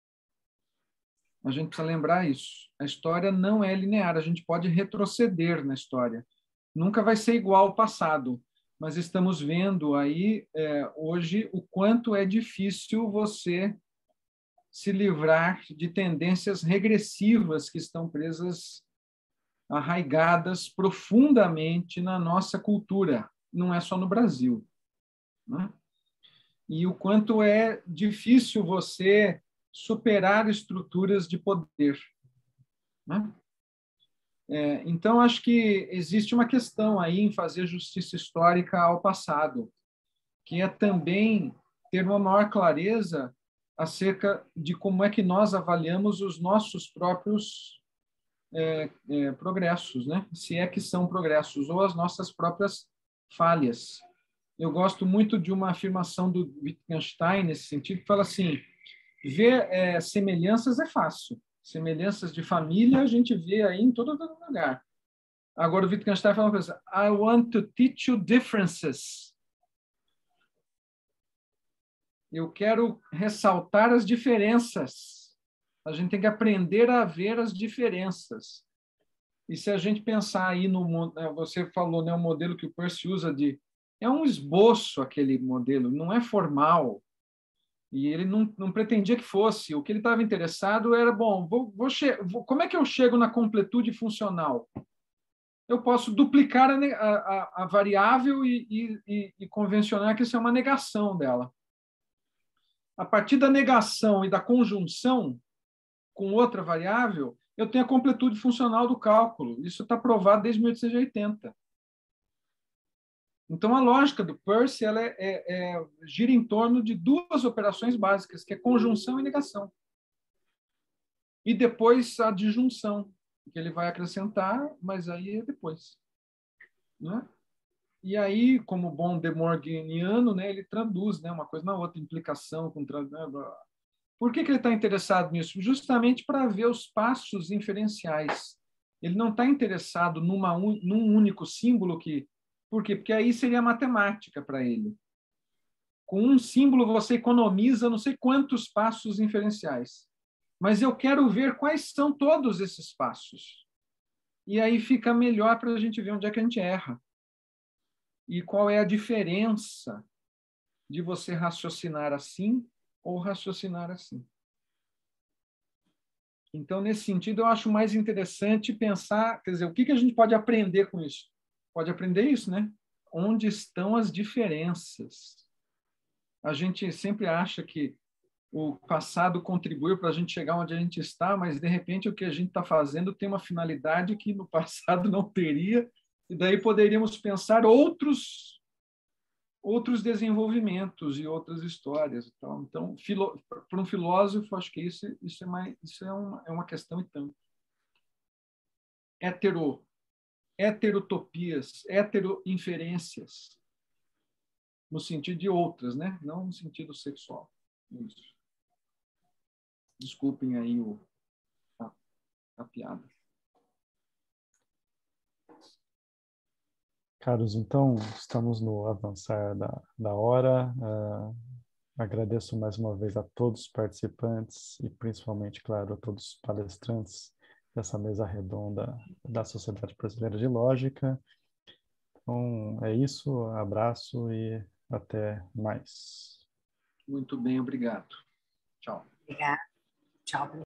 A gente precisa lembrar isso. A história não é linear, a gente pode retroceder na história. Nunca vai ser igual ao passado, mas estamos vendo aí é, hoje o quanto é difícil você se livrar de tendências regressivas que estão presas, arraigadas profundamente na nossa cultura, não é só no Brasil, né? E o quanto é difícil você superar estruturas de poder, né? É, então, acho que existe uma questão aí em fazer justiça histórica ao passado, que é também ter uma maior clareza acerca de como é que nós avaliamos os nossos próprios é, é, progressos, né? Se é que são progressos, ou as nossas próprias falhas. Eu gosto muito de uma afirmação do Wittgenstein nesse sentido, que fala assim: ver é, semelhanças é fácil. Semelhanças de família a gente vê aí em todo lugar. Agora o Wittgenstein fala uma coisa: I want to teach you differences. Eu quero ressaltar as diferenças. A gente tem que aprender a ver as diferenças. E se a gente pensar aí no... Você falou, né, o modelo que o Peirce usa de... É um esboço aquele modelo, não é formal. E ele não, não pretendia que fosse. O que ele estava interessado era, bom, vou, vou vou, como é que eu chego na completude funcional? Eu posso duplicar a, a, a variável e, e, e convencionar que isso é uma negação dela. A partir da negação e da conjunção com outra variável, eu tenho a completude funcional do cálculo. Isso está provado desde mil oitocentos e oitenta. Então, a lógica do Peirce ela é, é, é, gira em torno de duas operações básicas, que é conjunção e negação. E depois a disjunção, que ele vai acrescentar, mas aí é depois, né? E aí, como bom demorganiano, né, ele traduz, né, uma coisa na outra, implicação. Com tra... Por que, que ele está interessado nisso? Justamente para ver os passos inferenciais. Ele não está interessado numa un... num único símbolo que... Por quê? Porque aí seria matemática para ele. Com um símbolo você economiza não sei quantos passos inferenciais. Mas eu quero ver quais são todos esses passos. E aí fica melhor para a gente ver onde é que a gente erra. e qual é a diferença de você raciocinar assim ou raciocinar assim. Então, nesse sentido, eu acho mais interessante pensar, quer dizer, o que que a gente pode aprender com isso? Pode aprender isso, né? Onde estão as diferenças? A gente sempre acha que o passado contribuiu para a gente chegar onde a gente está, mas, de repente, o que a gente está fazendo tem uma finalidade que no passado não teria, e daí poderíamos pensar outros, outros desenvolvimentos e outras histórias. Então, então filo, para um filósofo, acho que isso, isso, é, mais, isso é, uma, é uma questão e tanto. Hetero, heterotopias, heteroinferências, no sentido de outras, né? Não no sentido sexual. Isso. Desculpem aí o, a, a piada. Caros, então, estamos no avançar da, da hora. Uh, agradeço mais uma vez a todos os participantes e principalmente, claro, a todos os palestrantes dessa mesa redonda da Sociedade Brasileira de Lógica. Então, é isso. Abraço e até mais. Muito bem, obrigado. Tchau. Obrigada. Tchau.